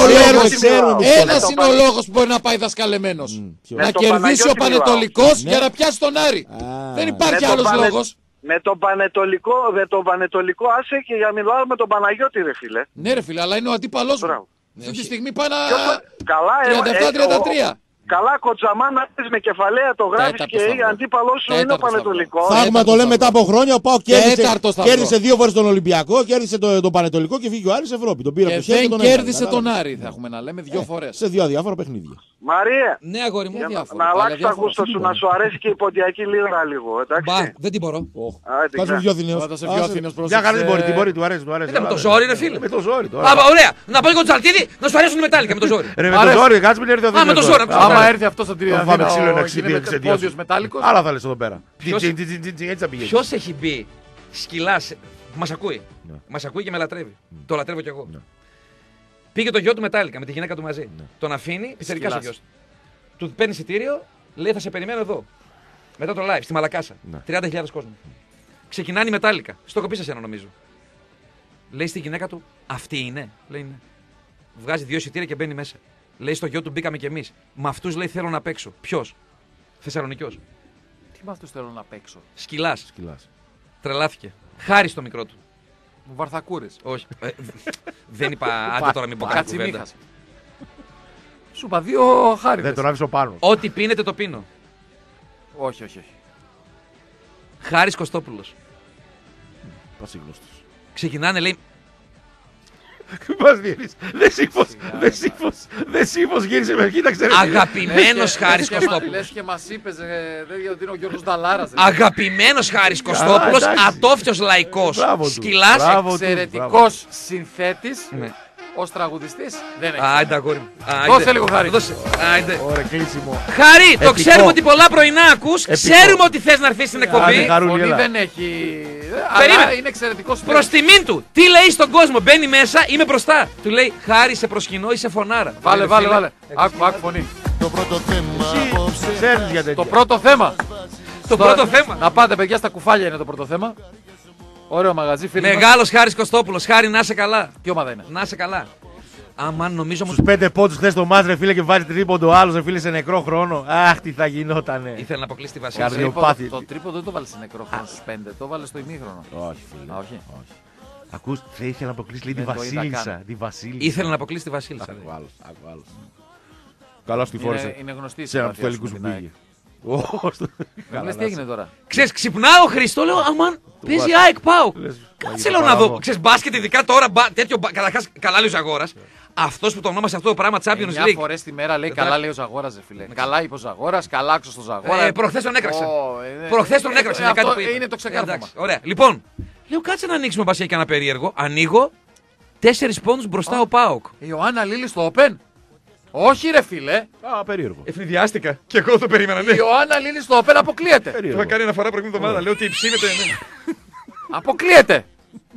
Ένας είναι ο λόγος που μπορεί να πάει δασκαλεμένος. Να κερδίσει ο Πανετολικός για να πιάσει τον Άρη. Δεν υπάρχει άλλος λόγος. Με τον Πανετολικό άσε και για μιλάω με τον Παναγιώτη ρε φίλε. Ναι ρε φίλε, αλλά είναι ο αντίπαλός μου. Αυτή τη στιγμή πάει να... Καλά, 37-33. Καλά κοτσαμά να πεις με κεφαλαία το γράφεις και η αντίπαλός σου είναι ο Πανετολικός. Θαύμα το λέμε μετά από χρόνια. Ο ΠΑΟΚ κέρδισε 2 φορές τον Ολυμπιακό, κέρδισε τον Πανετολικό και φύγει ο Άρης Ευρώπη. Τον πήρε από το χέρι και τον κέρδισε τον Άρη, θα έχουμε να λέμε 2 φορές. Σε 2 αδιάφορα παιχνίδια. Μαρία, Ναι, αγόρι μου. να αλλάξει τα γούστα σου, να σου αρέσει και η ποντιακή λίγα λίγο, εντάξει. Δεν την μπορώ. Κάτσε πιο Αθηναίος. Για καλά δεν μπορεί, του αρέσει. Με το ζόρι, ρε φίλε. Με το ζόρι τώρα. Ωραία, να πω λίγο Τσαλτίδη, να σου αρέσουν οι μετάλλικα με το ζόρι. Ρε με το ζόρι, κάτσε μην έρθει ο με το Αθηναίος. ζόρι. Άμα έρθει αυτό στον Τριαδίνο, Φάμε ξύλο ένα είναι πόντιος μετάλλικος. Άλλα θα λες εδώ πέρα. Ποιος- Έτσι θα πηγαίνει. Ποιος έχει μπει σκυλάς, μας ακούει. Μας ακούει και με λατρεύει. Το λατρεύω κι εγώ. Πήγε το γιο του μετάλλικα με τη γυναίκα του μαζί. Τον αφήνει, πιθανικά στο γιος του. Του παίρνει εισιτήριο, λέει θα σε περιμένω εδώ. Μετά το live, στη Μαλακάσα. 30.000 κόσμο. Ξεκινάνε οι μετάλλικα. Στο έχω πει σε σένα νομίζω. Λέει στη γυναίκα του, αυτή είναι. Λέει ναι. Βγάζει 2 εισιτήρια και μπαίνει μέσα. Λέει στο γιο του μπήκαμε κι εμείς. Με αυτούς λέει θέλω να παίξω. Ποιος? Θεσσαλονικιός. Τι με αυτούς θέλω να παίξω. Σκυλάς. Τρελάθηκε. Χάρη στο μικρό του. Μου βαρθακούρες. Όχι. Δεν είπα, άντε τώρα μην πω κάτι κουβέντα. Κατσιμίχας. Σου είπα 2 χάριδες. Δεν τον άφησε ο πάνω. Ό,τι πίνετε το πίνω. Όχι. Χάρης Κωστόπουλος. Πασίγνωστος. Ξεκινάνε λέει. Μας διαιρείς. Δεν σύμφως γύρισε με κοίταξε. Αγαπημένος Χάρης Κωστόπουλος. Λες και μας είπες, δεν είναι ο Γιώργος Νταλάρας. Αγαπημένος Χάρης Κωστόπουλος. Ατόφιος λαϊκός. Σκυλάς. Εξαιρετικός συνθέτης. Ως τραγουδιστής δεν έχει. Άιντε αγόρι μου. Δώσε λίγο Χάρη. Άιντε. Ωραία, κλείσιμο. Χάρη, το ξέρουμε ότι πολλά πρωινά ακούς. Ξέρουμε ότι θες να έρθεις στην εκπομπή. Φωνή δεν έχει. Περίμενε. Αλλά είναι εξαιρετικός Προς τιμήν του. Τι λέει στον κόσμο. Μπαίνει μέσα, είμαι μπροστά. Του λέει Χάρη, σε προσκυνώ, είσαι φωνάρα. Βάλε. Άκου φωνή. Το πρώτο θέμα. Ξέρεις για τέτοια. Το πρώτο θέμα. Το πρώτο θέμα. Να πάτε παιδιά στα κουφάλια είναι το πρώτο θέμα. Ωραίο μαγαζί, φίλοι μας. Μεγάλος Χάρης Κωστόπουλος. Χάρη, να είσαι καλά. Τι ομάδα είναι? Να είσαι καλά. Αμάν, νομίζω Στους 5 πόντους χθες το μάτς ρε φίλε και βάζει τρίποντο άλλος ρε φίλε σε νεκρό χρόνο. Αχ, τι θα γινότανε. ήθελε να αποκλείσει τη Βασίλισσα. Καρδιοπάθη. Το τρίποντο δεν το βάλε σε νεκρό χρόνο στους 5, το βάλε στο ημίχρονο. Όχι φίλε. Όχι. Ακούς, θα ήθελε να αποκλείσει λέει τη Δεν το είδα Βασίλισσα. καν. Τη Βασίλισσα. Ήθελε να αποκλείσει τη Βασίλισσα. Άκου άλλος. Καλώς τη φόρησε. Είναι γνωστή η Σε ένα από τους συμπαθία τελικούς σου που με την ΑΕΚ. πήγε. Δεν λες τι έγινε τώρα. Ξέρεις, ξυπνάω Χριστό, λέω αμάν, παίζει ΑΕΚ ΠΑΟΚ. Κάτσε λέω να δω. Ξέρεις, μπάσκετ ειδικά τώρα, τέτοιο καταρχάς καλά λέει ο Ζαγόρας. Αυτός που το ονόμασε αυτό το πράγμα Champions 9 League. φορές τη μέρα λέει καλά λέει ο Ζαγόρας, φίλε. Καλά είπε ο Ζαγόρας, καλά άκουσα τον Ζαγόρα. Προχθές τον έκραξε. Προχθές τον έκραξε. Είναι κάτι που είπε. Είναι το ξεκάρφωμα. Εντάξει, ωραία. Λοιπόν, λέω κάτσε να ανοίξουμε μπασία και ένα περίεργο. Ανοίγω 4 πόντους μπροστά ο ΠΑΟΚ. Η Ιωάννα Λίλη στο Open. Όχι ρε φίλε. Α, περίεργο. Ευνηδιάστηκα. Και εγώ το περίμενα, ναι. Η Ιωάννα Λίλη στο Open αποκλείεται. Το είχα κάνει αναφορά προηγούμενη εβδομάδα. Λέω ότι ψήνεται. Αποκλείεται.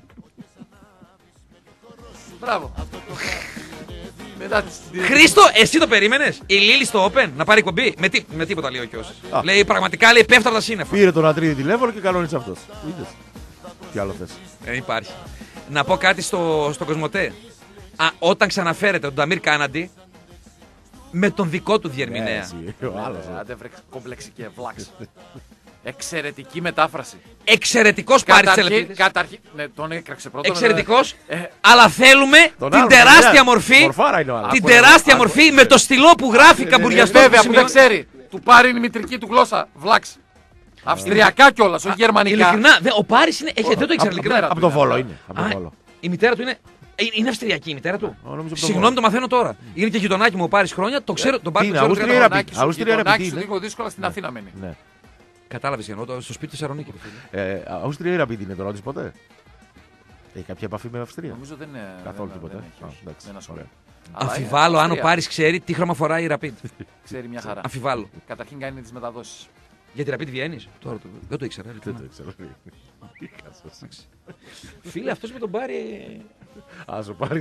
Μπράβο. Μετά Χρήστο, εσύ το περίμενες? Η Λίλη στο Open να πάρει κομπή. Με τίποτα λέει ο Κιώσης. Λέει πραγματικά λέει πέφτω από τα σύννεφα. Πήρε τον Ατρίδη τηλέφωνο και κανόνισε αυτός. Είδες. Τι άλλο θες. Δεν υπάρχει. Να πω κάτι στο Κοσμοτέ. Όταν ξαναφέρετε τον Ταμίρ Κάναντι με τον δικό του διερμηνέα. Άντε βρε κομπλεξική βλάξ. Εξαιρετική μετάφραση. Εξαιρετικός Πάρης Τσελεπίδης. Καταρχήν. Ναι, τον έκραξε πρώτον. Εξαιρετικός. Αλλά θέλουμε την τεράστια μορφή. Την τεράστια μορφή με το στυλό που γράφει καμπουριαστό. Βέβαια που δεν ξέρει. Του πάρει η μητρική του γλώσσα. Βλάξ. Αυστριακά κιόλας, όχι γερμανικά. Ειλικρινά, ο Πάρης είναι. Δεν το ήξερα ειλικρινά. Από το Βόλο είναι. Η μητέρα του είναι. Είναι Αυστριακή η μητέρα του. Συγγνώμη, το μαθαίνω τώρα. Είναι και γειτονάκι μου ο Πάρης χρόνια. Το ξέρω. Τον Πάρη είναι Αύστρια είναι λίγο δύσκολα στην Αθήνα μένει. Κατάλαβες εννοώ στο σπίτι του Θεσσαλονίκη. Αυστρία ή Ραπίδη είναι το ρώτης ποτέ? Έχει κάποια επαφή με Αυστρία? Νομίζω δεν είναι. Καθόλου τίποτα. Δεν ασχολείται. Αμφιβάλλω αν ο Πάρης ξέρει τι χρώμα φοράει η Rapid. Ξέρει μια χαρά. Αμφιβάλλω. Καταρχήν κάνει τις μεταδόσεις. Για τη Rapid βγαίνεις. Τώρα δεν το ήξερα. Φίλε, αυτός με τον Πάρη. Ας ο Πάρης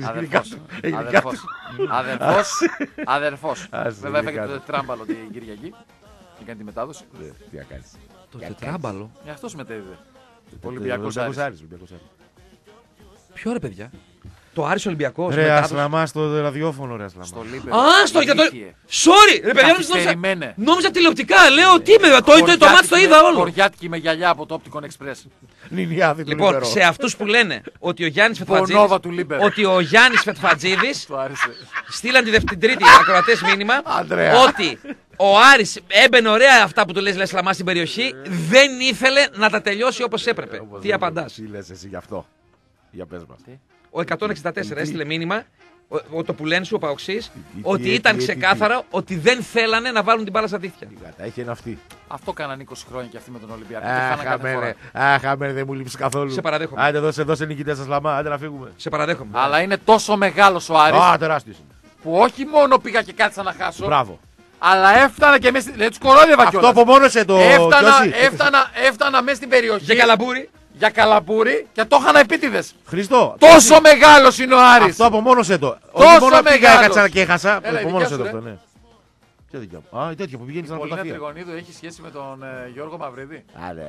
Αδερφός. Βέβαια έφεγε το τετράμπαλο την Κυριακή και κάνει τη μετάδοση. Τι να κάνεις. Το τετράμπαλο. Αυτός μετέδιδε. Ολυμπιακός Άρης. Ποιο ρε παιδιά. Το Άρης Ολυμπιακός. Ρε Ασλαμά στο ραδιόφωνο, ρε Ασλαμά. Στο Λίμπερ. Για το. Sorry, ρε παιδιά, νόμιζα τηλεοπτικά. Λέω τι με. Το μάτι το είδα όλο. Κοριάτικη με γυαλιά από το Opticon Express. Λοιπόν, σε αυτούς που λένε ότι ο Γιάννης Φετφατζίδης στείλαν την Τρίτη ακροατές μήνυμα ότι ο Άρης έμπαινε ωραία αυτά που του λες Ασλαμά στην περιοχή, δεν ήθελε να τα τελειώσει όπως έπρεπε. Τι απαντάς? Τι λες εσύ γι' αυτό? Για πες μας. Ο 164 έστειλε μήνυμα, το που λένε σου ο Παοξής, ότι ήταν ξεκάθαρο ότι δεν θέλανε να βάλουν την μπάλα στα δίχτυα. Έχει ένα αυτή. Αυτό κάνανε 20 χρόνια και αυτοί με τον Ολυμπιακό. Χαμένε, δεν μου λείψει καθόλου. Σε παραδέχομαι. Άντε δώσε νικητές Ασλαμά, άντε να φύγουμε. Σε παραδέχομαι. Αλλά είναι τόσο μεγάλος ο Άρης. Τεράστιος. Που όχι μόνο πήγα και κάτσα να χάσω. Μπράβο. Αλλά έφτανα και μέσα. Δηλαδή του κορόδευα κιόλας. Αυτό απομόνωσε το. Έφτανα μέσα στην περιοχή. Για Καλαμπούρι και το είχαν επίτηδες. Χριστό. Τόσο μεγάλος είναι ο Άρης. Αυτό απομόνωσε το. Τόσο όχι μόνο πήγα μεγάλος. έκατσα και έχασα. Απομόνωσε το σου, αυτό, ναι. Ποια δικιά μου? Α, η τέτοια που πηγαίνει στην Πολύνα Αλπαταφία. Τριγωνίδου έχει σχέση με τον Γιώργο Μαυρίδη.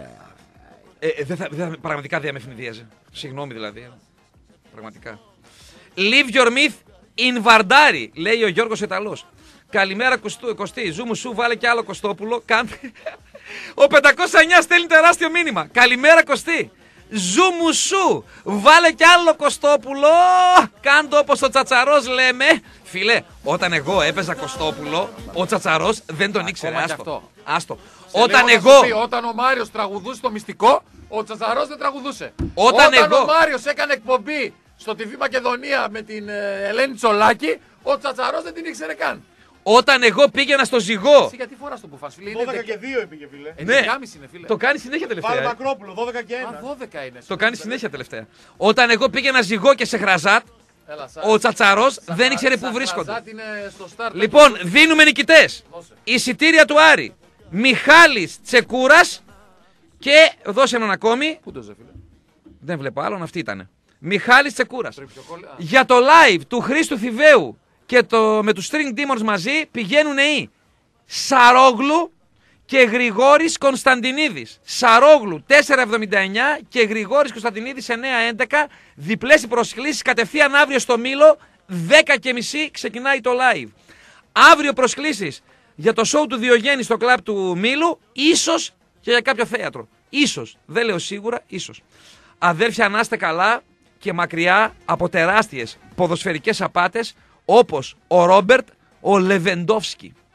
Πραγματικά δεν με ευνηδίαζε. Συγγνώμη δηλαδή. Πραγματικά. Leave your myth in Βαρντάρι, λέει ο Γιώργος Εταλός. Καλημέρα Κωστή. Ζούμου σου, βάλε κι άλλο Κωστόπουλο. Ο 509 στέλνει τεράστιο μήνυμα. Καλημέρα Κωστή. Ζούμου σου, βάλε κι άλλο Κωστόπουλο. Κάντο όπως ο Τσατσαρός λέμε. Φίλε, όταν εγώ έπαιζα Κωστόπουλο, ο Τσατσαρός δεν τον ήξερε. Άστο. Όταν ο Μάριος τραγουδούσε το μυστικό, ο Τσατσαρός δεν τραγουδούσε. Όταν ο Μάριος έκανε εκπομπή στο TV Μακεδονία με την Ελένη Τσολάκη, ο Τσατσαρός δεν την ήξερε καν. Όταν εγώ πήγαινα στο ζυγό. Εσύ γιατί φοράς το μπουφάν, φίλε? 12 και 2 έπηγε, φίλε. Ναι, είναι, φίλε. Το κάνει συνέχεια τελευταία. Βάλε Μακρόπουλο, 12 και 1. 12 είναι. Το κάνει συνέχεια τελευταία. Όταν εγώ πήγαινα ζυγό και σε Χραζάτ, ο Τσατσαρός δεν ήξερε πού βρίσκονται. Λοιπόν, δίνουμε νικητές. Εισιτήρια του Άρη. Μιχάλης Τσεκούρας και δώσε έναν ακόμη. Πού το ζε, φίλε? Δεν βλέπω άλλον, αυτή ήτανε. Μιχάλης Τσεκούρας. Για το live του Χρήστου Θηβαίου και με τους String Demons μαζί πηγαίνουν οι Σαρόγλου και Γρηγόρης Κωνσταντινίδης. Σαρόγλου 4,79 και Γρηγόρης Κωνσταντινίδης 9,11. Διπλές οι προσκλήσεις κατευθείαν αύριο στο Μήλο. 10:30 ξεκινάει το live. Αύριο προσκλήσεις για το show του Διογέννη στο κλαμπ του Μήλου. Ίσως και για κάποιο θέατρο. Ίσως. Δεν λέω σίγουρα. Ίσως. Αδέρφια, να είστε καλά και μακριά από τεράστιες ποδοσφαιρικές απάτες όπως ο Ρόμπερτ ο Λεβεντόφσκι.